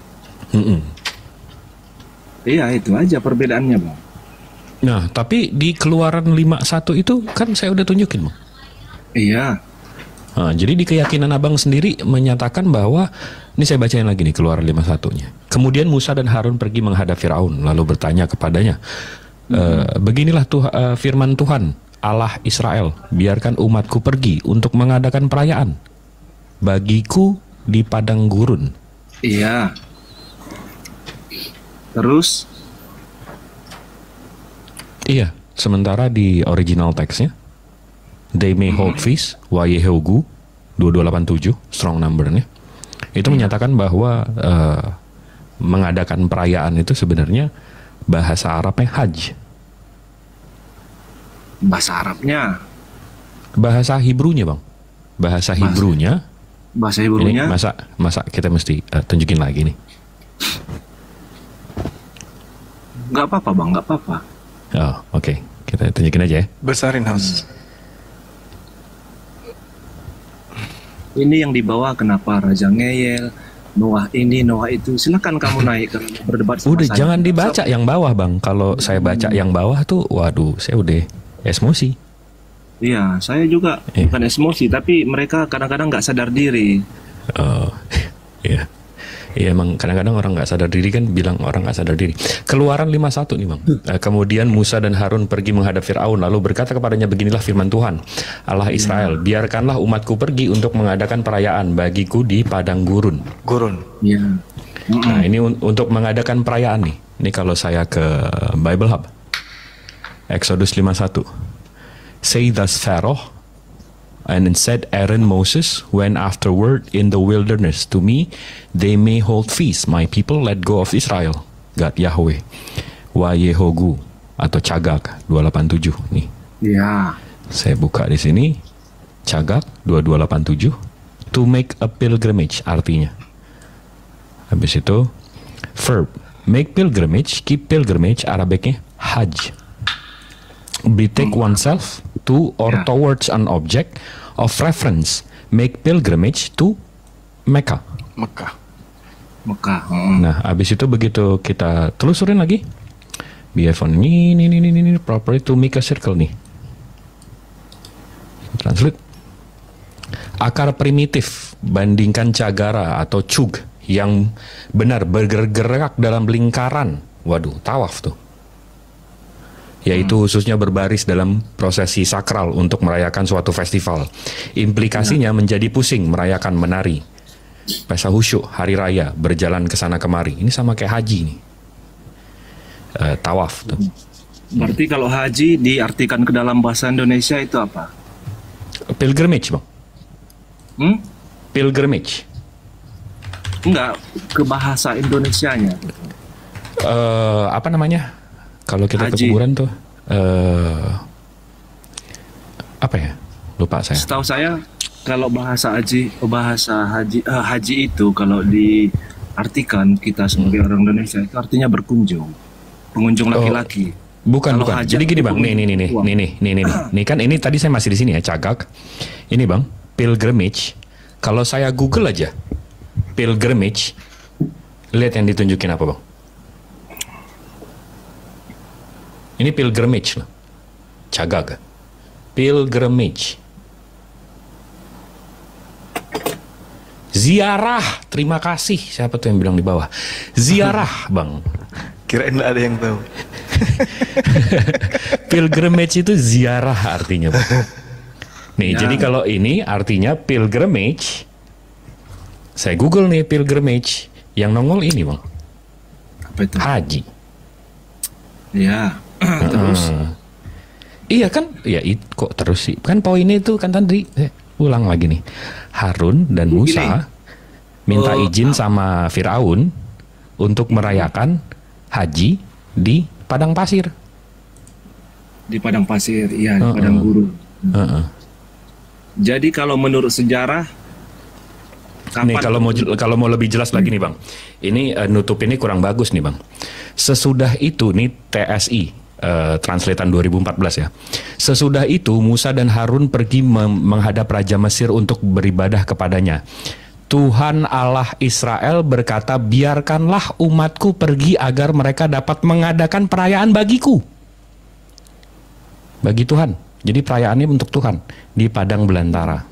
Iya, itu aja perbedaannya, Bang. Nah, tapi di Keluaran 51 itu kan saya udah tunjukin, Bang. Iya. Nah, jadi di keyakinan abang sendiri menyatakan bahwa, ini saya bacain lagi nih Keluaran 51-nya. Kemudian Musa dan Harun pergi menghadap Firaun, lalu bertanya kepadanya, beginilah firman Tuhan, Allah Israel, biarkan umatku pergi untuk mengadakan perayaan bagiku di padang gurun. Iya. Terus? Iya, sementara di original teksnya, they may hold feast, Wayehogu 2287, strong numbernya, itu menyatakan bahwa mengadakan perayaan itu sebenarnya bahasa Arabnya hajj. Bahasa Arabnya? Bahasa Hebrunya, Bang. Bahasa Hebrunya. Bahasa Hebrunya? Ini masa kita mesti tunjukin lagi nih. Nggak apa-apa, Bang, nggak apa-apa. Oh, oke. Kita tunjukin aja ya. Besarin House. Ini yang di bawah kenapa Raja ngeyel, Noah ini, Noah itu. Silakan kamu naik berdebat sama udah, saya. jangan dibaca yang bawah, Bang. Kalau saya baca yang bawah tuh, waduh, saya udah emosi. Iya, saya juga bukan emosi, tapi mereka kadang-kadang nggak sadar diri. Oh, iya. Iya, emang kadang-kadang orang nggak sadar diri kan bilang orang nggak sadar diri. Keluaran 51 nih, Bang. Kemudian Musa dan Harun pergi menghadap Firaun, lalu berkata kepadanya, beginilah firman Tuhan, Allah Israel, biarkanlah umatku pergi untuk mengadakan perayaan bagiku di padang gurun. Iya. Nah, ini untuk mengadakan perayaan nih. Ini kalau saya ke Bible Hub, Exodus 51. Say thus Pharaoh, and said Aaron Moses, when afterward in the wilderness to me, they may hold feast, my people let go of Israel, God Yahweh, Wayehogu atau Cagak 287 nih. Iya. Saya buka di sini, Cagak 2287, to make a pilgrimage artinya. Habis itu verb, make pilgrimage, keep pilgrimage, Arabiknya hajj. Betake oneself to or towards an object of reference, make pilgrimage to Mecca. Mekah. Nah, habis itu begitu kita telusurin lagi, BF1 ini properly to make a circle nih. Translate. Akar primitif bandingkan cagara atau cug yang benar bergerak dalam lingkaran. Waduh, tawaf tuh. Yaitu khususnya berbaris dalam prosesi sakral untuk merayakan suatu festival. Implikasinya menjadi pusing merayakan menari. Pesta khusyuk, hari raya, berjalan ke sana kemari. Ini sama kayak haji nih. Tawaf tuh. Berarti kalau haji diartikan ke dalam bahasa Indonesia itu apa? Pilgrimage, Bang. Pilgrimage. Enggak, ke bahasa Indonesianya. Apa namanya? Kalau kita ke kuburan tuh apa ya? Lupa saya. Setahu saya kalau bahasa haji itu kalau diartikan kita sebagai orang Indonesia itu artinya berkunjung. Pengunjung laki-laki. Bukan. Jadi gini, Bang. Nih kan ini tadi saya masih di sini ya, Cagak. Ini, Bang, pilgrimage. Kalau saya Google aja pilgrimage, lihat yang ditunjukin apa, Bang? Ini pilgrimage loh. Cagak. Pilgrimage. Ziarah. Terima kasih. Siapa tuh yang bilang di bawah? Ziarah, Bang. Kirain nggak ada yang tahu. Pilgrimage itu ziarah artinya, Bang. Nih, jadi kalau ini artinya pilgrimage. Saya Google nih pilgrimage. Yang nongol ini, Bang. Apa itu? Haji. Ya. Terus iya kan, ya kok terus sih kan poinnya itu kan tadi ulang lagi nih, Harun dan Musa minta izin sama Firaun untuk merayakan haji di padang pasir. Di padang pasir, iya, di padang gurun. Jadi kalau menurut sejarah, nih kalau mau lebih jelas lagi nih, Bang, ini nutup ini kurang bagus nih, Bang. Sesudah itu nih TSI translatean 2014 ya. Sesudah itu Musa dan Harun pergi menghadap Raja Mesir untuk beribadah kepadanya. Tuhan Allah Israel berkata, biarkanlah umatku pergi agar mereka dapat mengadakan perayaan bagiku. Bagi Tuhan. Jadi perayaannya untuk Tuhan di padang belantara.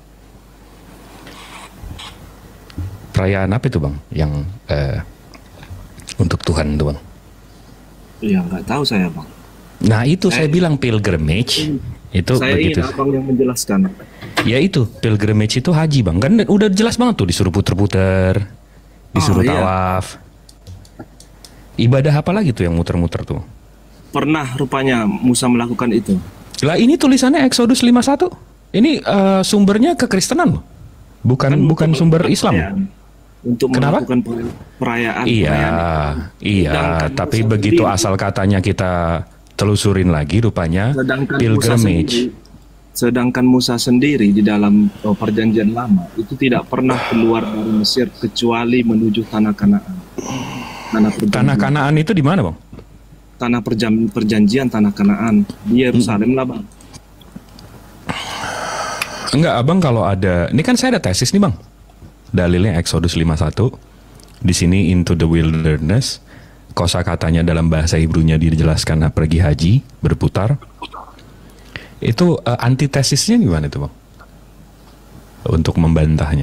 Perayaan apa itu Bang? Yang untuk Tuhan itu Bang? Ya nggak tahu saya Bang. Nah itu saya bilang pilgrimage. Itu saya begitu. ingin Abang yang menjelaskan. Ya itu, pilgrimage itu haji Bang. Kan udah jelas banget tuh, disuruh puter-puter, disuruh tawaf. Ibadah apa lagi tuh yang muter-muter tuh? Pernah rupanya Musa melakukan itu. Lah ini tulisannya Exodus 51. Ini sumbernya kekristenan loh. Bukan sumber Islam. Untuk melakukan perayaan. Iya, tapi begitu asal katanya kita telusurin lagi rupanya pilgrimage. Sedangkan Musa sendiri di dalam perjanjian lama itu tidak pernah keluar dari Mesir kecuali menuju tanah Kanaan. Tanah Kanaan itu di mana Bang? Tanah perjanjian tanah Kanaan di Yerusalem lah Bang. Enggak Abang, kalau ada, ini kan saya ada tesis nih Bang. Dalilnya Exodus 51. Di sini into the wilderness. Kosakatanya dalam bahasa Hebrunya dijelaskan pergi haji, berputar. Itu antitesisnya gimana itu Bang? Untuk membantahnya.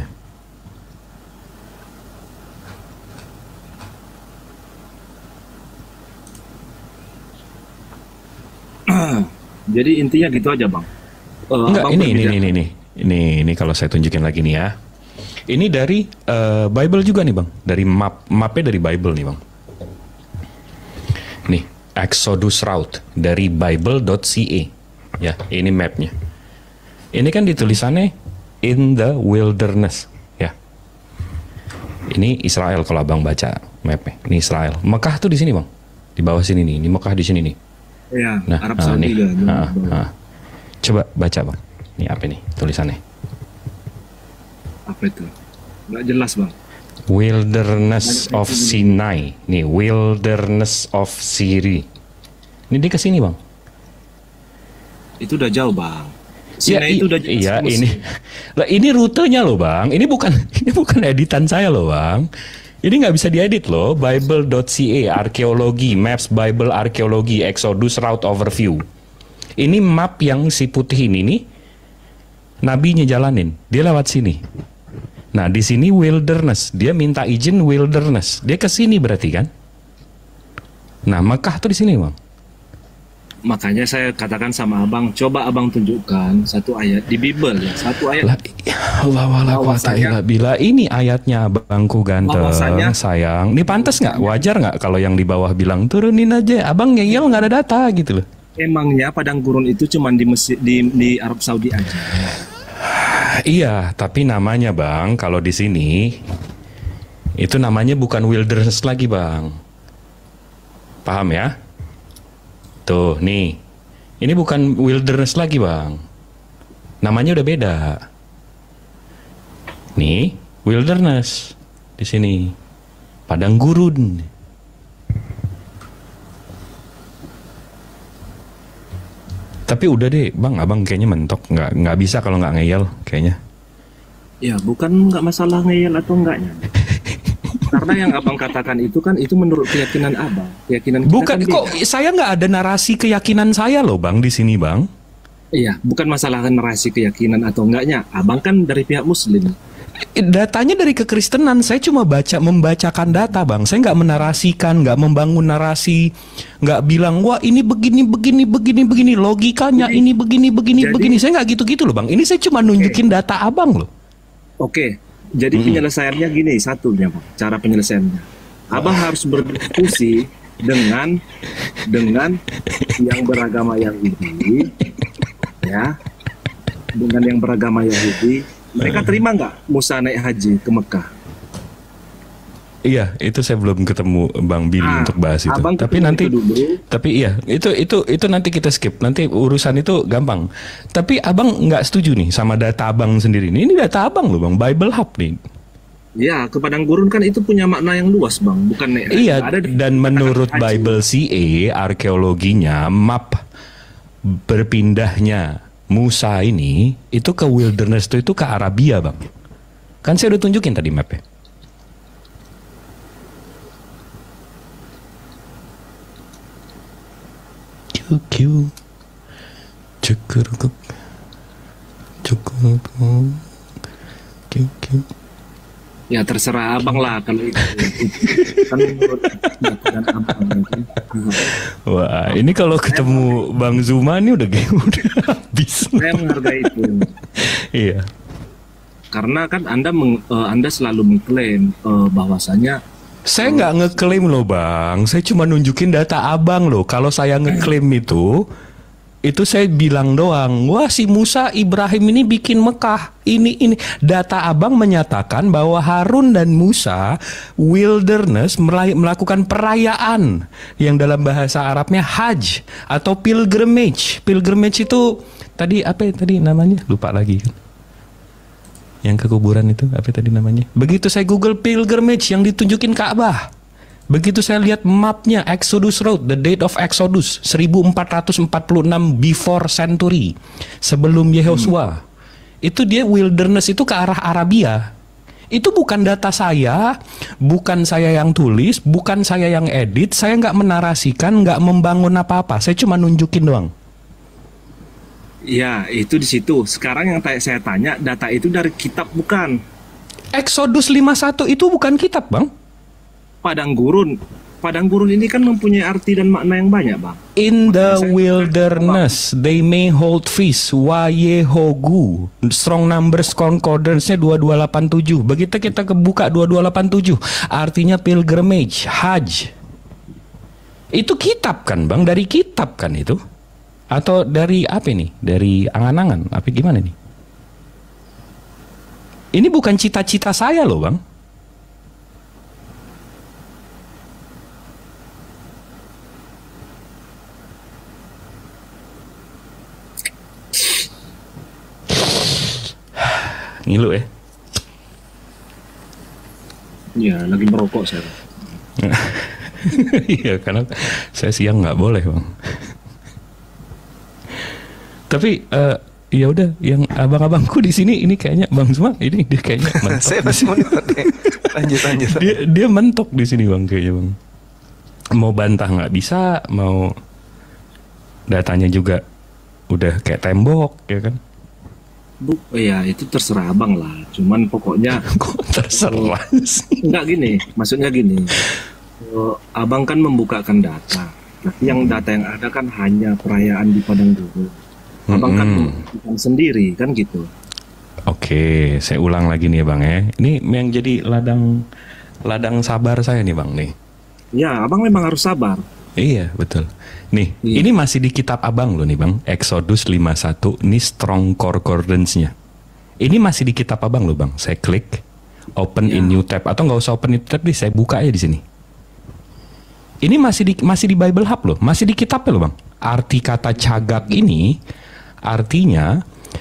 Jadi intinya gitu aja Bang. Enggak, ini kalau saya tunjukin lagi nih ya. Ini dari Bible juga nih Bang. Dari mapnya dari Bible nih Bang. Nih, Exodus Route dari bible.ca. Ya, ini mapnya. Ini kan ditulisannya in the wilderness, ya. Ini Israel kalau Abang baca mapnya. Ini Israel. Mekah tuh di sini Bang. Di bawah sini nih. Ini Mekah di sini nih. Ya, nah, Arab Saudi nih. Coba baca Bang. Ini apa nih tulisannya? Apa itu? Nggak jelas Bang. Wilderness of Sinai. Nih, wilderness of Syria. Ini dia ke sini Bang. Itu udah jauh Bang. Sinai itu udah jauh. Iya, ini rutenya loh Bang. Ini bukan editan saya loh Bang. Ini nggak bisa diedit loh. Bible.ca, arkeologi, maps Bible arkeologi, Exodus route overview. Ini map yang si putih ini nih, nabinya jalanin. Dia lewat sini. Nah di sini wilderness. Dia minta izin wilderness. Dia ke sini berarti kan? Nah Mekah tuh di sini Bang. Makanya saya katakan sama Abang, coba Abang tunjukkan satu ayat di Bible ya, satu ayat. Bila ini ayatnya Abangku ganteng, sayang. Ini pantas nggak? Wajar nggak kalau yang di bawah bilang turunin aja? Abang ngeyel nggak ada data gitu loh. Emangnya padang gurun itu cuma di Arab Saudi aja? Iya, tapi namanya Bang, kalau di sini itu namanya bukan wilderness lagi Bang. Paham ya? Tuh, nih. Ini bukan wilderness lagi, Bang. Namanya udah beda. Nih, wilderness di sini. Padang gurun. Tapi udah deh, Bang, Abang kayaknya mentok. Nggak bisa kalau nggak ngeyel, kayaknya. Ya, bukan nggak masalah ngeyel atau enggaknya. Karena yang Abang katakan itu kan itu menurut keyakinan Abang. Keyakinan kita bukan kan kok saya nggak ada narasi keyakinan saya loh Bang di sini Bang. Iya, bukan masalah narasi keyakinan atau enggaknya. Abang kan dari pihak Muslim. Datanya dari kekristenan. Saya cuma membacakan data Bang. Saya nggak menarasikan, nggak membangun narasi, nggak bilang wah ini begini logikanya ini begini. Saya nggak gitu loh Bang. Ini saya cuma nunjukin data Abang loh. Oke. Jadi penyelesaiannya gini, satunya Bang, cara penyelesaiannya. Abang harus berdiskusi dengan yang beragama Yahudi, ya, dengan yang beragama Yahudi. Mereka terima nggak Musa naik haji ke Mekah? Iya, itu saya belum ketemu Bang Billy untuk bahas itu. Tapi nanti, itu nanti kita skip. Nanti urusan itu gampang. Tapi Abang nggak setuju nih sama data Abang sendiri. Ini data Abang loh Bang, Bible Hub nih. Ya, ke padang gurun kan itu punya makna yang luas, Bang. Bukan iya, dan menurut Bible CA arkeologinya map berpindahnya Musa ini itu ke wilderness itu ke Arabia, Bang. Kan saya udah tunjukin tadi mapnya. Cukup. Ya terserah abang lah kalau itu. Kan menurut abang. Wah, ini kalau ketemu Bang Zuma ini udah habis. Saya menghargai itu. Iya. Karena kan Anda selalu mengklaim bahwasanya saya nggak ngeklaim loh, Bang. Saya cuma nunjukin data abang loh. Kalau saya ngeklaim itu saya bilang doang, wah si Musa Ibrahim ini bikin Mekah. Ini data abang menyatakan bahwa Harun dan Musa wilderness melakukan perayaan yang dalam bahasa Arabnya Hajj atau pilgrimage. Pilgrimage itu tadi apa ya tadi namanya? Lupa lagi kan. Yang ke kuburan itu apa tadi namanya? Begitu saya Google pilgrimage yang ditunjukin Ka'bah. Begitu saya lihat mapnya Exodus Road, the date of Exodus 1446 before century, sebelum Yehosua. Itu dia wilderness itu ke arah Arabia. Itu bukan data saya, bukan saya yang tulis, bukan saya yang edit, saya nggak menarasikan, nggak membangun apa-apa, saya cuma nunjukin doang. Ya, itu di situ. Sekarang yang saya tanya, data itu dari kitab bukan? Exodus 51 itu bukan kitab, Bang. Padang gurun ini kan mempunyai arti dan makna yang banyak, Bang. In the wilderness they may hold feast Wayehogu. Strong Numbers Concordance-nya 2287. Begitu kita kebuka 2287, artinya pilgrimage, Hajj. Itu kitab kan, Bang? Dari kitab kan itu? Atau dari apa nih? Dari angan-angan? Apa gimana nih? Ini bukan cita-cita saya loh, Bang. Ngilu ya? Iya, lagi merokok saya. Iya, karena saya siang nggak boleh, Bang. Tapi ya udah, yang abang-abangku di sini ini kayaknya Bang Zuma ini dia kayaknya mentok. Saya masih monitor deh. Lanjut. Dia mentok di sini, Bang, kayaknya, Bang. Mau bantah nggak bisa, mau datanya juga udah kayak tembok, ya kan? Ya itu terserah abang lah. Cuman pokoknya kok terserah sih? Enggak gini, maksudnya gini. Abang kan membukakan data. Tapi yang data yang ada kan hanya perayaan di padang gurun. Abang kan membukakan sendiri kan gitu. Oke, saya ulang lagi nih, Bang ya. Ini yang jadi ladang sabar saya nih, Bang nih. Ya, abang memang harus sabar. Iya, betul. Nih, ini masih di kitab abang loh nih, Bang. Exodus 51, ini Strong Concordance-nya. Ini masih di kitab abang loh, Bang. Saya klik, open in new tab. Atau nggak usah open in new tab, saya buka aja di sini. Ini masih di Bible Hub loh. Masih di kitabnya loh, Bang. Arti kata cagak ini, artinya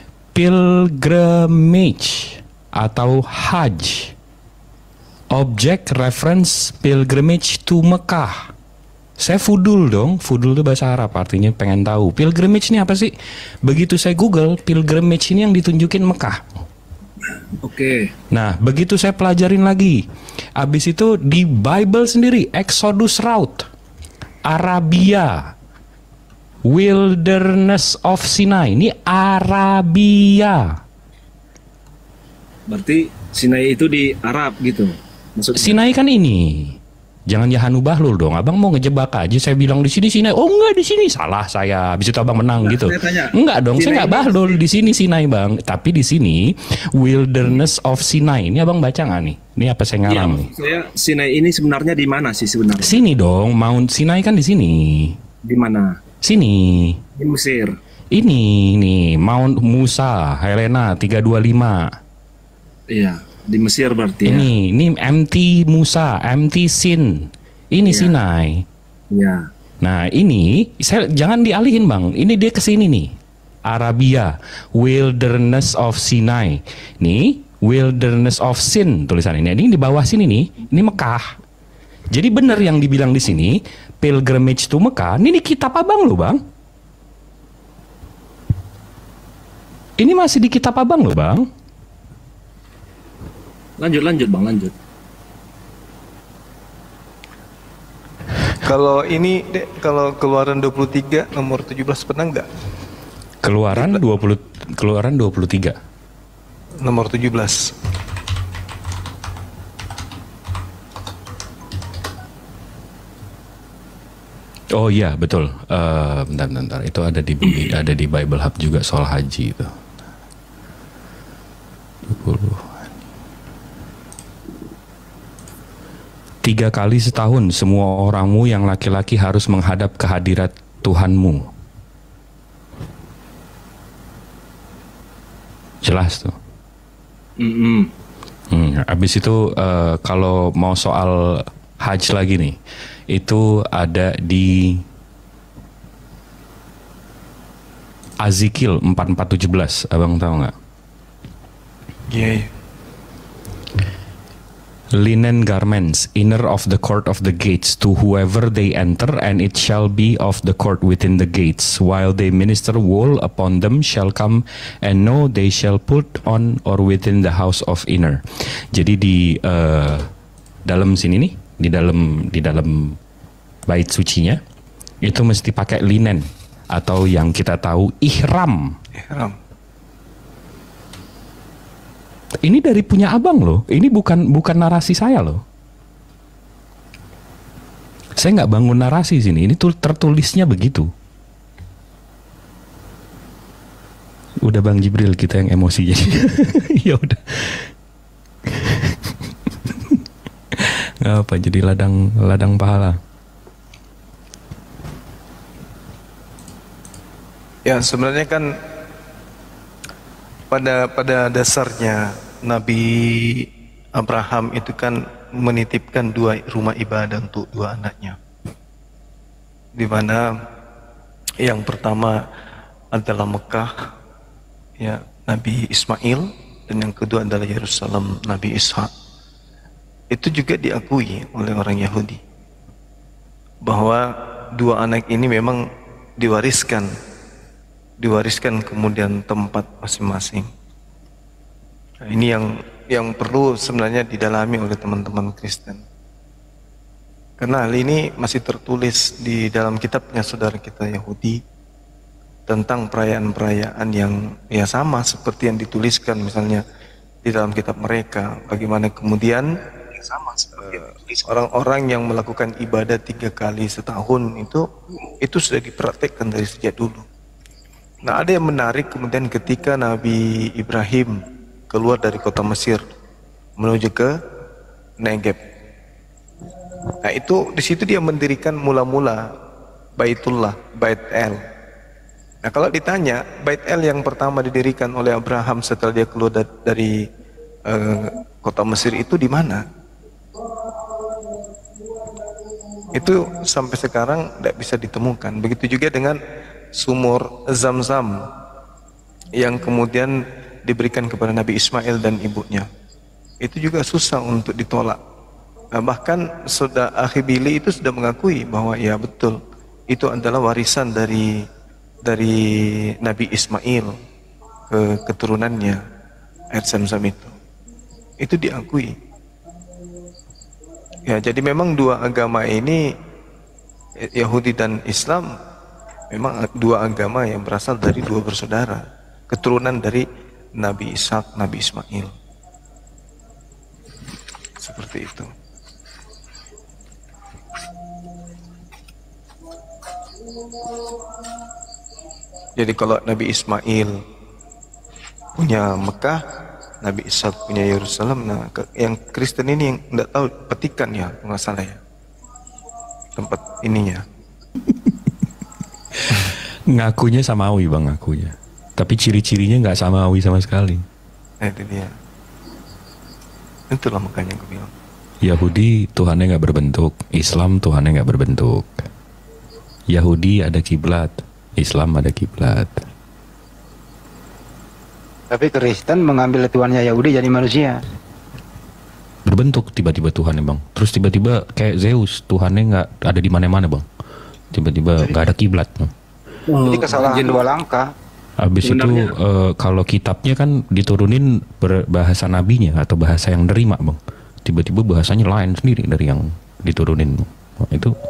pilgrimage atau Hajj. Object reference pilgrimage to Mekah. Saya fudul dong, fudul itu bahasa Arab, artinya pengen tahu. Pilgrimage ini apa sih? Begitu saya Google, pilgrimage ini yang ditunjukin Mekah. Oke. Nah, begitu saya pelajarin lagi. Abis itu di Bible sendiri, Exodus Route, Arabia, Wilderness of Sinai, ini Arabia. Berarti Sinai itu di Arab gitu? Maksudnya? Sinai kan ini. Jangan Yahanu Bahlul dong. Abang mau ngejebak aja. Saya bilang di sini Sinai. Oh enggak, di sini salah saya. Habis itu abang menang gitu. Enggak dong, Sinai saya nggak Bahlul di sini Sinai, Bang. Tapi di sini Wilderness of Sinai. Ini abang baca nggak nih? Ini apa saya ngalam nih? Saya Sinai ini sebenarnya di mana sih sebenarnya? Sini dong, Mount Sinai kan di sini. Di mana? Sini. Di Mesir. Ini nih Mount Musa, Helena 325. Iya. Di Mesir berarti ini MT Musa, MT Sin. Ini Sinai. Iya. Nah, ini saya jangan dialihin, Bang. Ini dia ke sini nih. Arabia, Wilderness of Sinai. Nih, Wilderness of Sin tulisan ini. Ini di bawah sini nih, ini Mekah. Jadi benar yang dibilang di sini, pilgrimage to Mekah. Ini kitab abang loh bang. Ini masih di kitab abang loh bang. Lanjut bang, lanjut. Kalau ini Dek, kalau Keluaran 23 nomor 17 pernah nggak? Keluaran 23 nomor 17. Oh iya betul. Bentar. Itu ada di Bible Hub juga soal haji itu. 20. 3 kali setahun semua orangmu yang laki-laki harus menghadap ke hadirat Tuhanmu. Jelas tuh. Habis itu kalau mau soal haji lagi nih, itu ada di Azikil 44:17. Abang tahu nggak? Iya. Linen garments, inner of the court of the gates, to whoever they enter, and it shall be of the court within the gates. While they minister, wool upon them shall come, and no, they shall put on or within the house of inner. Jadi di dalam sini nih, di dalam bait sucinya, itu mesti pakai linen atau yang kita tahu ihram. Ini dari punya abang loh. Ini bukan narasi saya loh. Saya nggak bangun narasi sini. Ini tertulisnya begitu. Udah Bang Jibril kita yang emosi jadi. Ya udah. Nggak apa jadi ladang pahala. Ya sebenarnya kan pada dasarnya Nabi Abraham itu kan menitipkan 2 rumah ibadah untuk 2 anaknya, di mana yang pertama adalah Mekah ya Nabi Ismail, dan yang kedua adalah Yerusalem Nabi Ishak. Itu juga diakui oleh orang Yahudi bahwa 2 anak ini memang diwariskan kemudian tempat masing-masing. Nah, ini yang perlu sebenarnya didalami oleh teman-teman Kristen, karena hal ini masih tertulis di dalam kitabnya saudara kita Yahudi tentang perayaan-perayaan yang ya sama seperti yang dituliskan misalnya di dalam kitab mereka. Bagaimana kemudian orang-orang yang melakukan ibadah 3 kali setahun itu sudah dipraktekkan dari sejak dulu. Nah, ada yang menarik kemudian ketika Nabi Ibrahim keluar dari kota Mesir menuju ke Negeb. Nah, itu di situ dia mendirikan mula-mula Baitullah, Bait El. Nah, kalau ditanya Bait El yang pertama didirikan oleh Abraham setelah dia keluar dari kota Mesir itu di mana? Itu sampai sekarang tidak bisa ditemukan. Begitu juga dengan sumur Zam-Zam yang kemudian diberikan kepada Nabi Ismail dan ibunya. Itu juga susah untuk ditolak. Nah, bahkan sudah Akhibili itu sudah mengakui bahwa ya betul itu adalah warisan dari Nabi Ismail ke keturunannya, air Zam-Zam itu. Itu diakui. Ya, jadi memang 2 agama ini, Yahudi dan Islam, memang 2 agama yang berasal dari 2 bersaudara, keturunan dari Nabi Ishak, Nabi Ismail. Seperti itu. Jadi kalau Nabi Ismail punya Mekah, Nabi Ishak punya Yerusalem. Nah, yang Kristen ini yang tidak tahu Vatikan ya, nggak salah ya, tempat ininya. Ngakunya Samawi bang, ngakunya. Tapi ciri-cirinya nggak Samawi sama sekali. Itu dia. Itulah makanya gue bilang. Yahudi Tuhannya nggak berbentuk, Islam Tuhannya nggak berbentuk. Yahudi ada kiblat, Islam ada kiblat. Tapi Kristen mengambil Tuhannya Yahudi jadi manusia. Berbentuk tiba-tiba Tuhan bang. Terus tiba-tiba kayak Zeus, Tuhannya nggak ada di mana-mana bang. Tiba-tiba nggak ada kiblat. Jadi kesalahan dua langkah. Habis itu kalau kitabnya kan diturunin berbahasa nabinya atau bahasa yang nerima bang. Tiba-tiba bahasanya lain sendiri dari yang diturunin. Nah,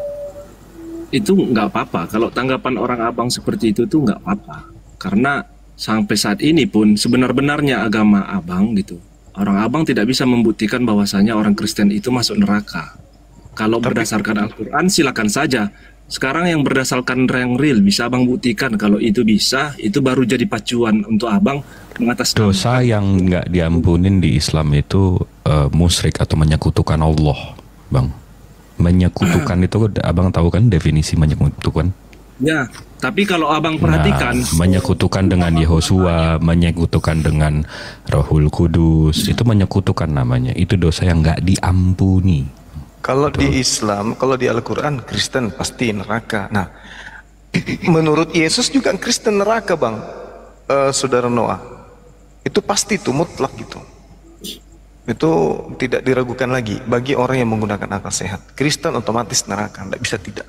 itu nggak apa-apa. Kalau tanggapan orang abang seperti itu tuh nggak apa-apa. Karena sampai saat ini pun sebenar-benarnya agama abang gitu. Orang abang tidak bisa membuktikan bahwasanya orang Kristen itu masuk neraka. Kalau berdasarkan Al-Quran silakan saja. Sekarang yang berdasarkan yang real bisa abang buktikan. Kalau itu bisa, itu baru jadi pacuan untuk abang mengatas dosa yang nggak diampunin di Islam itu musyrik atau menyekutukan Allah, bang. Menyekutukan itu abang tahu kan definisi menyekutukan? Ya, tapi kalau abang perhatikan, menyekutukan dengan Yehosua, menyekutukan dengan Rohul Kudus, itu menyekutukan namanya. Itu dosa yang nggak diampuni. Kalau di Islam, kalau di Al-Quran, Kristen pasti neraka. Nah, menurut Yesus juga Kristen neraka, bang. Saudara Noah, itu pasti itu mutlak gitu. Itu tidak diragukan lagi bagi orang yang menggunakan akal sehat. Kristen otomatis neraka, tidak bisa tidak.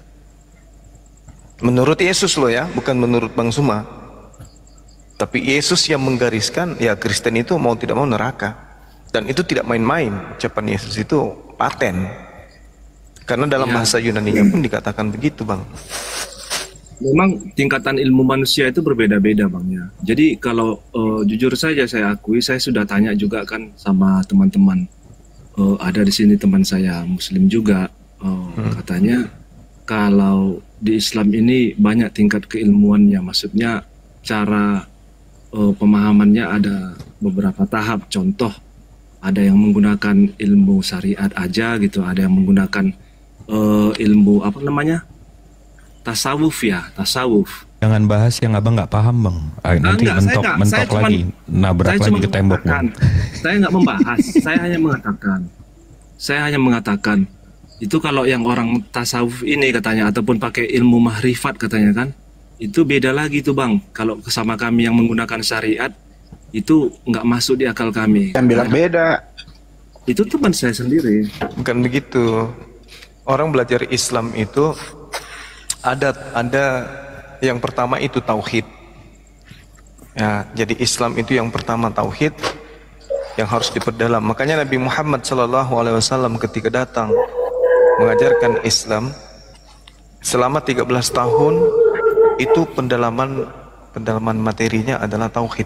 Menurut Yesus loh ya, bukan menurut Bang Suma. Tapi Yesus yang menggariskan, ya Kristen itu mau tidak mau neraka. Dan itu tidak main-main, ucapan Yesus itu paten. Karena dalam bahasa Yunani pun dikatakan begitu, bang. Memang tingkatan ilmu manusia itu berbeda-beda, bang ya. Jadi kalau jujur saja saya akui, saya sudah tanya juga kan sama teman-teman. Ada di sini teman saya Muslim juga, katanya kalau di Islam ini banyak tingkat keilmuannya, maksudnya cara pemahamannya ada beberapa tahap. Contoh, ada yang menggunakan ilmu syariat aja gitu, ada yang menggunakan ilmu apa namanya, tasawuf ya, tasawuf. Jangan bahas yang abang nggak paham, bang. Nanti mentok lagi, nabrak lagi ke tembok. Saya nggak membahas, saya hanya mengatakan itu kalau yang orang tasawuf ini katanya ataupun pakai ilmu mahrifat katanya kan, itu beda lagi tuh bang. Kalau sama kami yang menggunakan syariat itu nggak masuk di akal kami. Yang bilang beda. Itu teman saya sendiri. Bukan begitu. Orang belajar Islam itu ada yang pertama itu tauhid. Ya, jadi Islam itu yang pertama tauhid yang harus diperdalam. Makanya Nabi Muhammad SAW ketika datang mengajarkan Islam selama 13 tahun itu pendalaman materinya adalah tauhid.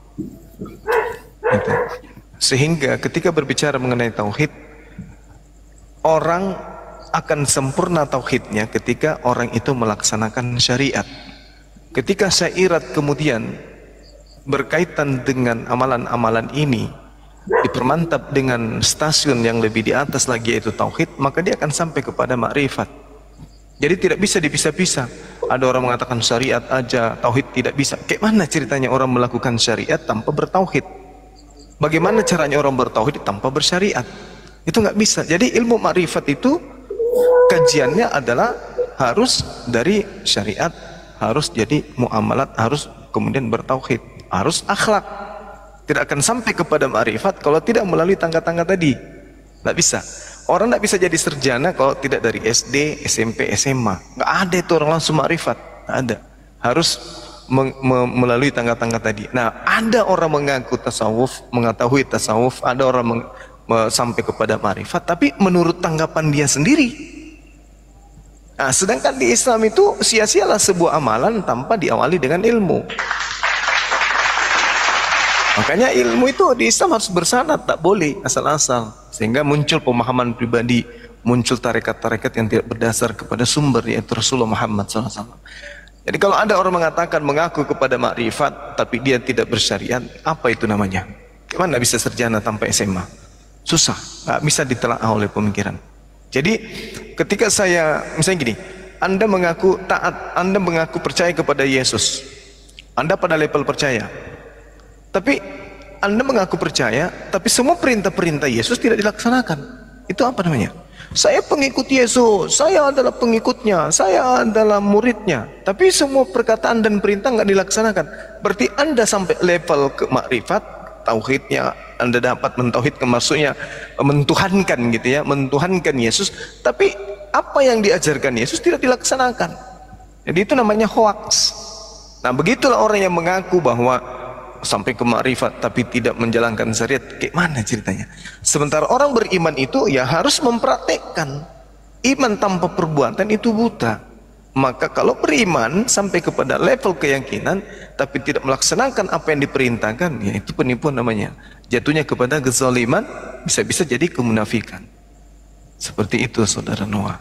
Itu. Sehingga ketika berbicara mengenai tauhid, orang akan sempurna tauhidnya ketika orang itu melaksanakan syariat. Ketika syariat kemudian berkaitan dengan amalan-amalan ini dipermantap dengan stasiun yang lebih di atas lagi yaitu tauhid, maka dia akan sampai kepada makrifat. Jadi tidak bisa dipisah-pisah. Ada orang mengatakan syariat aja, tauhid tidak bisa. Kayak mana ceritanya orang melakukan syariat tanpa bertauhid? Bagaimana caranya orang bertauhid tanpa bersyariat? Itu nggak bisa. Jadi ilmu makrifat itu kajiannya adalah harus dari syariat, harus jadi muamalat, harus kemudian bertauhid, harus akhlak. Tidak akan sampai kepada ma'rifat kalau tidak melalui tangga-tangga tadi. Tidak bisa. Orang tidak bisa jadi sarjana kalau tidak dari SD, SMP, SMA. Nggak ada itu orang langsung ma'rifat. Nggak ada. Harus melalui tangga-tangga tadi. Nah, ada orang mengaku tasawuf, mengetahui tasawuf, ada orang sampai kepada ma'rifat, tapi menurut tanggapan dia sendiri. Nah, sedangkan di Islam itu sia-sialah sebuah amalan tanpa diawali dengan ilmu. Makanya ilmu itu di Islam harus bersanad, tak boleh asal-asal. Sehingga muncul pemahaman pribadi, muncul tarekat-tarekat yang tidak berdasar kepada sumber, yaitu Rasulullah Muhammad SAW. Jadi kalau ada orang mengatakan mengaku kepada makrifat, tapi dia tidak bersyariat, apa itu namanya? Gimana bisa sarjana tanpa SMA? Susah, nggak bisa ditelaah oleh pemikiran. Jadi ketika saya, misalnya gini, Anda mengaku taat, Anda mengaku percaya kepada Yesus, Anda pada level percaya. Tapi Anda mengaku percaya, tapi semua perintah-perintah Yesus tidak dilaksanakan. Itu apa namanya? Saya pengikut Yesus, saya adalah pengikutnya, saya adalah muridnya. Tapi semua perkataan dan perintah nggak dilaksanakan. Berarti Anda sampai level ke makrifat, tauhidnya, Anda dapat mentauhidkan, maksudnya mentuhankan gitu ya, mentuhankan Yesus. Tapi apa yang diajarkan Yesus tidak dilaksanakan. Jadi itu namanya hoax. Nah begitulah orang yang mengaku bahwa sampai ke makrifat tapi tidak menjalankan syariat. Kayak mana ceritanya? Sementara orang beriman itu ya harus mempraktekkan. Iman tanpa perbuatan itu buta. Maka kalau beriman sampai kepada level keyakinan tapi tidak melaksanakan apa yang diperintahkan, ya itu penipuan namanya. Jatuhnya kepada kezaliman, bisa-bisa jadi kemunafikan. Seperti itu saudara Noah.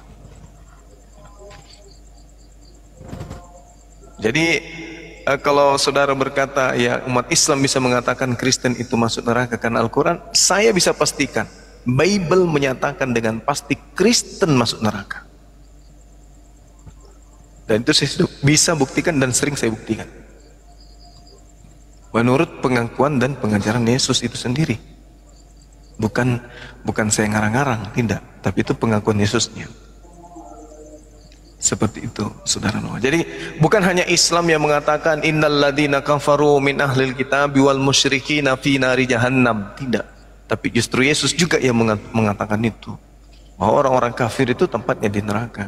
Jadi kalau saudara berkata ya umat Islam bisa mengatakan Kristen itu masuk neraka karena Al-Quran, saya bisa pastikan Bible menyatakan dengan pasti Kristen masuk neraka. Dan itu saya bisa buktikan dan sering saya buktikan menurut pengakuan dan pengajaran Yesus itu sendiri. Bukan saya ngarang-ngarang, tidak, tapi itu pengakuan Yesusnya. Seperti itu saudara Noah. Jadi bukan hanya Islam yang mengatakan innal ladzina kafaru min ahlil kitabi wal musyrikina fi nari jahannam, tidak, tapi justru Yesus juga yang mengatakan itu, bahwa orang-orang kafir itu tempatnya di neraka.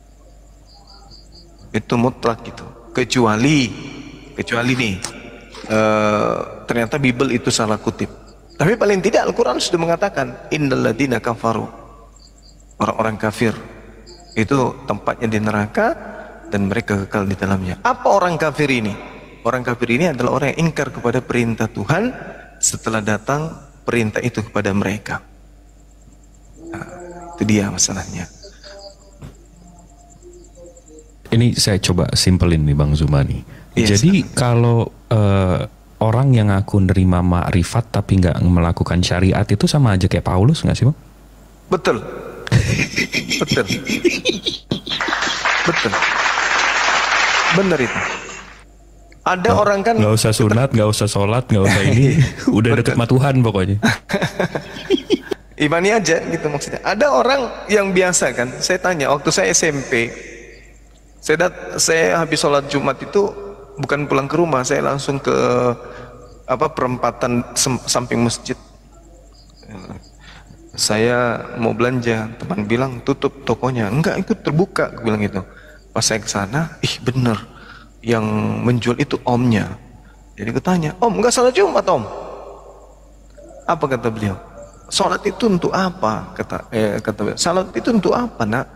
Itu mutlak gitu. Kecuali nih ternyata Bible itu salah kutip. Tapi paling tidak Al-Quran sudah mengatakan innal ladzina kafaru, orang-orang kafir itu tempatnya di neraka dan mereka kekal di dalamnya. Apa orang kafir ini? Orang kafir ini adalah orang yang ingkar kepada perintah Tuhan setelah datang perintah itu kepada mereka. Nah, itu dia masalahnya. Ini saya coba simpelin nih Bang Zumani. Yes. Jadi kalau orang yang aku nerima makrifat tapi nggak melakukan syariat itu sama aja kayak Paulus nggak sih Bang? Betul. Betul. Betul. Benar itu. Ada orang kan nggak usah sunat, nggak usah sholat, nggak usah ini, udah deket sama Tuhan pokoknya. Imani aja gitu maksudnya. Ada orang yang biasa kan, saya tanya waktu saya SMP, saya habis sholat Jumat itu bukan pulang ke rumah, saya langsung ke perempatan samping masjid. Saya mau belanja, teman bilang tutup tokonya. Enggak, itu terbuka, aku bilang gitu. Pas saya ke sana, bener, yang menjual itu omnya. Jadi aku tanya, Om, enggak salat Jumat Om? Apa kata beliau? Salat itu untuk apa? Kata beliau, salat itu untuk apa nak?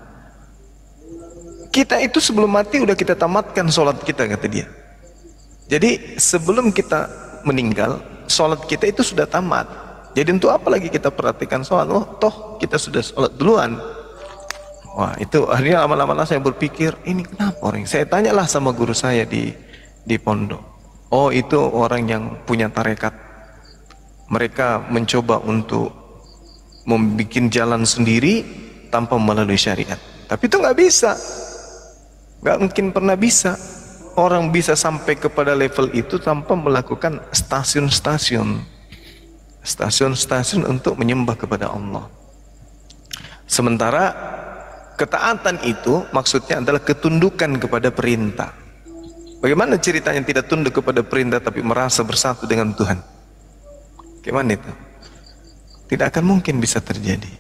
Kita itu sebelum mati udah kita tamatkan salat kita, kata dia. Jadi sebelum kita meninggal, salat kita itu sudah tamat. Jadi untuk apa lagi kita perhatikan sholat? Oh, toh kita sudah sholat duluan. Wah, itu akhirnya lama-lama saya berpikir, ini kenapa orang? Saya tanyalah sama guru saya di pondok. Oh, itu orang yang punya tarekat. Mereka mencoba untuk membuat jalan sendiri tanpa melalui syariat. Tapi itu nggak bisa. Nggak mungkin pernah bisa. Orang bisa sampai kepada level itu tanpa melakukan stasiun-stasiun untuk menyembah kepada Allah. Sementara ketaatan itu maksudnya adalah ketundukan kepada perintah. Bagaimana ceritanya tidak tunduk kepada perintah tapi merasa bersatu dengan Tuhan? Gimana itu? Tidak akan mungkin bisa terjadi.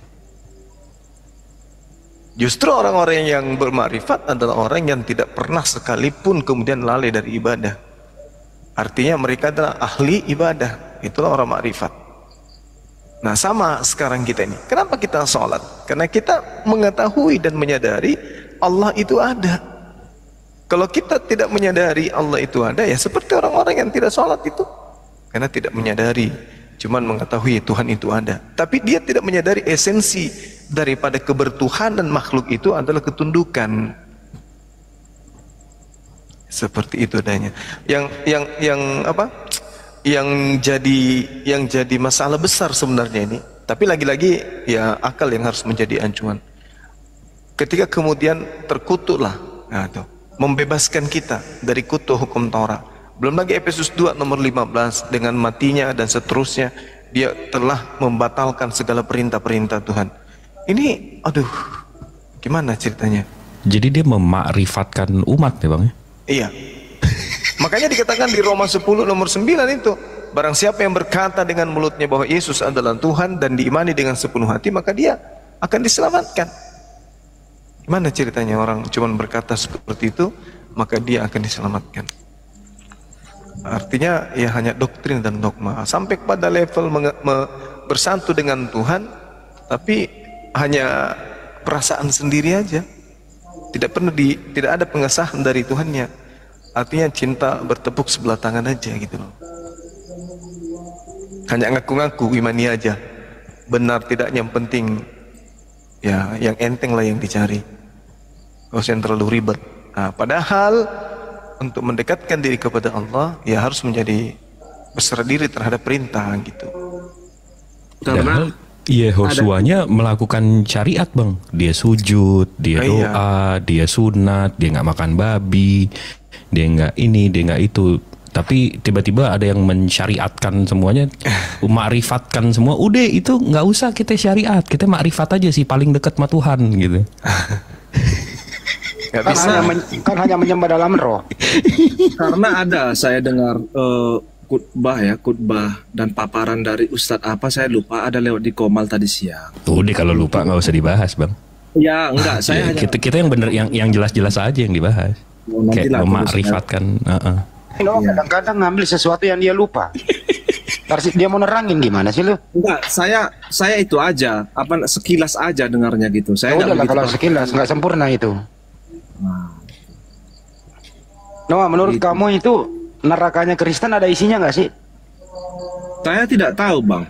Justru orang-orang yang bermakrifat adalah orang yang tidak pernah sekalipun kemudian lalai dari ibadah. Artinya mereka adalah ahli ibadah. Itulah orang makrifat. Nah sama sekarang kita ini. Kenapa kita sholat? Karena kita mengetahui dan menyadari Allah itu ada. Kalau kita tidak menyadari Allah itu ada, ya seperti orang-orang yang tidak sholat itu. Karena tidak menyadari, cuman mengetahui Tuhan itu ada. Tapi dia tidak menyadari esensi daripada kebertuhanan makhluk itu adalah ketundukan. Seperti itu adanya. Yang jadi masalah besar sebenarnya ini, tapi lagi-lagi ya akal yang harus menjadi acuan. Ketika kemudian terkutuklah, membebaskan kita dari kutuk hukum Taurat. Belum lagi Efesus 2 nomor 15 dengan matinya dan seterusnya dia telah membatalkan segala perintah-perintah Tuhan. Ini, aduh, gimana ceritanya? Jadi dia memakrifatkan umat ya Bang? Iya. Makanya dikatakan di Roma 10 nomor 9 itu, barang siapa yang berkata dengan mulutnya bahwa Yesus adalah Tuhan dan diimani dengan sepenuh hati, maka dia akan diselamatkan. Gimana ceritanya orang cuma berkata seperti itu, maka dia akan diselamatkan? Artinya ya hanya doktrin dan dogma, sampai pada level bersatu dengan Tuhan, tapi hanya perasaan sendiri aja. Tidak ada pengesahan dari Tuhannya. Artinya cinta bertepuk sebelah tangan aja gitu loh. Hanya ngaku-ngaku imani aja. Benar tidaknya yang penting, ya yang enteng lah yang dicari. Gak usah yang terlalu ribet. Nah, padahal untuk mendekatkan diri kepada Allah, ya harus menjadi berserah diri terhadap perintah gitu. Karena Yehosuanya melakukan syariat Bang. Dia sujud, dia doa, dia sunat, dia nggak makan babi, dia nggak ini, dia nggak itu. Tapi tiba-tiba ada yang mensyariatkan semuanya, makrifatkan semua. Udah itu nggak usah kita syariat, kita makrifat aja sih, paling dekat sama Tuhan gitu. Kan hanya menyembah dalam roh. Karena ada saya dengar khutbah dan paparan dari Ustadz apa saya lupa, ada lewat di Komal tadi siang. Udah kalau lupa nggak usah dibahas Bang. Ya enggak, saya hanya kita yang bener, yang jelas-jelas aja yang dibahas. Kayak memakrifatkan. Kadang-kadang ngambil sesuatu yang dia lupa. Dia mau nerangin gimana sih lu? Enggak, saya itu aja, sekilas aja dengarnya gitu. Saya udah lah kalau sekilas, nggak sempurna itu. Noah, menurut kamu itu nerakanya Kristen ada isinya nggak sih? Saya tidak tahu Bang.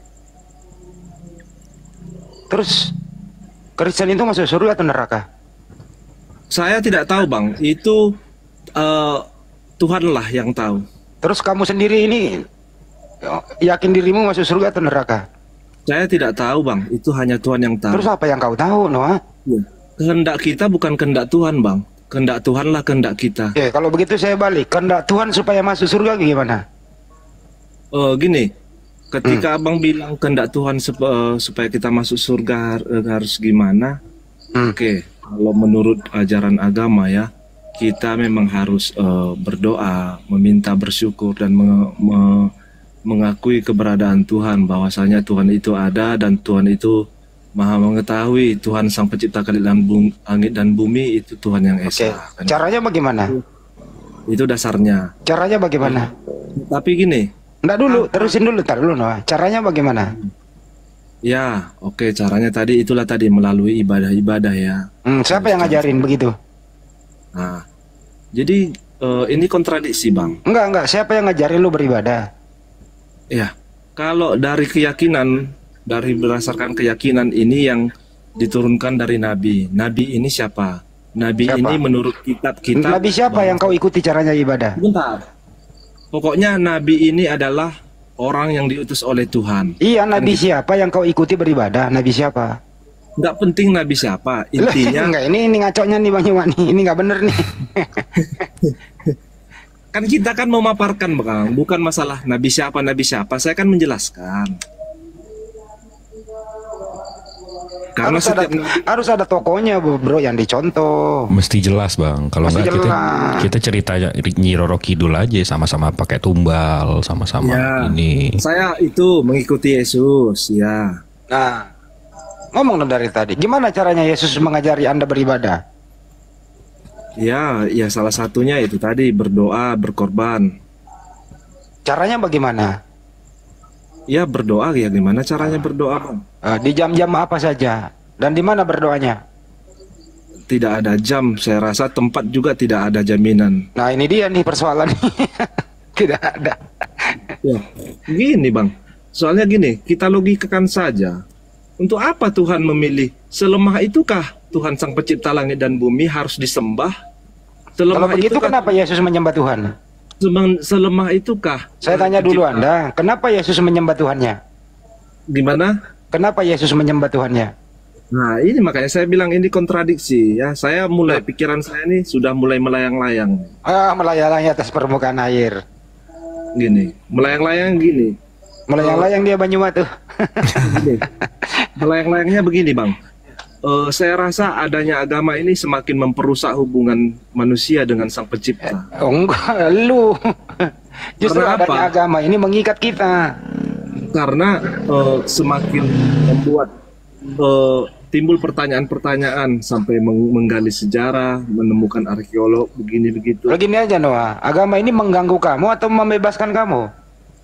Terus Kristen itu masuk surga atau neraka? Saya tidak tahu Bang, itu Tuhanlah yang tahu. Terus kamu sendiri ini yakin dirimu masuk surga atau neraka? Saya tidak tahu Bang, itu hanya Tuhan yang tahu. Terus apa yang kau tahu Noah? Kehendak kita bukan kehendak Tuhan Bang. Kehendak Tuhanlah kehendak kita. Oke, kalau begitu saya balik. Kehendak Tuhan supaya masuk surga gimana? Gini, ketika Abang bilang kehendak Tuhan supaya kita masuk surga harus gimana? Oke, kalau menurut ajaran agama ya, kita memang harus berdoa, meminta bersyukur dan mengakui keberadaan Tuhan, bahwasanya Tuhan itu ada dan Tuhan itu Maha mengetahui. Tuhan sang pencipta langit dan bumi itu Tuhan yang esa. Caranya bagaimana? Itu dasarnya. Caranya bagaimana? Tapi gini. Nggak dulu, terusin dulu, tar dulu Noah. Caranya bagaimana? Ya, oke, caranya itulah tadi melalui ibadah-ibadah ya. Siapa yang ngajarin begitu? Nah, jadi ini kontradiksi Bang. Enggak, siapa yang ngajarin lu beribadah? Ya, kalau dari keyakinan, berdasarkan keyakinan ini yang diturunkan dari Nabi. Nabi ini siapa? Nabi ini menurut kitab Nabi siapa yang kau ikuti caranya ibadah? Bentar. Pokoknya Nabi ini adalah orang yang diutus oleh Tuhan. Iya, Nabi siapa yang kau ikuti beribadah? Nabi siapa? Nggak penting Nabi siapa, intinya. Enggak, ini ngacoknya nih Bang Iwan nih. Ini nggak bener nih. Kan kita kan memaparkan Bang, bukan masalah Nabi siapa. Saya kan menjelaskan. Karena harus ada tokonya bro yang dicontoh. Mesti jelas Bang. Kalau nggak kita cerita Nyi Roro Kidul aja, sama-sama pakai tumbal, sama-sama ini. Saya itu mengikuti Yesus ya. Nah, ngomong dong dari tadi, gimana caranya Yesus mengajari Anda beribadah? Ya salah satunya itu tadi, berdoa, berkorban. Caranya bagaimana? Ya berdoa, ya gimana caranya berdoa Bang? Di jam-jam apa saja? Dan di mana berdoanya? Tidak ada jam, saya rasa tempat juga tidak ada jaminan. Nah ini dia nih persoalan. Tidak ada. Ya, gini Bang, soalnya gini, kita logikakan saja. Untuk apa Tuhan memilih? Selemah itukah Tuhan sang pencipta langit dan bumi harus disembah? Kalau begitu kenapa Yesus menyembah Tuhan? Selemah itukah? Saya tanya dulu Anda, kenapa Yesus menyembah Tuhannya? Gimana? Kenapa Yesus menyembah Tuhannya? Nah ini makanya saya bilang ini kontradiksi ya. Saya mulai, pikiran saya ini sudah mulai melayang-layang. Melayang-layang atas permukaan air. Gini, melayang-layang gini. Melayang-layang dia Banyuma tuh. Melayang-layangnya begini Bang. saya rasa adanya agama ini semakin memperusak hubungan manusia dengan Sang Pencipta. Enggak, lu. Justru Karena adanya apa? agama ini mengikat kita. Karena semakin membuat timbul pertanyaan-pertanyaan sampai menggali sejarah, menemukan arkeolog begini begitu. Begini aja Noah, agama ini mengganggu kamu atau membebaskan kamu?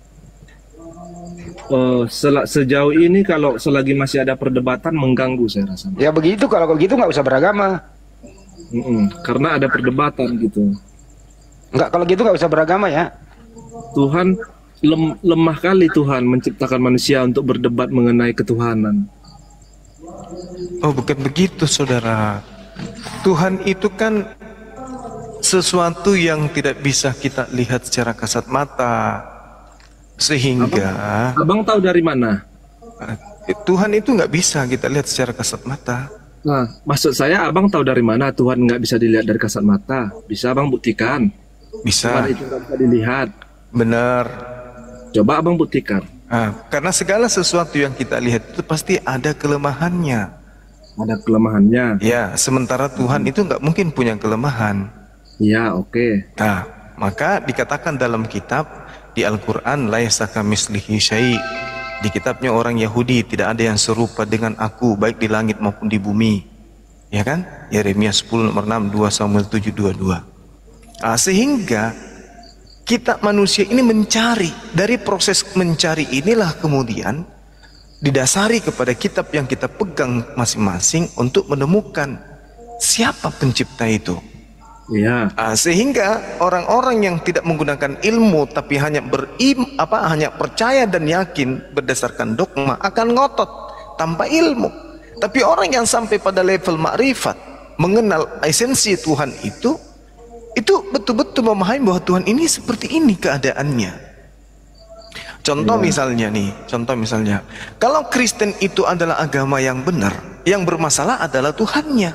Sejauh ini kalau selagi masih ada perdebatan mengganggu saya rasa. Ya begitu, kalau begitu nggak usah beragama. Karena ada perdebatan gitu. Nggak, kalau gitu nggak usah beragama ya. Tuhan lemah kali Tuhan menciptakan manusia untuk berdebat mengenai ketuhanan. Oh, bukan begitu, saudara. Tuhan itu kan sesuatu yang tidak bisa kita lihat secara kasat mata, sehingga Abang tahu dari mana? Tuhan itu nggak bisa kita lihat secara kasat mata. Nah, maksud saya abang tahu dari mana Tuhan nggak bisa dilihat dari kasat mata? Bisa abang buktikan? Bisa. Tuhan itu nggak bisa dilihat. Benar. Coba abang buktikan. Karena segala sesuatu yang kita lihat itu pasti ada kelemahannya. Ada kelemahannya. Ya, sementara Tuhan itu nggak mungkin punya kelemahan. Ya, oke. Nah, maka dikatakan dalam kitab di Al-Quran, laisa kamitslihi syai'. Di kitabnya orang Yahudi, tidak ada yang serupa dengan aku, baik di langit maupun di bumi. Ya kan? Yeremia 10 nomor 6, 2 Samuel 7:22. Sehingga kita manusia ini mencari, dari proses mencari inilah kemudian didasari kepada kitab yang kita pegang masing-masing untuk menemukan siapa pencipta itu. Ya. Sehingga orang-orang yang tidak menggunakan ilmu tapi hanya hanya percaya dan yakin berdasarkan dogma akan ngotot tanpa ilmu. Tapi orang yang sampai pada level makrifat, mengenal esensi Tuhan itu betul-betul memahami bahwa Tuhan ini seperti ini keadaannya. Contoh misalnya, kalau Kristen itu adalah agama yang benar, yang bermasalah adalah Tuhannya.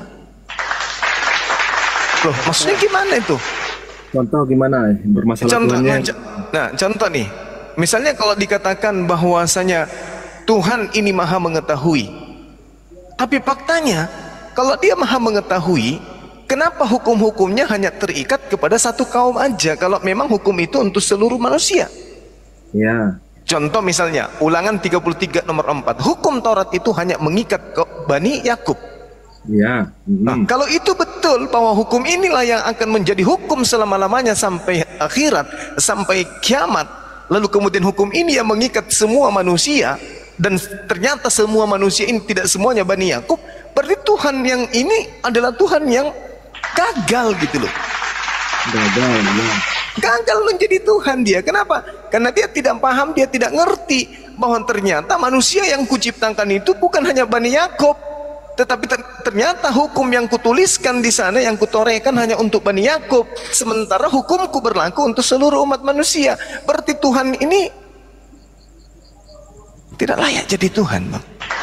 Loh, maksudnya gimana itu? Contoh gimana bermasalah Tuhannya? Contoh nih, misalnya kalau dikatakan bahwasanya Tuhan ini maha mengetahui, tapi faktanya kalau dia maha mengetahui, kenapa hukum-hukumnya hanya terikat kepada satu kaum aja kalau memang hukum itu untuk seluruh manusia? Ya. Contoh misalnya Ulangan 33 nomor 4, hukum Taurat itu hanya mengikat ke Bani Yakub. Ya. Nah, kalau itu betul bahwa hukum inilah yang akan menjadi hukum selama-lamanya sampai akhirat, sampai kiamat, lalu kemudian hukum ini yang mengikat semua manusia, dan ternyata semua manusia ini tidak semuanya Bani Yakub, berarti Tuhan yang ini adalah Tuhan yang gagal gitu loh. Gagal menjadi Tuhan dia. Kenapa? Karena dia tidak paham, dia tidak ngerti bahwa ternyata manusia yang kuciptakan itu bukan hanya Bani Yakub, tetapi ternyata hukum yang kutuliskan di sana, yang kutorehkan hanya untuk Bani Yakub, sementara hukumku berlaku untuk seluruh umat manusia. Berarti Tuhan ini tidak layak jadi Tuhan, Bang.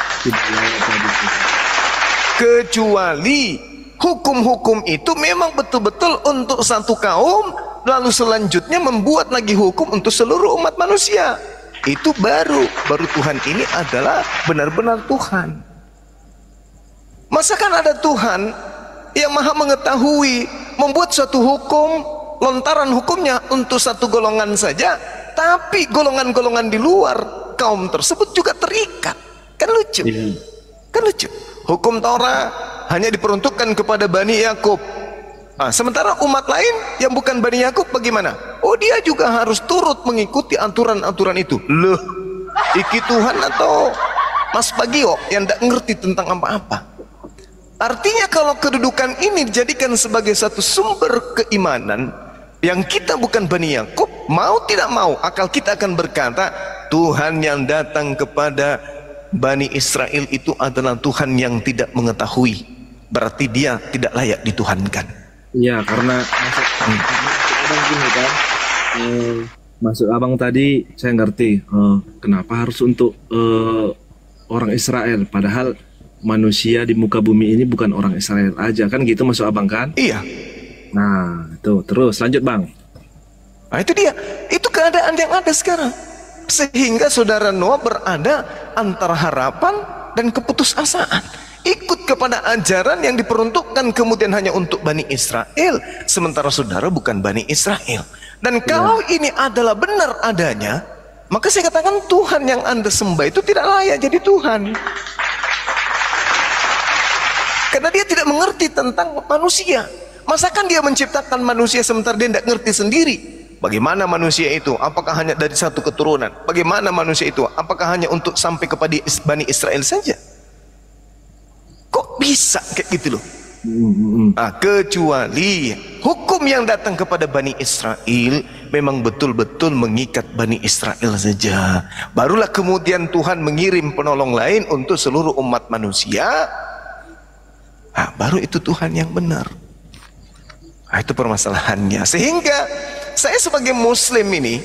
Kecuali hukum-hukum itu memang betul-betul untuk satu kaum, lalu selanjutnya membuat lagi hukum untuk seluruh umat manusia. Itu baru Tuhan ini adalah benar-benar Tuhan. Masakan ada Tuhan yang maha mengetahui membuat suatu hukum, lontaran hukumnya untuk satu golongan saja, tapi golongan-golongan di luar kaum tersebut juga terikat. Kan lucu? Kan lucu? Hukum Taurat hanya diperuntukkan kepada Bani Yakub. Sementara umat lain yang bukan Bani Yakub bagaimana? Oh, dia juga harus turut mengikuti aturan-aturan itu. Loh, iki Tuhan atau Mas Bagio yang tidak ngerti tentang apa-apa? Artinya kalau kedudukan ini dijadikan sebagai satu sumber keimanan, yang kita bukan Bani Yakub, mau tidak mau akal kita akan berkata Tuhan yang datang kepada Bani Israel itu adalah Tuhan yang tidak mengetahui, berarti dia tidak layak dituhankan. Iya, karena maksud abang tadi saya ngerti, kenapa harus untuk orang Israel, padahal manusia di muka bumi ini bukan orang Israel aja, kan gitu maksud abang kan? Iya. Nah, itu terus lanjut bang. Nah, itu dia, itu keadaan yang ada sekarang, sehingga saudara Noah berada antara harapan dan keputusasaan. ikut kepada ajaran yang diperuntukkan kemudian hanya untuk Bani Israel, sementara saudara bukan Bani Israel. Dan kalau ini adalah benar adanya, maka saya katakan Tuhan yang Anda sembah itu tidak layak jadi Tuhan, karena dia tidak mengerti tentang manusia. Masakan dia menciptakan manusia sementara dia tidak ngerti sendiri bagaimana manusia itu, apakah hanya dari satu keturunan, bagaimana manusia itu, apakah hanya untuk sampai kepada Bani Israel saja? Kok bisa kayak gitu loh? Kecuali hukum yang datang kepada Bani Israel memang betul-betul mengikat Bani Israel saja, barulah kemudian Tuhan mengirim penolong lain untuk seluruh umat manusia. Baru itu Tuhan yang benar. Itu permasalahannya. Sehingga saya sebagai muslim ini,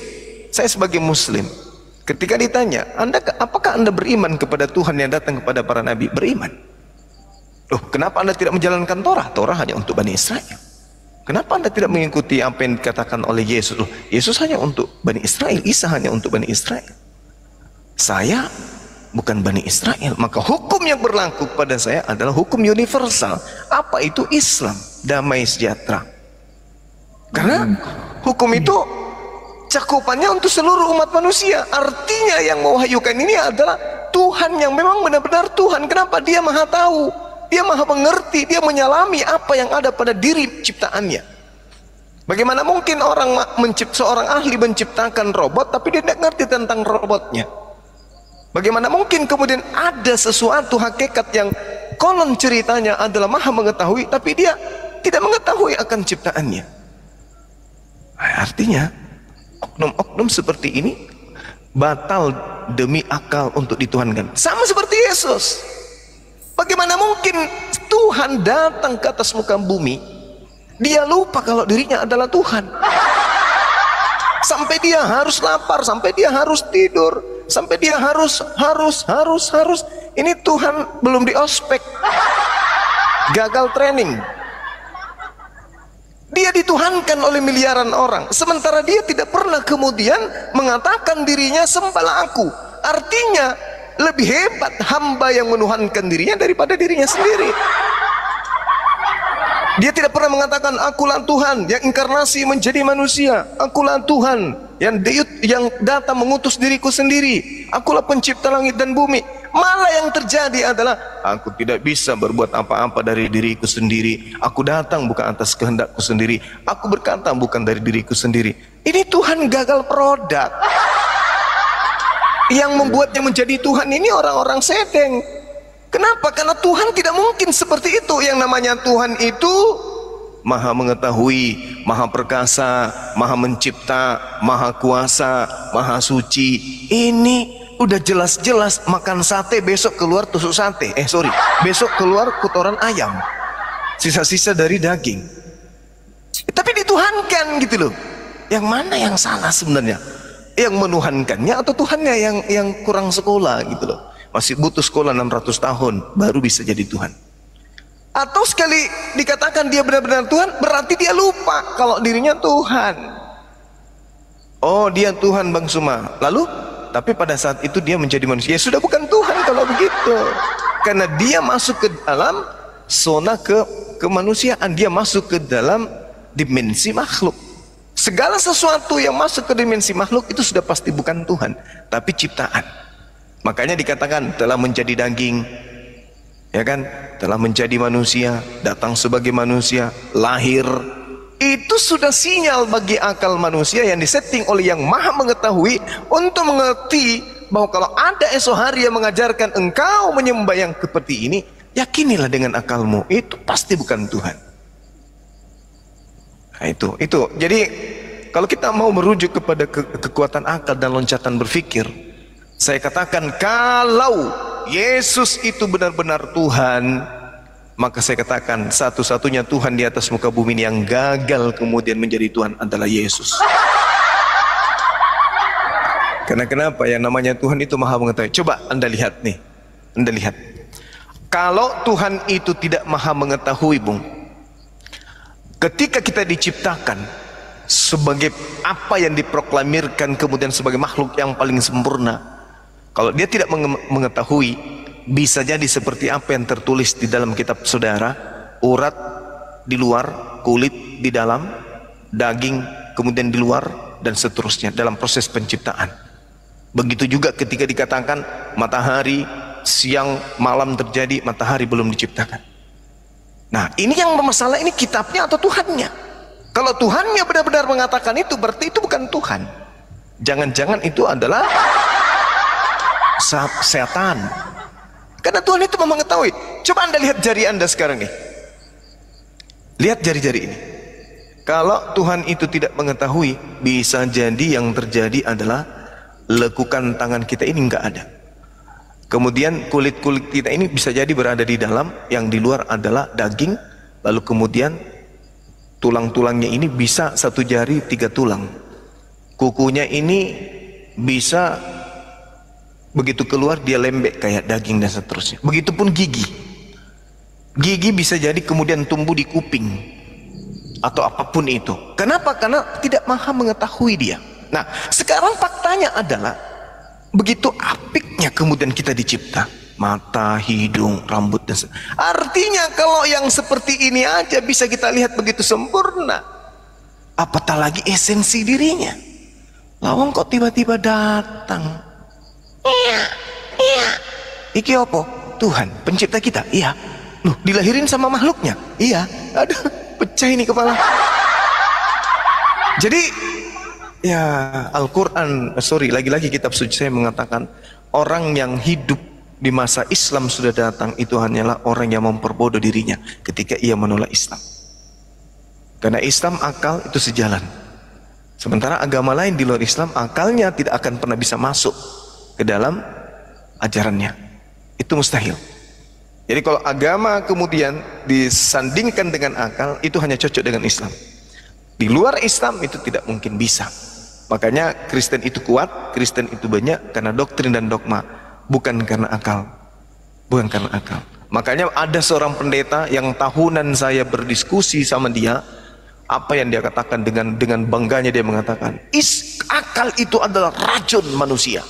ketika ditanya, apakah Anda beriman kepada Tuhan yang datang kepada para nabi? Beriman. Loh, kenapa Anda tidak menjalankan Torah? Torah hanya untuk Bani Israel. Kenapa Anda tidak mengikuti apa yang dikatakan oleh Yesus? Loh, Yesus hanya untuk Bani Israel, Isa hanya untuk Bani Israel. Saya bukan Bani Israel, maka hukum yang berlaku pada saya adalah hukum universal. Apa itu Islam? Damai sejahtera. Karena hukum itu cakupannya untuk seluruh umat manusia. Artinya yang mewahyukan ini adalah Tuhan yang memang benar-benar Tuhan. Kenapa? Dia maha tahu, dia maha mengerti, dia menyalami apa yang ada pada diri ciptaannya. Bagaimana mungkin seorang ahli menciptakan robot tapi dia tidak ngerti tentang robotnya? Bagaimana mungkin kemudian ada sesuatu hakikat yang konon ceritanya adalah maha mengetahui tapi dia tidak mengetahui akan ciptaannya? Artinya oknum-oknum seperti ini batal demi akal untuk dituhankan. Sama seperti Yesus. Bagaimana mungkin Tuhan datang ke atas muka bumi, dia lupa kalau dirinya adalah Tuhan, sampai dia harus lapar, sampai dia harus tidur, sampai dia harus ini Tuhan belum di ospek, gagal training, dia dituhankan oleh miliaran orang, sementara dia tidak pernah kemudian mengatakan dirinya sembahlah aku. Artinya lebih hebat hamba yang menuhankan dirinya daripada dirinya sendiri. Dia tidak pernah mengatakan akulah Tuhan yang inkarnasi menjadi manusia, akulah Tuhan yang datang mengutus diriku sendiri, akulah pencipta langit dan bumi. Malah yang terjadi adalah aku tidak bisa berbuat apa-apa dari diriku sendiri, aku datang bukan atas kehendakku sendiri, aku berkata bukan dari diriku sendiri. Ini Tuhan gagal produk. Yang membuatnya menjadi Tuhan ini orang-orang sedeng. Kenapa? Karena Tuhan tidak mungkin seperti itu. Yang namanya Tuhan itu maha mengetahui, maha perkasa, maha mencipta, maha kuasa, maha suci. Ini udah jelas-jelas makan sate besok keluar tusuk sate. Besok keluar kotoran ayam, sisa-sisa dari daging. Tapi dituhankan gitu loh. Yang mana yang salah sebenarnya? Yang menuhankannya atau Tuhannya yang kurang sekolah gitu loh? Masih butuh sekolah 600 tahun baru bisa jadi Tuhan. Atau sekali dikatakan dia benar-benar Tuhan, berarti dia lupa kalau dirinya Tuhan. Oh, dia Tuhan Bang Suma. Lalu tapi pada saat itu dia menjadi manusia, ya sudah bukan Tuhan kalau begitu, karena dia masuk ke dalam zona kemanusiaan, dia masuk ke dalam dimensi makhluk. Segala sesuatu yang masuk ke dimensi makhluk itu sudah pasti bukan Tuhan, tapi ciptaan. Makanya dikatakan telah menjadi daging, ya kan, telah menjadi manusia, datang sebagai manusia, lahir. Itu sudah sinyal bagi akal manusia yang disetting oleh yang maha mengetahui untuk mengerti bahwa kalau ada esok hari yang mengajarkan engkau menyembah yang seperti ini, yakinilah dengan akalmu itu pasti bukan Tuhan. Nah, itu. Jadi kalau kita mau merujuk kepada kekuatan akal dan loncatan berpikir, saya katakan kalau Yesus itu benar-benar Tuhan, maka saya katakan satu-satunya Tuhan di atas muka bumi ini yang gagal kemudian menjadi Tuhan adalah Yesus. Karena kenapa? Yang namanya Tuhan itu maha mengetahui. Coba Anda lihat nih, Anda lihat. Kalau Tuhan itu tidak maha mengetahui, Bung, ketika kita diciptakan sebagai apa yang diproklamirkan kemudian sebagai makhluk yang paling sempurna, kalau dia tidak mengetahui, bisa jadi seperti apa yang tertulis di dalam kitab saudara, urat di luar, kulit di dalam, daging kemudian di luar, dan seterusnya dalam proses penciptaan. Begitu juga ketika dikatakan matahari, siang malam terjadi, matahari belum diciptakan. Nah, ini yang bermasalah, ini kitabnya atau Tuhannya? Kalau Tuhannya benar-benar mengatakan itu, berarti itu bukan Tuhan. Jangan-jangan itu adalah setan. Karena Tuhan itu memang mengetahui. Coba Anda lihat jari Anda sekarang nih. Lihat jari-jari ini. Kalau Tuhan itu tidak mengetahui, bisa jadi yang terjadi adalah lekukan tangan kita ini nggak ada. Kemudian kulit-kulit kita ini bisa jadi berada di dalam, yang di luar adalah daging. Lalu kemudian tulang-tulangnya ini bisa 1 jari 3 tulang. Kukunya ini bisa begitu keluar dia lembek kayak daging dan seterusnya. Begitupun gigi. Gigi bisa jadi kemudian tumbuh di kuping atau apapun itu. Kenapa? Karena tidak maha mengetahui dia. Nah, sekarang faktanya adalah begitu apiknya kemudian kita dicipta. Mata, hidung, rambut, dan artinya kalau yang seperti ini aja bisa kita lihat begitu sempurna, apatah lagi esensi dirinya. Lawang kok tiba-tiba datang. Iki opo? Tuhan, pencipta kita. Iya. Loh, dilahirin sama makhluknya. Iya. Aduh, pecah ini kepala. Jadi ya Al-Quran, lagi-lagi kitab suci saya mengatakan orang yang hidup di masa Islam sudah datang itu hanyalah orang yang memperbodoh dirinya ketika ia menolak Islam. Karena Islam akal itu sejalan. Sementara agama lain di luar Islam akalnya tidak akan pernah bisa masuk ke dalam ajarannya. Itu mustahil. Jadi kalau agama kemudian disandingkan dengan akal, itu hanya cocok dengan Islam. Di luar Islam itu tidak mungkin bisa. Makanya Kristen itu kuat, Kristen itu banyak karena doktrin dan dogma, bukan karena akal. Bukan karena akal. Makanya ada seorang pendeta yang tahunan saya berdiskusi sama dia, apa yang dia katakan dengan bangganya dia mengatakan, akal itu adalah racun manusia.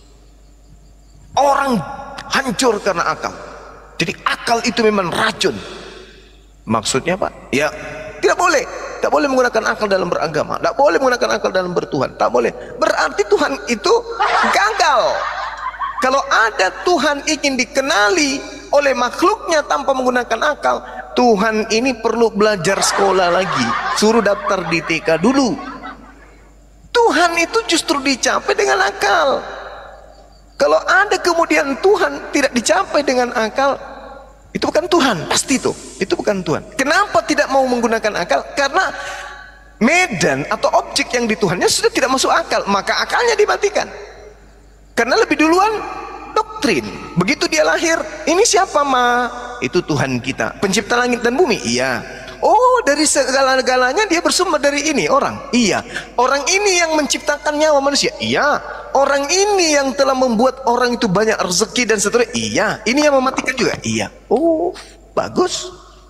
Orang hancur karena akal. Jadi akal itu memang racun. Maksudnya Pak? Ya, tidak boleh. Tak boleh menggunakan akal dalam beragama. Tak boleh menggunakan akal dalam bertuhan. Tak boleh. Berarti Tuhan itu gagal. Kalau ada Tuhan ingin dikenali oleh makhluknya tanpa menggunakan akal, Tuhan ini perlu belajar sekolah lagi. Suruh daftar di TK dulu. Tuhan itu justru dicapai dengan akal. Kalau ada kemudian Tuhan tidak dicapai dengan akal, itu bukan Tuhan, pasti itu bukan Tuhan. Kenapa tidak mau menggunakan akal? Karena medan atau objek yang di Tuhannya sudah tidak masuk akal, maka akalnya dimatikan. Karena lebih duluan doktrin. Begitu dia lahir, ini siapa Ma? Itu Tuhan kita, pencipta langit dan bumi. Iya. Oh, dari segala-galanya dia bersumber dari ini orang. Iya. Orang ini yang menciptakan nyawa manusia. Iya. Orang ini yang telah membuat orang itu banyak rezeki dan seterusnya. Iya. Ini yang mematikan juga. Iya. Oh, bagus.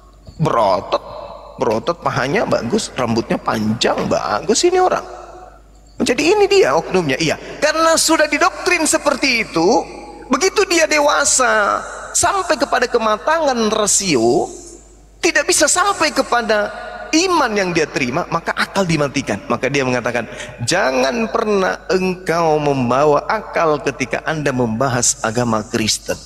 Berotot pahanya bagus, rambutnya panjang, bagus ini orang. Jadi ini dia oknumnya. Iya. Karena sudah didoktrin seperti itu, begitu dia dewasa sampai kepada kematangan rasio, tidak bisa sampai kepada iman yang dia terima, maka akal dimatikan. Maka dia mengatakan, jangan pernah engkau membawa akal ketika Anda membahas agama Kristen.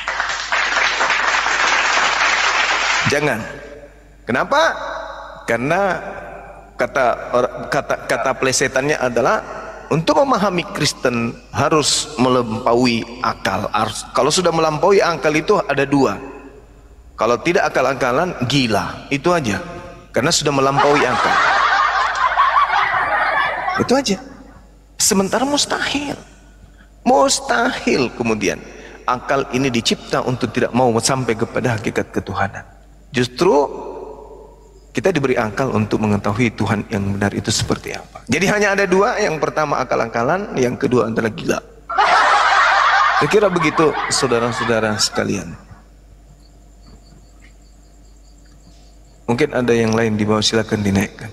Jangan. Kenapa? Karena kata plesetannya adalah untuk memahami Kristen harus melampaui akal. Kalau sudah melampaui akal itu ada dua. Kalau tidak akal-akalan, gila. Itu aja. Karena sudah melampaui akal. Itu aja. Sementara mustahil. Mustahil kemudian akal ini dicipta untuk tidak mau sampai kepada hakikat ketuhanan. Justru kita diberi akal untuk mengetahui Tuhan yang benar itu seperti apa. Jadi hanya ada dua. Yang pertama akal-akalan, yang kedua adalah gila. Saya kira begitu saudara-saudara sekalian. Mungkin ada yang lain di bawah, silakan dinaikkan.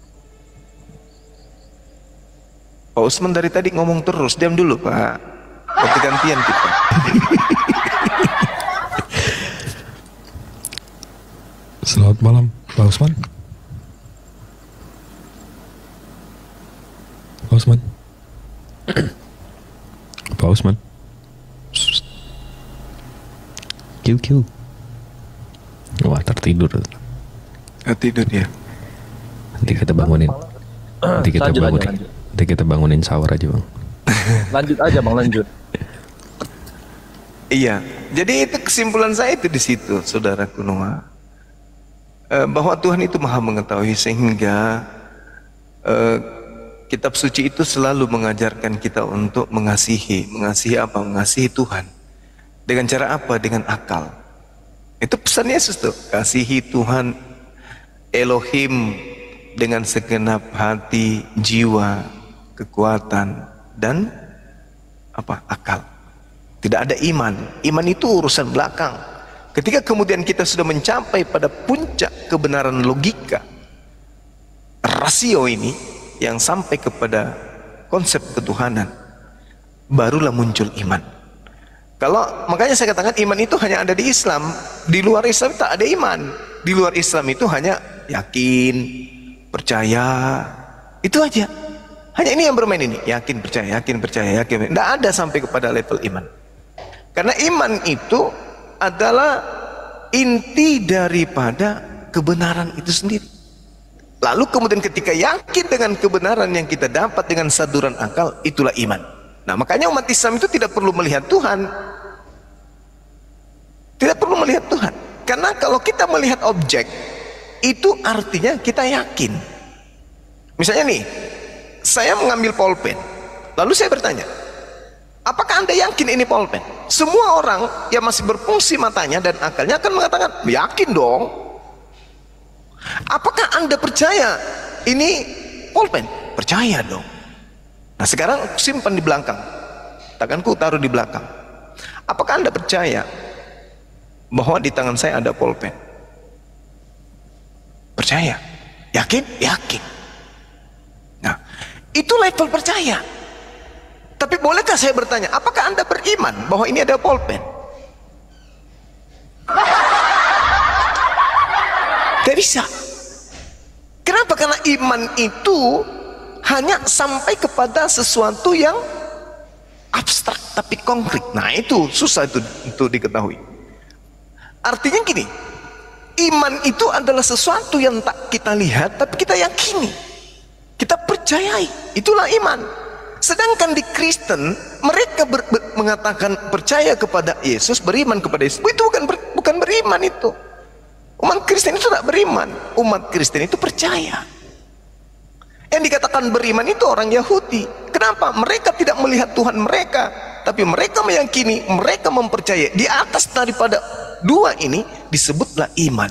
Pak Usman dari tadi ngomong terus, diam dulu Pak. ganti-gantian kita. Selamat malam, Pak Usman. Pak Usman. Pak Usman. QQ. Wah, tertidur. Tidur ya. Nanti kita bangunin. Nanti kita bangunin. Nanti kita bangunin sahur aja, Bang. Lanjut aja, Bang, lanjut. Iya, jadi itu kesimpulan saya itu di situ, saudaraku Noah, bahwa Tuhan itu maha mengetahui sehingga kitab suci itu selalu mengajarkan kita untuk mengasihi apa? Mengasihi Tuhan. Dengan cara apa? Dengan akal. Itu pesan Yesus tuh, kasihi Tuhan Elohim dengan segenap hati, jiwa, kekuatan, dan apa? Akal. Tidak ada iman. Iman itu urusan belakang. Ketika kemudian kita sudah mencapai pada puncak kebenaran logika, rasio ini yang sampai kepada konsep ketuhanan, barulah muncul iman. Kalau makanya saya katakan iman itu hanya ada di Islam. Di luar Islam tak ada iman. Di luar Islam itu hanya yakin, percaya, itu aja. Hanya ini yang bermain ini, yakin, percaya, yakin, percaya, yakin. Tidak ada sampai kepada level iman. Karena iman itu adalah inti daripada kebenaran itu sendiri. Lalu kemudian ketika yakin dengan kebenaran yang kita dapat dengan saduran akal, itulah iman. Nah, makanya umat Islam itu tidak perlu melihat Tuhan. Tidak perlu melihat Tuhan. Karena kalau kita melihat objek, itu artinya kita yakin. Misalnya nih, saya mengambil pulpen, lalu saya bertanya, apakah Anda yakin ini pulpen? Semua orang yang masih berfungsi matanya dan akalnya akan mengatakan, yakin dong. Apakah Anda percaya ini pulpen? Percaya dong. Nah, sekarang simpan di belakang. Tanganku taruh di belakang. Apakah Anda percaya bahwa di tangan saya ada pulpen? Percaya. Yakin? Yakin. Nah, itu level percaya. Tapi bolehkah saya bertanya, apakah Anda beriman bahwa ini ada pulpen? Tidak bisa. Kenapa? Karena iman itu hanya sampai kepada sesuatu yang abstrak tapi konkret. Nah, itu susah itu diketahui. Artinya gini, iman itu adalah sesuatu yang tak kita lihat tapi kita yakini, kita percayai. Itulah iman. Sedangkan di Kristen mereka mengatakan percaya kepada Yesus, beriman kepada Yesus. Itu bukan beriman itu. Umat Kristen itu tidak beriman. Umat Kristen itu percaya. Yang dikatakan beriman itu orang Yahudi. Kenapa? Mereka tidak melihat Tuhan mereka, tapi mereka meyakini, mereka mempercayai. Di atas daripada dua ini disebutlah iman.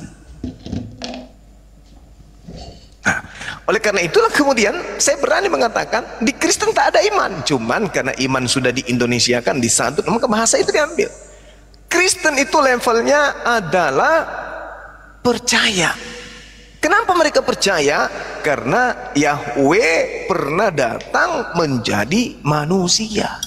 Nah, oleh karena itulah kemudian saya berani mengatakan di Kristen tak ada iman. Cuman karena iman sudah di Indonesia kan disantun, maka bahasa itu diambil. Kristen itu levelnya adalah percaya. Kenapa mereka percaya? Karena Yahweh pernah datang menjadi manusia.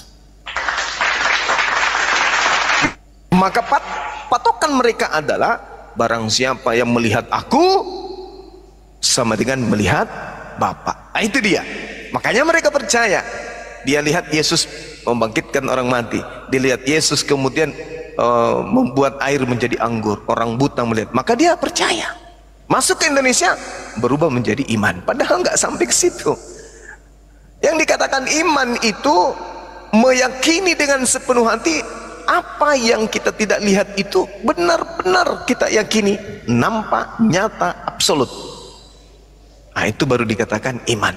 Maka patokan mereka adalah barang siapa yang melihat aku sama dengan melihat Bapa. Nah, itu dia. Makanya mereka percaya. Dia lihat Yesus membangkitkan orang mati. Dia lihat Yesus kemudian membuat air menjadi anggur. Orang buta melihat. Maka dia percaya. Masuk ke Indonesia berubah menjadi iman. Padahal nggak sampai ke situ. Yang dikatakan iman itu meyakini dengan sepenuh hati apa yang kita tidak lihat itu benar-benar kita yakini, nampak, nyata, absolut. Nah, itu baru dikatakan iman.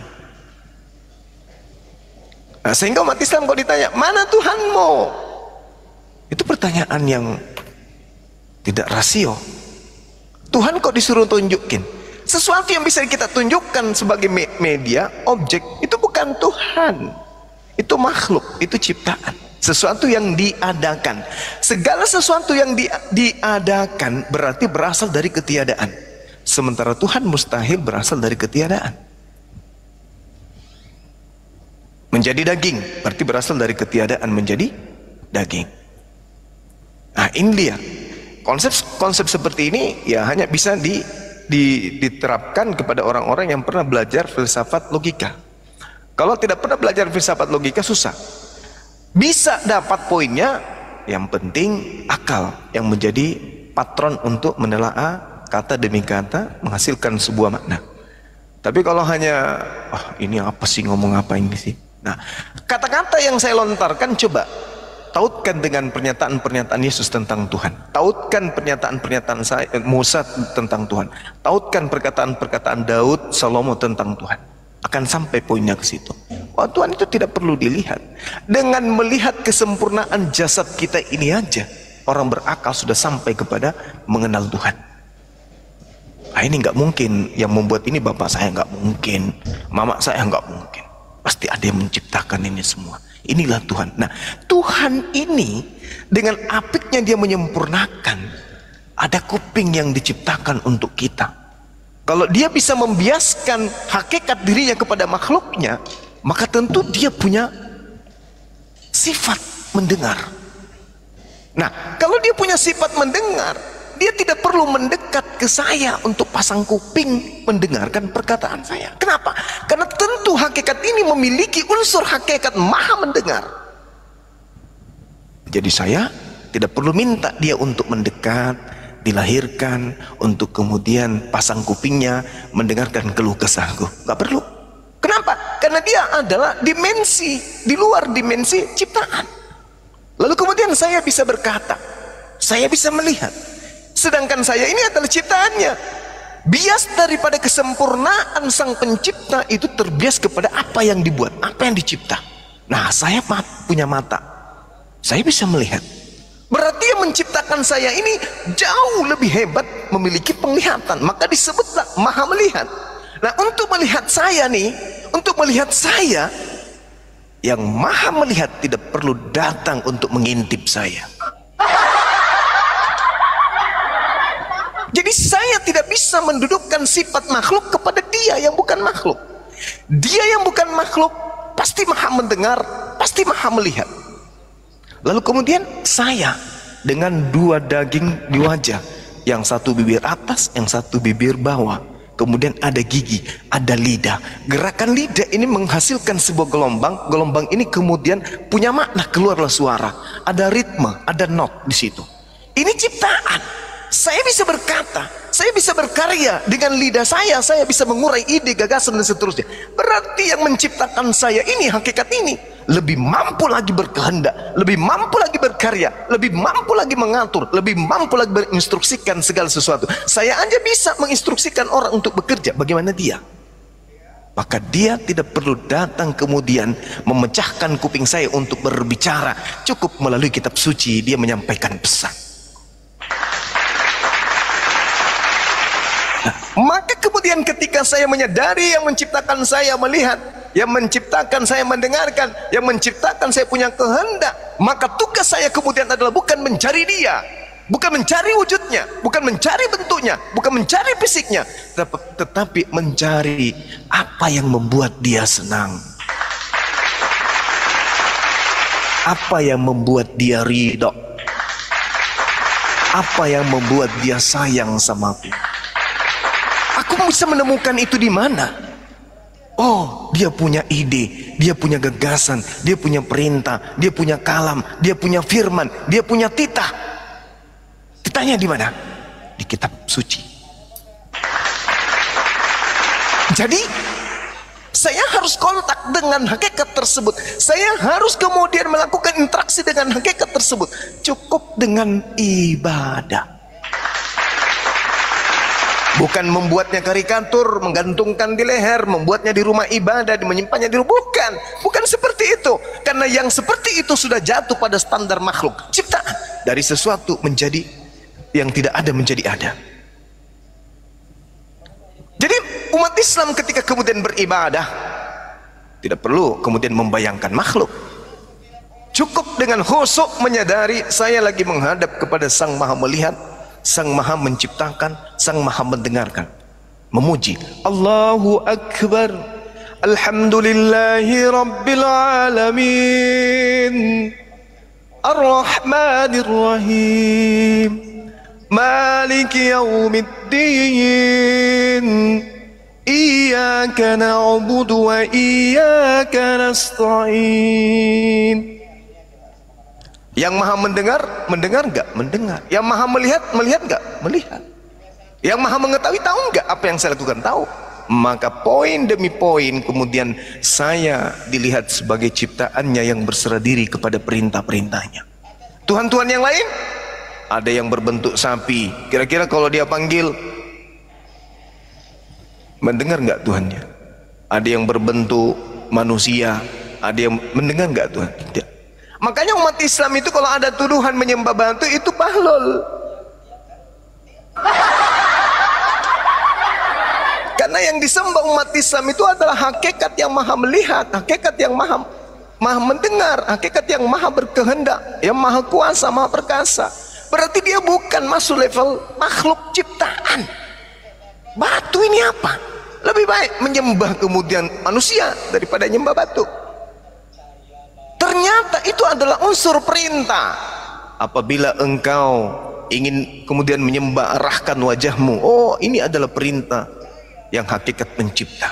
Nah, sehingga umat Islam kalau ditanya, mana Tuhanmu? Itu pertanyaan yang tidak rasio. Tuhan kok disuruh tunjukin? Sesuatu yang bisa kita tunjukkan sebagai media, objek, itu bukan Tuhan. Itu makhluk, itu ciptaan. Sesuatu yang diadakan. Segala sesuatu yang diadakan berarti berasal dari ketiadaan. Sementara Tuhan mustahil berasal dari ketiadaan. Menjadi daging berarti berasal dari ketiadaan menjadi daging. Nah ini dia konsep seperti ini ya hanya bisa diterapkan kepada orang-orang yang pernah belajar filsafat logika. Kalau tidak pernah belajar filsafat logika susah. Bisa dapat poinnya, yang penting akal yang menjadi patron untuk menelaah kata demi kata menghasilkan sebuah makna. Tapi kalau hanya ini apa sih, ngomong apa ini sih. Nah, kata-kata yang saya lontarkan coba tautkan dengan pernyataan-pernyataan Yesus tentang Tuhan. Tautkan pernyataan-pernyataan Musa tentang Tuhan. Tautkan perkataan-perkataan Daud, Salomo tentang Tuhan. Akan sampai poinnya ke situ. Wah, Tuhan itu tidak perlu dilihat. Dengan melihat kesempurnaan jasad kita ini aja, orang berakal sudah sampai kepada mengenal Tuhan. Nah, ini nggak mungkin. Yang membuat ini bapak saya nggak mungkin, mama saya nggak mungkin. Pasti ada yang menciptakan ini semua. Inilah Tuhan. Nah, Tuhan ini dengan apiknya dia menyempurnakan. Ada kuping yang diciptakan untuk kita. Kalau dia bisa membiaskan hakikat dirinya kepada makhluknya, maka tentu dia punya sifat mendengar. Nah, kalau dia punya sifat mendengar, dia tidak perlu mendekat ke saya untuk pasang kuping mendengarkan perkataan saya. Kenapa? Karena tentu hakikat ini memiliki unsur hakikat maha mendengar. Jadi saya tidak perlu minta dia untuk mendekat, dilahirkan, untuk kemudian pasang kupingnya mendengarkan keluh kesahku. Gak perlu. Kenapa? Karena dia adalah dimensi di luar dimensi ciptaan. Lalu kemudian saya bisa berkata, saya bisa melihat. Sedangkan saya ini adalah ciptaannya. Bias daripada kesempurnaan sang pencipta itu terbias kepada apa yang dibuat, apa yang dicipta. Nah, saya punya mata, saya bisa melihat. Berarti yang menciptakan saya ini jauh lebih hebat, memiliki penglihatan. Maka disebutlah maha melihat. Nah, untuk melihat saya nih, untuk melihat saya, yang maha melihat tidak perlu datang untuk mengintip saya. Jadi saya tidak bisa mendudukkan sifat makhluk kepada dia yang bukan makhluk. Dia yang bukan makhluk pasti maha mendengar, pasti maha melihat. Lalu kemudian saya dengan dua daging di wajah, yang satu bibir atas, yang satu bibir bawah. Kemudian ada gigi, ada lidah. Gerakan lidah ini menghasilkan sebuah gelombang. Gelombang ini kemudian punya makna, keluarlah suara. Ada ritme, ada not di situ. Ini ciptaan. Saya bisa berkata, saya bisa berkarya dengan lidah saya bisa mengurai ide, gagasan dan seterusnya. Berarti yang menciptakan saya ini, hakikat ini, lebih mampu lagi berkehendak, lebih mampu lagi berkarya, lebih mampu lagi mengatur, lebih mampu lagi menginstruksikan segala sesuatu. Saya aja bisa menginstruksikan orang untuk bekerja, bagaimana dia? Maka dia tidak perlu datang kemudian memecahkan kuping saya untuk berbicara. Cukup melalui kitab suci dia menyampaikan pesan. Maka kemudian ketika saya menyadari yang menciptakan saya melihat, yang menciptakan saya mendengarkan, yang menciptakan saya punya kehendak, maka tugas saya kemudian adalah bukan mencari dia, bukan mencari wujudnya, bukan mencari bentuknya, bukan mencari fisiknya, tetapi mencari apa yang membuat dia senang, apa yang membuat dia ridho, apa yang membuat dia sayang sama aku. Aku bisa menemukan itu di mana? Oh, dia punya ide, dia punya gagasan, dia punya perintah, dia punya kalam, dia punya firman, dia punya titah. Titahnya di mana? Di kitab suci. Jadi, saya harus kontak dengan hakikat tersebut. Saya harus kemudian melakukan interaksi dengan hakikat tersebut. Cukup dengan ibadah. Bukan membuatnya karikatur, menggantungkan di leher, membuatnya di rumah ibadah, menyimpannya di rumah. Bukan seperti itu. Karena yang seperti itu sudah jatuh pada standar makhluk ciptaan. Dari sesuatu menjadi yang tidak ada menjadi ada. Jadi umat Islam ketika kemudian beribadah tidak perlu kemudian membayangkan makhluk. Cukup dengan khusyuk menyadari saya lagi menghadap kepada Sang Maha Melihat, Sang Maha Menciptakan, Sang Maha Mendengarkan. Memuji Allahu Akbar, Alhamdulillahi Rabbil Alamin, Ar-Rahmanir Rahim, Maliki Yaumiddin, Iyyaka na'budu wa iyyaka nasta'in. Yang maha mendengar, mendengar enggak? Mendengar. Yang maha melihat, melihat enggak? Melihat. Yang maha mengetahui, tahu enggak apa yang saya lakukan? Tahu. Maka poin demi poin kemudian saya dilihat sebagai ciptaannya yang berserah diri kepada perintah-perintahnya. Tuhan-Tuhan yang lain, ada yang berbentuk sapi. Kira-kira kalau dia panggil, mendengar enggak Tuhannya? Ada yang berbentuk manusia, ada yang mendengar enggak Tuhan? Tidak. Makanya umat Islam itu kalau ada tuduhan menyembah batu itu bahlul. Karena yang disembah umat Islam itu adalah hakikat yang maha melihat, hakikat yang maha mendengar, hakikat yang maha berkehendak, yang maha kuasa, maha perkasa. Berarti dia bukan masuk level makhluk ciptaan. Batu ini apa? Lebih baik menyembah kemudian manusia daripada menyembah batu. Ternyata itu adalah unsur perintah. Apabila engkau ingin kemudian menyembah, arahkan wajahmu. Oh, ini adalah perintah yang hakikat pencipta.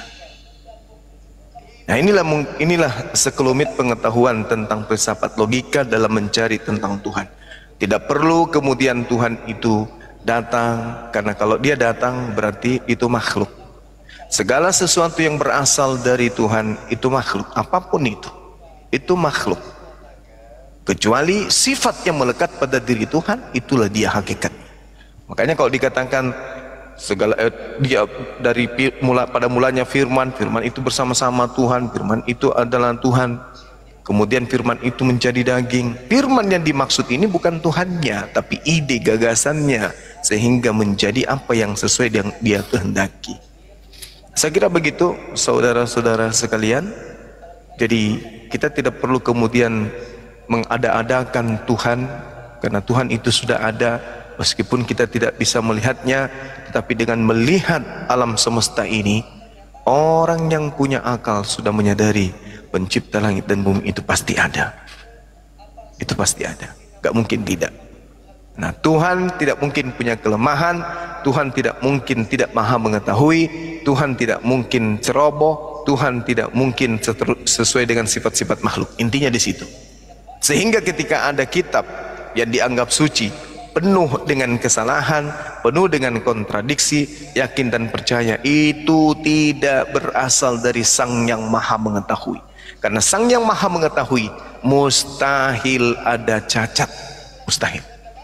Nah, inilah sekelumit pengetahuan tentang filsafat logika dalam mencari tentang Tuhan. Tidak perlu kemudian Tuhan itu datang, karena kalau dia datang berarti itu makhluk. Segala sesuatu yang berasal dari Tuhan itu makhluk, apapun itu makhluk. Kecuali sifat yang melekat pada diri Tuhan, itulah dia hakikat. Makanya kalau dikatakan segala dia dari pada mulanya firman itu bersama-sama Tuhan, firman itu adalah Tuhan, kemudian firman itu menjadi daging. Firman yang dimaksud ini bukan Tuhannya, tapi ide gagasannya, sehingga menjadi apa yang sesuai dengan dia kehendaki. Saya kira begitu saudara-saudara sekalian. Jadi kita tidak perlu kemudian mengada-adakan Tuhan, karena Tuhan itu sudah ada. Meskipun kita tidak bisa melihatnya, tetapi dengan melihat alam semesta ini, orang yang punya akal sudah menyadari pencipta langit dan bumi itu pasti ada. Itu pasti ada, gak mungkin tidak. Nah, Tuhan tidak mungkin punya kelemahan, Tuhan tidak mungkin tidak maha mengetahui, Tuhan tidak mungkin ceroboh, Tuhan tidak mungkin sesuai dengan sifat-sifat makhluk. Intinya di situ. Sehingga ketika ada kitab yang dianggap suci, penuh dengan kesalahan, penuh dengan kontradiksi, yakin dan percaya itu tidak berasal dari Sang yang Maha Mengetahui. Karena Sang yang Maha Mengetahui mustahil ada cacat, mustahil.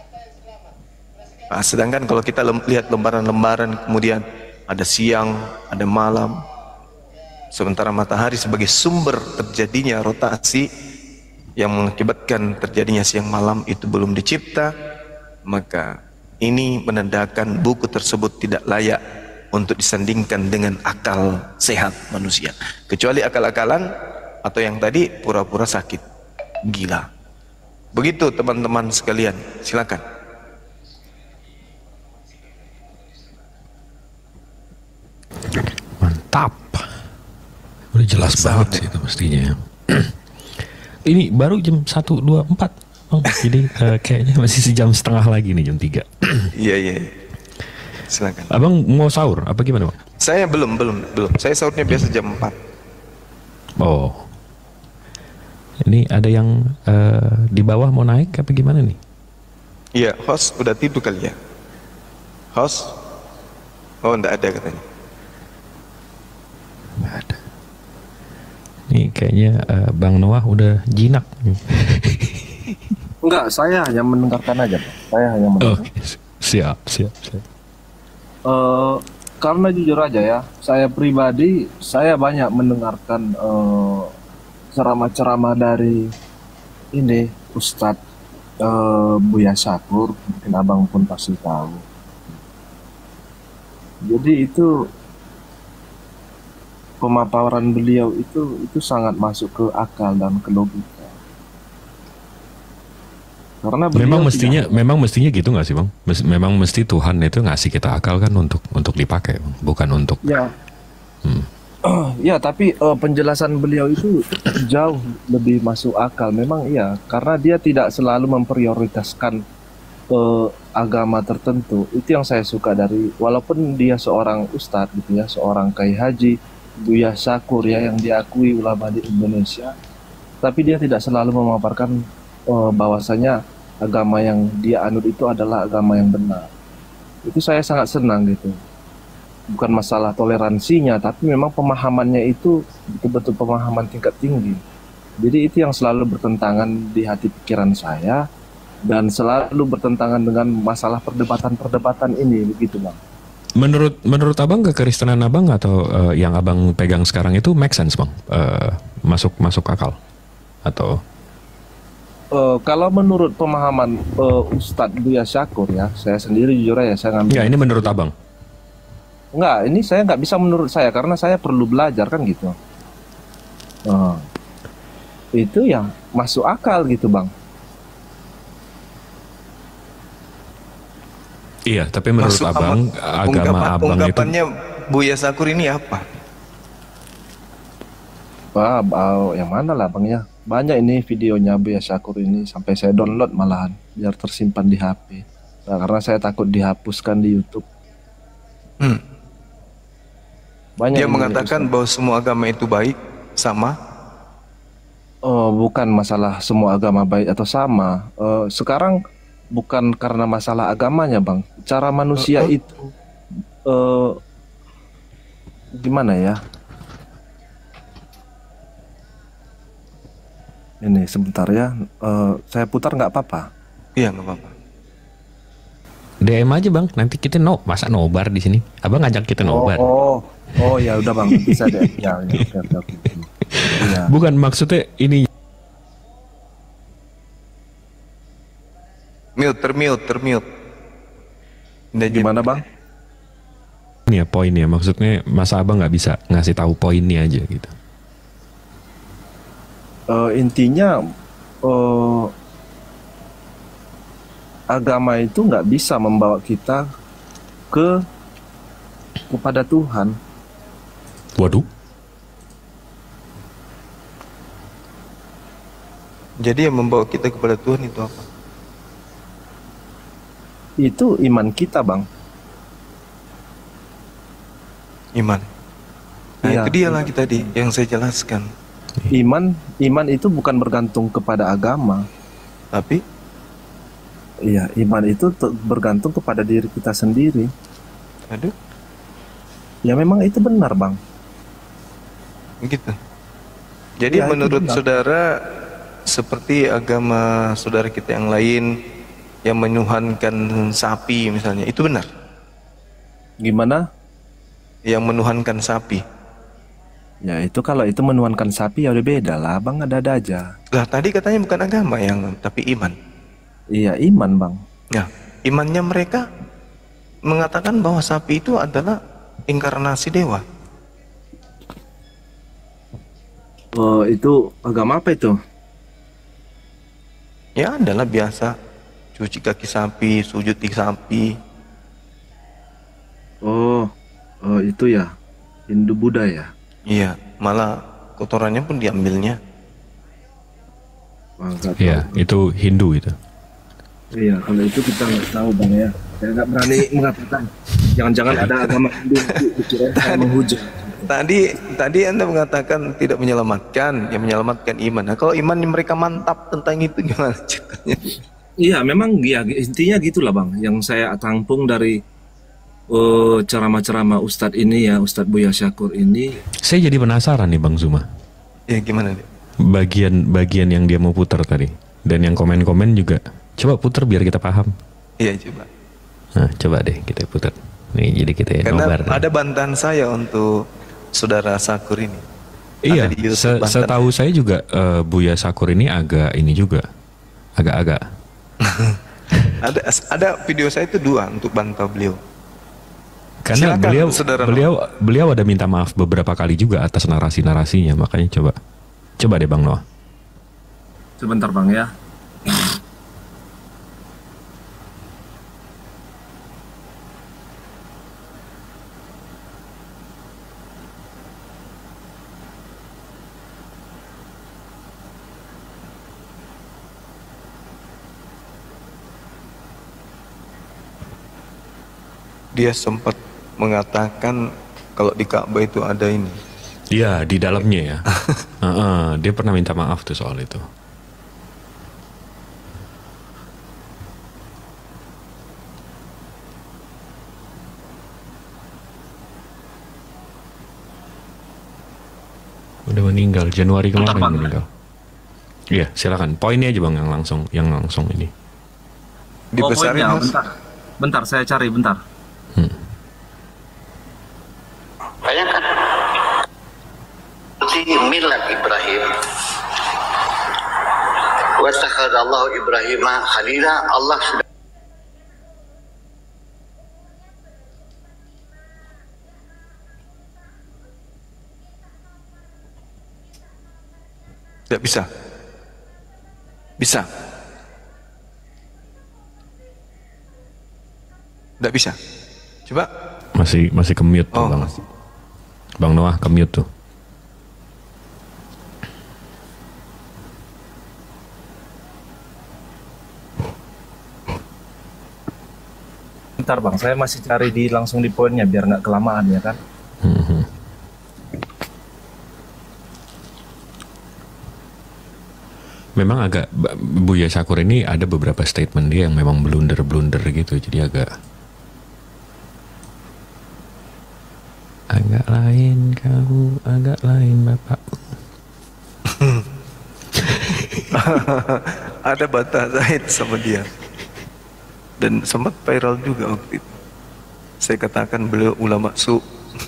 Nah, sedangkan kalau kita lihat lembaran-lembaran, kemudian ada siang, ada malam, sementara matahari sebagai sumber terjadinya rotasi yang mengakibatkan terjadinya siang malam itu belum dicipta, maka ini menandakan buku tersebut tidak layak untuk disandingkan dengan akal sehat manusia, kecuali akal-akalan atau yang tadi pura-pura sakit, gila. Begitu teman-teman sekalian, silakan. Mantap, udah jelas banget sih itu mestinya. Ini baru jam 1.24. Oh, jadi kayaknya masih sejam setengah lagi nih, jam 3. Iya. Silakan. Abang mau sahur apa gimana, Bang? Saya belum. Saya sahurnya biasa jam 4. Oh. Ini ada yang di bawah mau naik apa gimana nih? Iya, host udah tidur kali ya. Host? Oh, enggak ada katanya. Enggak ada. Nih kayaknya Bang Noah udah jinak. Enggak, saya hanya mendengarkan aja, Pak. Saya hanya mendengarkan. Siap. Karena jujur aja ya, saya pribadi, saya banyak mendengarkan ceramah-ceramah dari ini Ustadz Buya Syakur, mungkin abang pun pasti tahu. Jadi itu pemaparan beliau itu sangat masuk ke akal dan ke logika. Karena memang mestinya gitu nggak sih, Bang? Memang mesti Tuhan itu ngasih kita akal kan untuk dipakai, Bang. Bukan untuk. Ya. Ya, tapi penjelasan beliau itu jauh lebih masuk akal. Memang iya, karena dia tidak selalu memprioritaskan agama tertentu. Itu yang saya suka dari, walaupun dia seorang ustadz gitu ya, seorang Kiai Haji Buya Syakur ya, yang diakui ulama di Indonesia, tapi dia tidak selalu memaparkan bahwasanya agama yang dia anut itu adalah agama yang benar. Itu saya sangat senang gitu. Bukan masalah toleransinya, tapi memang pemahamannya itu betul-betul pemahaman tingkat tinggi. Jadi itu yang selalu bertentangan di hati pikiran saya, dan selalu bertentangan dengan masalah perdebatan-perdebatan ini, begitu Bang. Menurut abang, kekristenan abang atau yang abang pegang sekarang itu make sense Bang? Masuk akal? Atau? Kalau menurut pemahaman Ustadz Buya Syakur ya, saya sendiri jujur aja saya ngambil. Ya, ini menurut abang? Enggak, ini saya nggak bisa menurut saya karena saya perlu belajar kan gitu. Itu yang masuk akal gitu Bang. Iya, tapi menurut abang agama abang itu. Ungkapannya Buya Syakur ini apa? Wah, yang mana lah Bang ya? Banyak ini videonya Buya Syakur ini, sampai saya download malahan biar tersimpan di HP. Nah, karena saya takut dihapuskan di YouTube. Banyak dia mengatakan bahwa semua agama itu baik, sama? Bukan masalah semua agama baik atau sama. Sekarang bukan karena masalah agamanya Bang. Cara manusia itu gimana ya? Ini sebentar ya, saya putar nggak apa-apa? Iya nggak apa-apa. DM aja Bang, nanti kita masa nobar di sini. Abang ngajak kita nobar. Oh ya udah Bang, bisa deh. Ya. Bukan maksudnya ini. Termute. Gimana Bang? Ini ya poinnya, maksudnya masa abang nggak bisa ngasih tahu poinnya aja gitu. Intinya agama itu nggak bisa membawa kita kepada Tuhan. Waduh. Jadi yang membawa kita kepada Tuhan itu apa? Itu iman kita Bang. Iman. Nah Ya, itu dia lagi tadi yang saya jelaskan. Iman itu bukan bergantung kepada agama, tapi iya, iman itu bergantung kepada diri kita sendiri. Aduh. Ya memang itu benar Bang. Gitu. Jadi Ya, menurut benar. saudara seperti agama saudara kita yang lain yang menuhankan sapi misalnya, itu benar? Gimana? Yang menuhankan sapi. Ya itu kalau itu menuhankan sapi ya udah beda lah Bang, ada-ada aja. Lah tadi katanya bukan agama yang, tapi iman. Iya iman Bang. Ya, imannya mereka mengatakan bahwa sapi itu adalah inkarnasi dewa. Itu agama apa itu? Ya adalah biasa cuci kaki sapi, sujud di sapi. Itu ya Hindu Buddha ya. Iya, malah kotorannya pun diambilnya. Iya, itu Hindu itu. Iya, kalau itu kita nggak tahu Bang ya. Saya nggak berani mengatakan. Jangan-jangan ada agama Hindu yang menghujat. Tadi Anda mengatakan tidak menyelamatkan, yang menyelamatkan iman. Nah, kalau iman mereka mantap tentang itu gimana ceritanya? Iya, memang ya intinya gitulah Bang. Yang saya tampung dari ceramah-ceramah Ustadz ini ya, Ustadz Buya Syakur ini. Saya jadi penasaran nih Bang Zuma. Ya gimana nih? Bagian yang dia mau putar tadi, dan yang komen-komen juga. Coba putar biar kita paham. Iya coba. Nah coba deh kita putar. Nih jadi kita Karena nobar. ada bantahan saya untuk saudara Syakur ini. Iya, setahu saya juga Buya Syakur ini agak ada video saya itu 2 untuk bantah beliau. Karena silakan, beliau ada minta maaf beberapa kali juga atas narasi-narasinya, makanya coba deh Bang Noah. Sebentar Bang ya. dia sempat mengatakan kalau di Ka'bah itu ada ini. Iya, di dalamnya ya. Dia pernah minta maaf tuh soal itu. Udah meninggal Januari kemarin meninggal. Iya, silakan. Poinnya aja Bang yang langsung ini. Dibesarin bentar, saya cari bentar. Bayangkan milat Ibrahim wa takhadallahu Ibrahim khalila, Allah sudah tidak bisa. Tidak bisa. Coba. Masih ke-mute tuh Bang. Bang Noah ke-mute tuh. Bentar Bang, saya masih cari langsung di poinnya biar nggak kelamaan ya kan. Memang agak Buya Syakur ini ada beberapa statement dia yang memang blunder gitu, jadi agak lain kamu, agak lain Bapak. Ada bantah Zaid sama dia dan sempat viral juga waktu itu. Saya katakan beliau ulama su.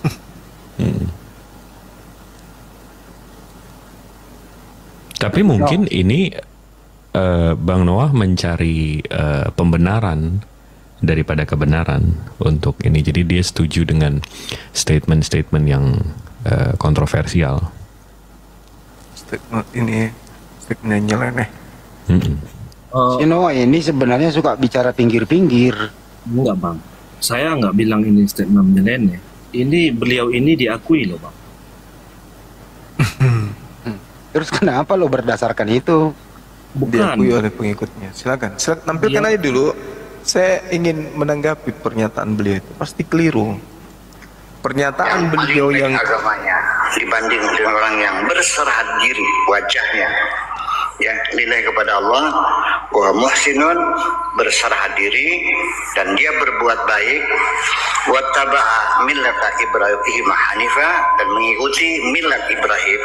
Tapi mungkin ini Bang Noah mencari pembenaran daripada kebenaran untuk ini. Jadi dia setuju dengan statement-statement yang kontroversial. Statement ini statement nyeleneh. Si Noah ini sebenarnya suka bicara pinggir-pinggir. Enggak Bang, saya nggak bilang ini statement nyeleneh. Ini beliau ini diakui loh Bang. Terus kenapa lo berdasarkan itu? Diakui oleh pengikutnya. Silakan tampilkan aja dulu. Saya ingin menanggapi pernyataan beliau itu. Pasti keliru. Pernyataan beliau yang agamanya dibanding dengan orang yang berserah diri wajahnya ya nilai kepada Allah, wa muhsinun, berserah diri dan dia berbuat baik, wa taba'a millata Ibrahim hanifa, dan mengikuti millat Ibrahim.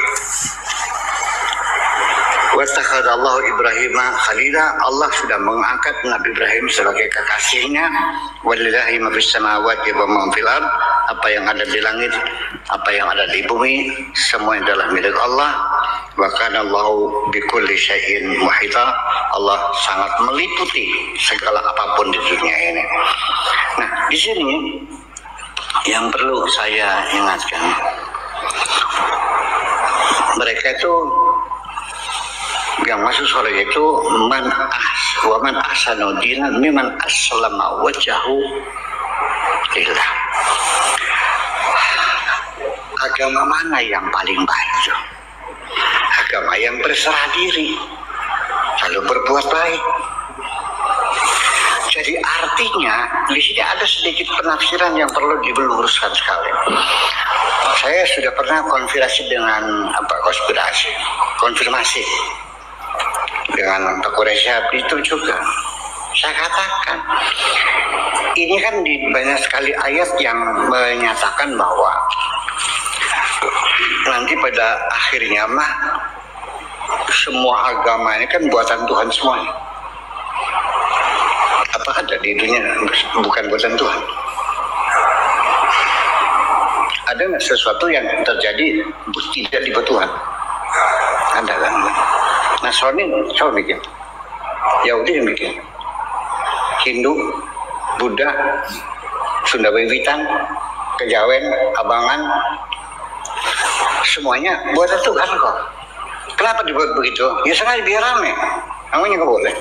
Wattakhadallahu Ibrahim khalila, Allah sudah mengangkat Nabi Ibrahim sebagai kekasihnya. Walillahi ma fis samawati wa ma fil ard, apa yang ada di langit, apa yang ada di bumi, semua adalah milik Allah. Wa kana Allahu bikulli syai'in muhita, Allah sangat meliputi segala apapun di dunia ini. Nah, di sini yang perlu saya ingatkan, mereka itu yang masuk surga itu wa man ahsanu dinan mimman aslama wajhahu lillah. Agama mana yang paling baik? Agama yang berserah diri lalu berbuat baik. Jadi artinya di sini ada sedikit penafsiran yang perlu diluruskan sekali. Saya sudah pernah konfirmasi dengan konfirmasi dengan Pak Quraisy itu juga. Saya katakan ini kan di banyak sekali ayat yang menyatakan bahwa nanti pada akhirnya mah semua agama ini kan buatan Tuhan semuanya. Apa ada di dunia bukan buatan Tuhan? Ada nggak sesuatu yang terjadi tidak dibuat Tuhan? Ada kan? Nasrani siapa bikin? Yahudi yang bikin. Hindu, Buddha, Sunda Wiwitan, Kejawen, Abangan, semuanya buatan Tuhan kok. Kenapa dibuat begitu? Ya sengaja biar rame. Namanya nggak boleh.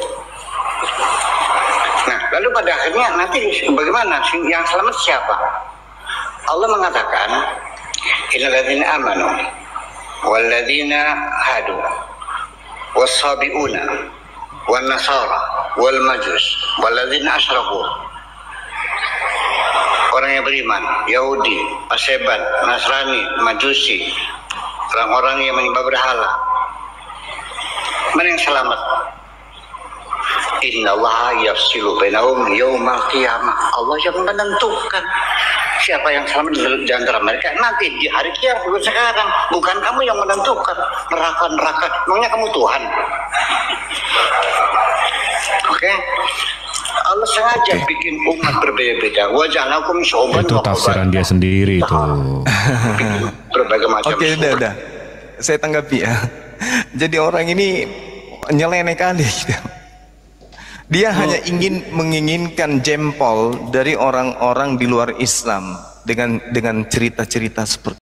Nah, lalu pada akhirnya nanti bagaimana? Yang selamat siapa? Allah mengatakan, innal ladzina amanu wal ladzina hadu was-sabiuna wan nasara wal majus wal ladzina asyraku. orang yang beriman, Yahudi, Paseban, Nasrani, Majusi, orang-orang yang menyembah berhala. Mana yang selamat? Innallaha yafsilu bainahum yaumal qiyamah. Allah yang menentukan siapa yang selamat di antara mereka nanti di hari kiamat, bukan sekarang. Bukan kamu yang menentukan neraka. Memangnya kamu Tuhan? Oke? Allah sengaja bikin umat berbeda-beda. Waja'alakum syu'uban Itu wa tafsiran dia sendiri itu. berbagai macam. Oke, udah. Saya tanggapi ya. Jadi orang ini nyeleneh kali gitu. Dia hanya menginginkan jempol dari orang-orang di luar Islam dengan cerita-cerita seperti